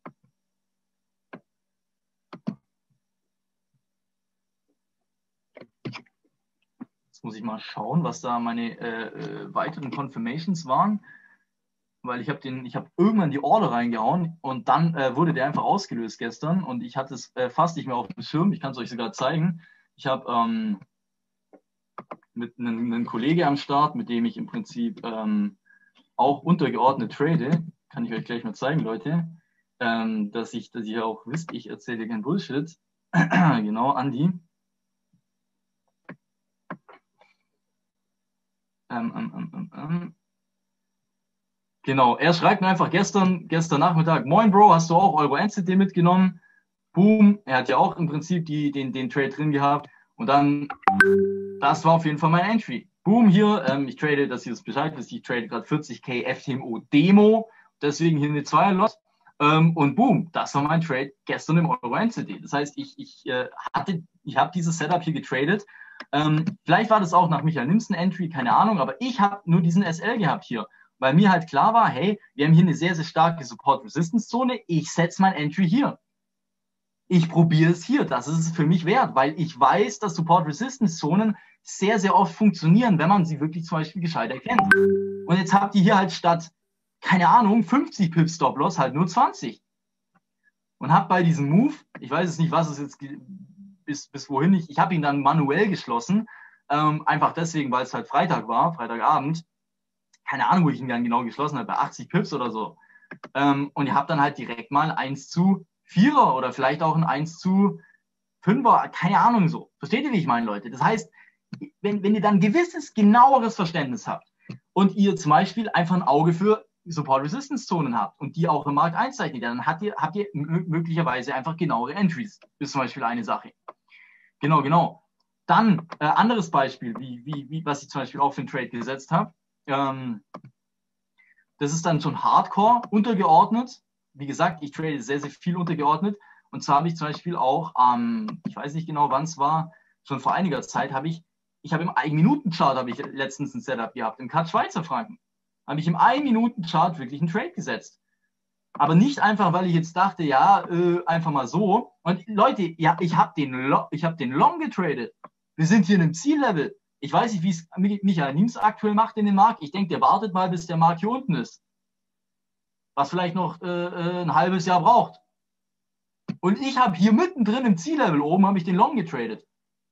muss ich mal schauen, was da meine äh, äh, weiteren Confirmations waren, weil ich habe den, ich habe irgendwann die Order reingehauen und dann äh, wurde der einfach ausgelöst gestern und ich hatte es äh, fast nicht mehr auf dem Schirm. Ich kann es euch sogar zeigen. Ich habe ähm, mit einem, einem Kollege am Start, mit dem ich im Prinzip ähm, auch untergeordnet trade, kann ich euch gleich mal zeigen, Leute, ähm, dass ich, dass ihr auch wisst, ich erzähle kein Bullshit. Genau, Andi. Ähm, ähm, ähm, ähm. Genau, er schreibt mir einfach gestern, gestern Nachmittag, moin Bro, hast du auch Euro-N C T mitgenommen? Boom, er hat ja auch im Prinzip die, den, den Trade drin gehabt und dann, das war auf jeden Fall mein Entry. Boom, hier, ähm, ich trade, dass ihr das Bescheid wisst, ich trade gerade vierzig K F T M O Demo, deswegen hier eine Zweier-Lot ähm, und boom, das war mein Trade gestern im Euro-N C T. Das heißt, ich, ich äh, hatte, ich habe dieses Setup hier getradet. Ähm, vielleicht war das auch nach Michael Nimsen Entry, keine Ahnung, aber ich habe nur diesen S L gehabt hier, weil mir halt klar war, hey, wir haben hier eine sehr, sehr starke Support-Resistance-Zone, ich setze mein Entry hier. Ich probiere es hier, das ist es für mich wert, weil ich weiß, dass Support-Resistance-Zonen sehr, sehr oft funktionieren, wenn man sie wirklich zum Beispiel gescheit erkennt. Und jetzt habt ihr hier halt statt, keine Ahnung, fünfzig Pips Stop-Loss halt nur zwanzig. Und habt bei diesem Move, ich weiß es nicht, was es jetzt Bis, bis wohin ich, ich habe ihn dann manuell geschlossen, ähm, einfach deswegen, weil es halt Freitag war, Freitagabend, keine Ahnung, wo ich ihn dann genau geschlossen habe, bei achtzig Pips oder so. Ähm, und ihr habt dann halt direkt mal eins zu vierer oder vielleicht auch ein eins zu fünfer, keine Ahnung so. Versteht ihr, wie ich meine, Leute? Das heißt, wenn, wenn ihr dann ein gewisses, genaueres Verständnis habt und ihr zum Beispiel einfach ein Auge für Support-Resistance-Zonen habt und die auch im Markt einzeichnet, dann habt ihr, habt ihr möglicherweise einfach genauere Entries. Das ist zum Beispiel eine Sache. Genau, genau. Dann äh, anderes Beispiel, wie, wie, wie, was ich zum Beispiel auch für einen Trade gesetzt habe. Ähm, das ist dann schon Hardcore untergeordnet. Wie gesagt, ich trade sehr, sehr viel untergeordnet. Und zwar habe ich zum Beispiel auch, ähm, ich weiß nicht genau, wann es war, schon vor einiger Zeit habe ich, ich habe im ein-Minuten-Chart habe ich letztens ein Setup gehabt, im Cut Schweizer Franken. Habe ich im ein-Minuten-Chart wirklich einen Trade gesetzt. Aber nicht einfach, weil ich jetzt dachte, ja, äh, einfach mal so. Und Leute, ja, ich habe den, Lo ich hab den Long getradet. Wir sind hier in einem Ziellevel. Ich weiß nicht, wie es Michael Niems aktuell macht in den Markt. Ich denke, der wartet mal, bis der Markt hier unten ist. Was vielleicht noch äh, äh, ein halbes Jahr braucht. Und ich habe hier mittendrin im Ziellevel oben, habe ich den Long getradet.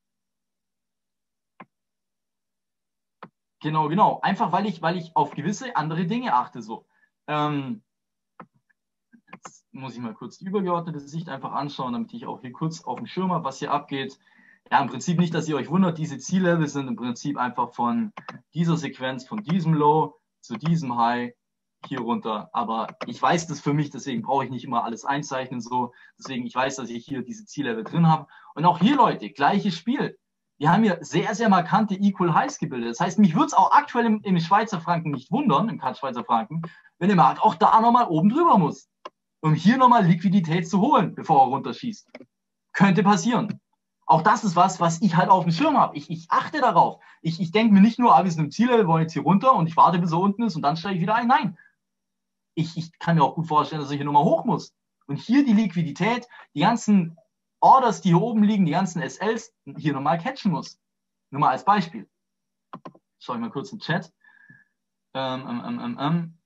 Genau, genau. Einfach, weil ich, weil ich auf gewisse andere Dinge achte. So. Ähm, jetzt muss ich mal kurz die übergeordnete Sicht einfach anschauen, damit ich auch hier kurz auf dem Schirm habe, was hier abgeht. Ja, im Prinzip nicht, dass ihr euch wundert, diese Ziellevel sind im Prinzip einfach von dieser Sequenz, von diesem Low zu diesem High hier runter. Aber ich weiß das für mich, deswegen brauche ich nicht immer alles einzeichnen so. Deswegen, ich weiß, dass ich hier diese Ziellevel drin habe. Und auch hier, Leute, gleiches Spiel. Wir haben hier sehr, sehr markante Equal Highs gebildet. Das heißt, mich würde es auch aktuell im, im Schweizer Franken nicht wundern, im Cut Schweizer Franken, wenn der Markt auch da nochmal oben drüber muss, um hier nochmal Liquidität zu holen, bevor er runterschießt. Könnte passieren. Auch das ist was, was ich halt auf dem Schirm habe. Ich, ich achte darauf. Ich, ich denke mir nicht nur, ah, wir sind im Ziel, wir wollen jetzt hier runter und ich warte, bis er unten ist und dann steige ich wieder ein. Nein. Ich, ich kann mir auch gut vorstellen, dass ich hier nochmal hoch muss. Und hier die Liquidität, die ganzen Orders, die hier oben liegen, die ganzen S Ls, hier nochmal catchen muss. Nur mal als Beispiel. Schau ich mal kurz im Chat. Ähm, ähm, ähm, ähm.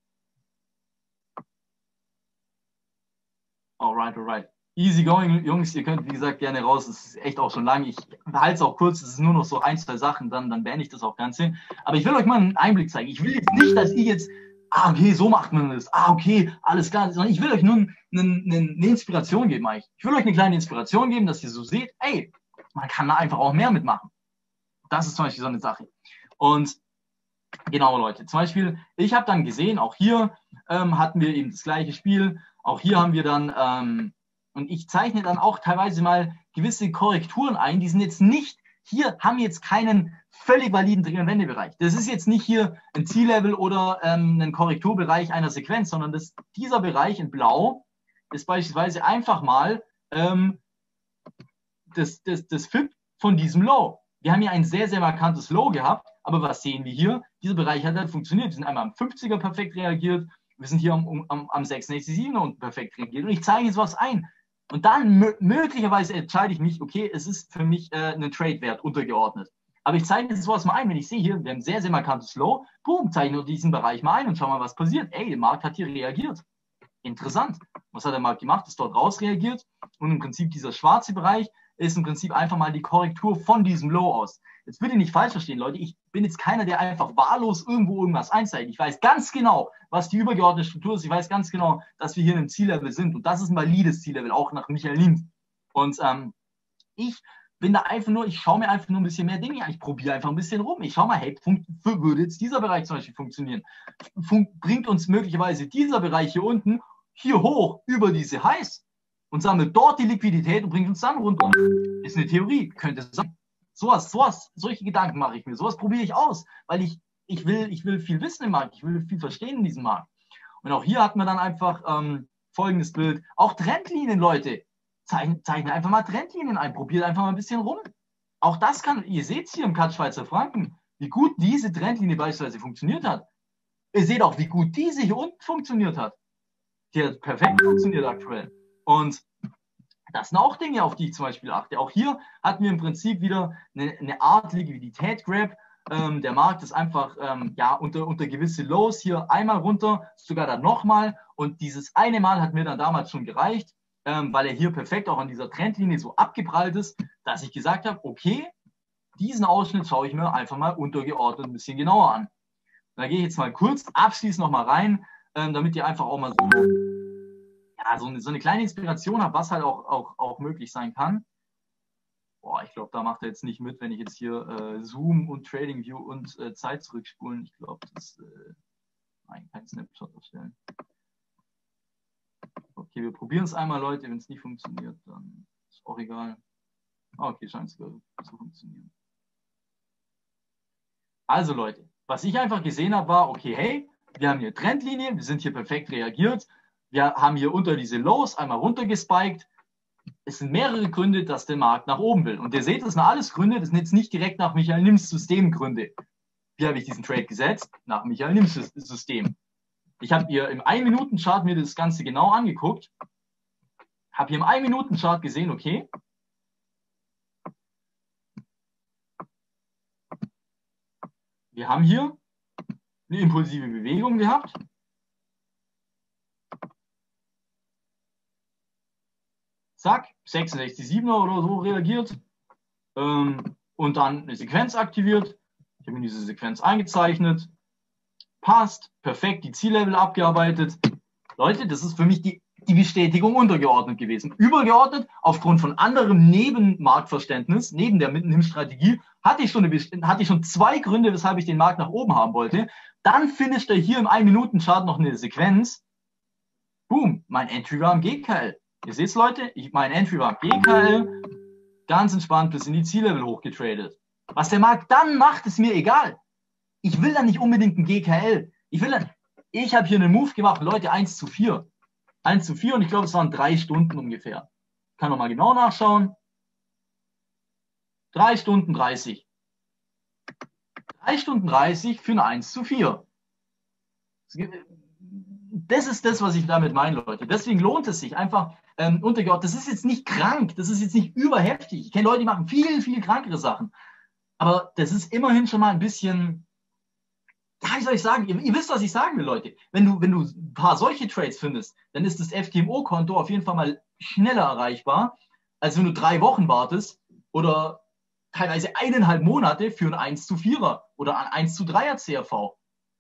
Alright, alright. Easy going, Jungs, ihr könnt, wie gesagt, gerne raus. Es ist echt auch schon lang. Ich halte es auch kurz. Es ist nur noch so ein, zwei Sachen, dann, dann beende ich das auch Ganze. Aber ich will euch mal einen Einblick zeigen. Ich will jetzt nicht, dass ihr jetzt, ah, okay, so macht man das. Ah, okay, alles klar. Sondern ich will euch nur eine, eine, eine Inspiration geben, eigentlich. Ich will euch eine kleine Inspiration geben, dass ihr so seht, ey, man kann da einfach auch mehr mitmachen. Das ist zum Beispiel so eine Sache. Und genau, Leute, zum Beispiel, ich habe dann gesehen, auch hier ähm, hatten wir eben das gleiche Spiel. Auch hier haben wir dann, ähm, und ich zeichne dann auch teilweise mal gewisse Korrekturen ein, die sind jetzt nicht, hier haben wir jetzt keinen völlig validen Dreh- und Wendebereich. Das ist jetzt nicht hier ein Ziellevel oder ähm, ein Korrekturbereich einer Sequenz, sondern das, dieser Bereich in Blau ist beispielsweise einfach mal ähm, das, das, das F I B von diesem Low. Wir haben hier ein sehr, sehr markantes Low gehabt, aber was sehen wir hier? Dieser Bereich hat halt funktioniert. Wir sind einmal am fünfziger perfekt reagiert, wir sind hier am, am, am sechsundsechzig siebener und perfekt reagiert. Und ich zeige jetzt was ein. Und dann möglicherweise entscheide ich mich, okay, es ist für mich äh, ein Trade-Wert untergeordnet. Aber ich zeige jetzt sowas mal ein, wenn ich sehe hier, wir haben sehr, sehr markantes Low, boom, zeichne nur diesen Bereich mal ein und schau mal, was passiert. Ey, der Markt hat hier reagiert. Interessant. Was hat der Markt gemacht? Ist dort raus reagiert und im Prinzip dieser schwarze Bereich ist im Prinzip einfach mal die Korrektur von diesem Low aus. Jetzt bitte nicht falsch verstehen, Leute. Ich bin jetzt keiner, der einfach wahllos irgendwo irgendwas einzeichnet. Ich weiß ganz genau, was die übergeordnete Struktur ist. Ich weiß ganz genau, dass wir hier in einem Ziellevel sind. Und das ist ein valides Ziellevel, auch nach Michael Niems. Und ähm, ich bin da einfach nur, ich schaue mir einfach nur ein bisschen mehr Dinge an. Ich probiere einfach ein bisschen rum. Ich schaue mal, hey, würde jetzt dieser Bereich zum Beispiel funktionieren? Fun bringt uns möglicherweise dieser Bereich hier unten hier hoch über diese Highs und sammelt dort die Liquidität und bringt uns dann runter. Ist eine Theorie, könnte sein. Sowas, sowas, solche Gedanken mache ich mir. Sowas probiere ich aus, weil ich, ich, will, ich will viel wissen im Markt, ich will viel verstehen in diesem Markt. Und auch hier hatten wir dann einfach ähm, folgendes Bild. Auch Trendlinien, Leute. Zeichne, zeichne einfach mal Trendlinien ein. Probiert einfach mal ein bisschen rum. Auch das kann, ihr seht es hier im Cut Schweizer Franken, wie gut diese Trendlinie beispielsweise funktioniert hat. Ihr seht auch, wie gut diese hier unten funktioniert hat. Die hat perfekt funktioniert aktuell. Und das sind auch Dinge, auf die ich zum Beispiel achte. Auch hier hatten wir im Prinzip wieder eine, eine Art Liquidität-Grab. Ähm, der Markt ist einfach ähm, ja, unter, unter gewisse Lows hier einmal runter, sogar dann nochmal. Und dieses eine Mal hat mir dann damals schon gereicht, ähm, weil er hier perfekt auch an dieser Trendlinie so abgeprallt ist, dass ich gesagt habe, okay, diesen Ausschnitt schaue ich mir einfach mal untergeordnet ein bisschen genauer an. Da gehe ich jetzt mal kurz abschließend nochmal rein, ähm, damit ihr einfach auch mal so Ja, so eine, so eine kleine Inspiration habe, was halt auch, auch, auch möglich sein kann. Boah, ich glaube, da macht er jetzt nicht mit, wenn ich jetzt hier äh, Zoom und Trading View und äh, Zeit zurückspulen. Ich glaube, das äh, nein, kein Snapshot erstellen. Okay, wir probieren es einmal, Leute. Wenn es nicht funktioniert, dann ist auch egal. Ah, okay, scheint es zu funktionieren. Also, Leute, was ich einfach gesehen habe, war, okay, hey, wir haben hier Trendlinie, wir sind hier perfekt reagiert. Wir haben hier unter diese Lows einmal runtergespiked. Es sind mehrere Gründe, dass der Markt nach oben will. Und ihr seht, das sind alles Gründe, das sind jetzt nicht direkt nach Michael Niems System Gründe. Wie habe ich diesen Trade gesetzt? Nach Michael Niems System. Ich habe hier im ein-Minuten-Chart mir das Ganze genau angeguckt. Habe hier im ein-Minuten-Chart gesehen, okay. Wir haben hier eine impulsive Bewegung gehabt. Zack, sechsundsechzig Komma sieben oder so reagiert. Ähm, und dann eine Sequenz aktiviert. Ich habe mir diese Sequenz eingezeichnet. Passt, perfekt, die Ziellevel abgearbeitet. Leute, das ist für mich die, die Bestätigung untergeordnet gewesen. Übergeordnet, aufgrund von anderem Nebenmarktverständnis, neben der Mitten-Strategie, hatte ich, schon eine, hatte ich schon zwei Gründe, weshalb ich den Markt nach oben haben wollte. Dann finisht er hier im ein-Minuten-Chart noch eine Sequenz. Boom, mein Entry war am G K L. Ihr seht es, Leute, ich, mein Entry war am G K L. Ganz entspannt bis in die Ziellevel hochgetradet. Was der Markt dann macht, ist mir egal. Ich will dann nicht unbedingt ein G K L. Ich will dann, ich habe hier einen Move gemacht, Leute, eins zu vier. eins zu vier und ich glaube, es waren drei Stunden ungefähr. Ich kann nochmal genau nachschauen. drei Stunden dreißig. drei Stunden dreißig für eine eins zu vier. Das ist das, was ich damit meine, Leute. Deswegen lohnt es sich einfach ähm, untergeordnet. Das ist jetzt nicht krank, das ist jetzt nicht überheftig. Ich kenne Leute, die machen viel, viel krankere Sachen. Aber das ist immerhin schon mal ein bisschen, ja, wie soll ich sagen, ihr, ihr wisst, was ich sagen will, Leute. Wenn du, wenn du ein paar solche Trades findest, dann ist das F T M O-Konto auf jeden Fall mal schneller erreichbar, als wenn du drei Wochen wartest oder teilweise eineinhalb Monate für ein eins zu vierer oder ein eins zu dreier C R V.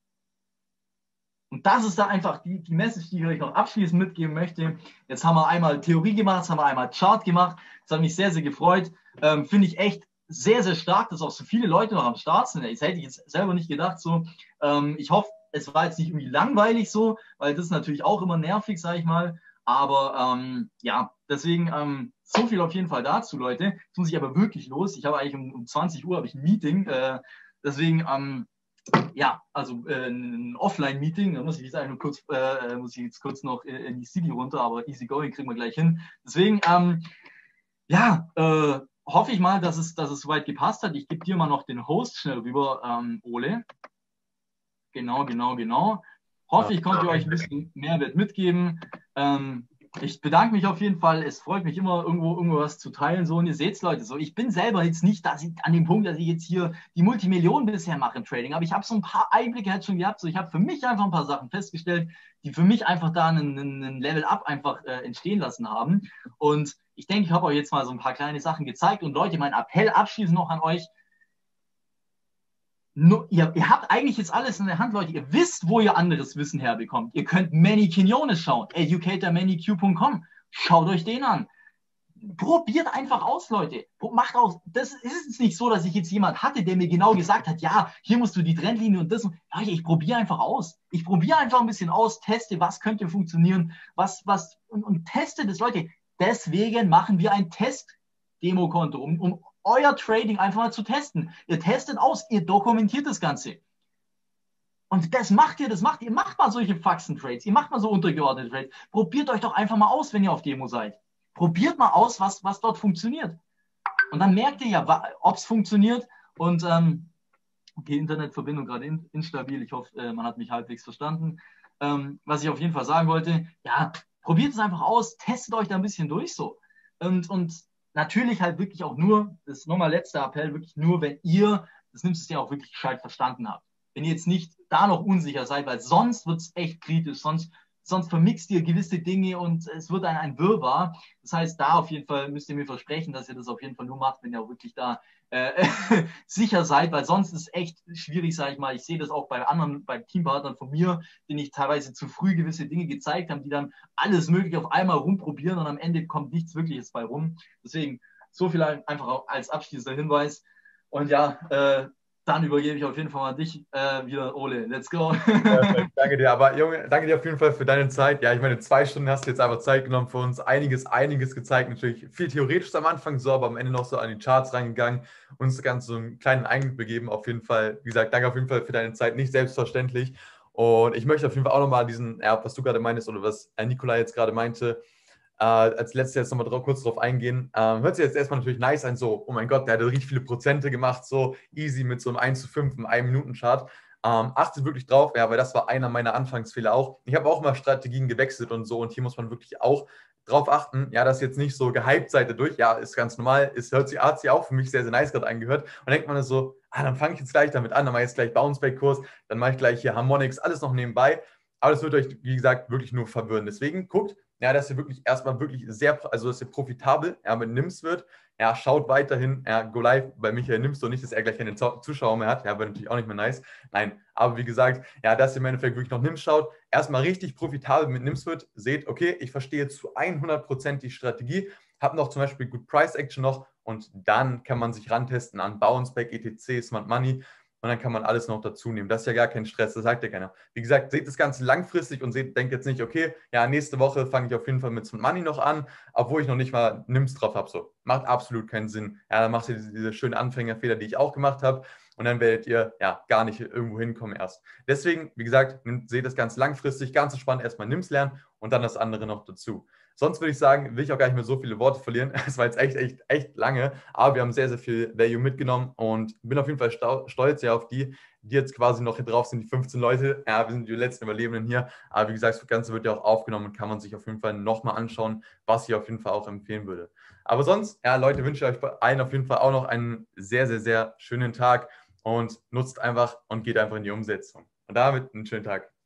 Und das ist da einfach die, die Message, die ich euch noch abschließend mitgeben möchte. Jetzt haben wir einmal Theorie gemacht, jetzt haben wir einmal Chart gemacht. Das hat mich sehr, sehr gefreut. Ähm, Finde ich echt sehr, sehr stark, dass auch so viele Leute noch am Start sind. Das hätte ich jetzt selber nicht gedacht. So. Ähm, ich hoffe, es war jetzt nicht irgendwie langweilig so, weil das ist natürlich auch immer nervig, sage ich mal. Aber ähm, ja, deswegen ähm, so viel auf jeden Fall dazu, Leute. Jetzt muss ich aber wirklich los. Ich habe eigentlich um, um zwanzig Uhr habe ich ein Meeting. Äh, deswegen ähm, ja, also äh, ein Offline-Meeting, da muss ich jetzt eigentlich nur kurz, äh, muss ich jetzt kurz noch in die City runter, aber easy going kriegen wir gleich hin. Deswegen, ähm, ja, äh, hoffe ich mal, dass es, dass es soweit gepasst hat. Ich gebe dir mal noch den Host schnell rüber, ähm, Ole. Genau, genau, genau. Hoffe, ich konnte euch ein bisschen Mehrwert mitgeben. Ähm, ich bedanke mich auf jeden Fall. Es freut mich immer, irgendwo, irgendwo was zu teilen. So, und ihr seht es, Leute, so. Ich bin selber jetzt nicht dass ich, an dem Punkt, dass ich jetzt hier die Multimillionen bisher mache im Trading, aber ich habe so ein paar Einblicke halt schon gehabt. So, ich habe für mich einfach ein paar Sachen festgestellt, die für mich einfach da einen, einen Level-Up einfach äh, entstehen lassen haben. Und ich denke, ich habe euch jetzt mal so ein paar kleine Sachen gezeigt. Und Leute, mein Appell abschließend noch an euch. No, ihr, ihr habt eigentlich jetzt alles in der Hand, Leute. Ihr wisst, wo ihr anderes Wissen herbekommt. Ihr könnt Manny Quinones schauen, educator manny q punkt com. Schaut euch den an. Probiert einfach aus, Leute. Macht aus. Das ist jetzt nicht so, dass ich jetzt jemand hatte, der mir genau gesagt hat, ja, hier musst du die Trendlinie und das. Leute, ich probiere einfach aus. Ich probiere einfach ein bisschen aus, teste, was könnte funktionieren, was, was, und, und teste das, Leute. Deswegen machen wir ein Test-Demo-Konto, um, um euer Trading einfach mal zu testen. Ihr testet aus, ihr dokumentiert das Ganze. Und das macht ihr, das macht ihr. Macht mal solche Faxen-Trades, ihr macht mal so untergeordnete Trades. Probiert euch doch einfach mal aus, wenn ihr auf Demo seid. Probiert mal aus, was, was dort funktioniert. Und dann merkt ihr ja, ob es funktioniert. Und ähm, okay, Internetverbindung gerade in, instabil. Ich hoffe, äh, man hat mich halbwegs verstanden. Ähm, was ich auf jeden Fall sagen wollte, ja, probiert es einfach aus, testet euch da ein bisschen durch so. Und, und natürlich halt wirklich auch nur, das ist nochmal letzter Appell, wirklich nur, wenn ihr das System auch wirklich gescheit verstanden habt. Wenn ihr jetzt nicht da noch unsicher seid, weil sonst wird es echt kritisch, sonst, sonst vermixt ihr gewisse Dinge und es wird ein, ein Wirrwarr. Das heißt, da auf jeden Fall müsst ihr mir versprechen, dass ihr das auf jeden Fall nur macht, wenn ihr auch wirklich da äh, sicher seid, weil sonst ist es echt schwierig, sage ich mal. Ich sehe das auch bei anderen, bei Teampartnern von mir, denen ich teilweise zu früh gewisse Dinge gezeigt habe, die dann alles Mögliche auf einmal rumprobieren und am Ende kommt nichts Wirkliches bei rum. Deswegen so viel einfach auch als abschließender Hinweis. Und ja, äh, dann übergebe ich auf jeden Fall mal dich äh, wieder, Ole. Let's go. Perfekt, danke dir. Aber Junge, danke dir auf jeden Fall für deine Zeit. Ja, ich meine, zwei Stunden hast du jetzt einfach Zeit genommen für uns. Einiges, einiges gezeigt. Natürlich viel theoretisch am Anfang so, aber am Ende noch so an die Charts reingegangen. Uns ganz so einen kleinen Einblick begeben. Auf jeden Fall, wie gesagt, danke auf jeden Fall für deine Zeit. Nicht selbstverständlich. Und ich möchte auf jeden Fall auch nochmal diesen, ja, was du gerade meintest oder was Nikolai jetzt gerade meinte, äh, als letztes jetzt nochmal drauf, kurz drauf eingehen. Ähm, hört sich jetzt erstmal natürlich nice an, so, oh mein Gott, der hat richtig viele Prozente gemacht, so easy mit so einem eins zu fünf im ein Minuten Chart. Ähm, achtet wirklich drauf, ja, weil das war einer meiner Anfangsfehler auch. Ich habe auch mal Strategien gewechselt und so und hier muss man wirklich auch drauf achten, ja, dass jetzt nicht so gehypt seid dadurch, ja, ist ganz normal, es hört sich, hat sich auch für mich sehr, sehr nice gerade angehört und denkt man so, ah, dann fange ich jetzt gleich damit an, dann mache ich jetzt gleich Bounceback-Kurs, dann mache ich gleich hier Harmonics, alles noch nebenbei, aber das wird euch, wie gesagt, wirklich nur verwirren. Deswegen guckt, ja, dass ihr wirklich erstmal wirklich sehr, also dass ihr profitabel ja, mit Nims wird. Ja, schaut weiterhin, ja, Go Live bei Michael Nims, so nicht, dass er gleich keine Zuschauer mehr hat, ja, wäre natürlich auch nicht mehr nice. Nein, aber wie gesagt, ja, dass ihr im Endeffekt wirklich noch Nims schaut, erstmal richtig profitabel mit Nims wird, seht, okay, ich verstehe zu hundert Prozent die Strategie, habe noch zum Beispiel Good Price Action noch und dann kann man sich rantesten an Bounceback, et cetera, Smart Money. Und dann kann man alles noch dazu nehmen. Das ist ja gar kein Stress, das sagt ja keiner. Wie gesagt, seht das Ganze langfristig und seht, denkt jetzt nicht, okay, ja, nächste Woche fange ich auf jeden Fall mit Smart Money noch an, obwohl ich noch nicht mal Nims drauf habe. So, macht absolut keinen Sinn. Ja, dann macht ihr diese, diese schönen Anfängerfehler, die ich auch gemacht habe. Und dann werdet ihr ja gar nicht irgendwo hinkommen erst. Deswegen, wie gesagt, nehmt, seht das Ganze langfristig, ganz entspannt erstmal Nims lernen und dann das andere noch dazu. Sonst würde ich sagen, will ich auch gar nicht mehr so viele Worte verlieren. Es war jetzt echt, echt, echt lange, aber wir haben sehr, sehr viel Value mitgenommen und bin auf jeden Fall stolz ja auf die, die jetzt quasi noch hier drauf sind, die fünfzehn Leute. Ja, wir sind die letzten Überlebenden hier. Aber wie gesagt, das Ganze wird ja auch aufgenommen und kann man sich auf jeden Fall nochmal anschauen, was ich auf jeden Fall auch empfehlen würde. Aber sonst, ja, Leute, wünsche ich euch allen auf jeden Fall auch noch einen sehr, sehr, sehr schönen Tag und nutzt einfach und geht einfach in die Umsetzung. Und damit einen schönen Tag.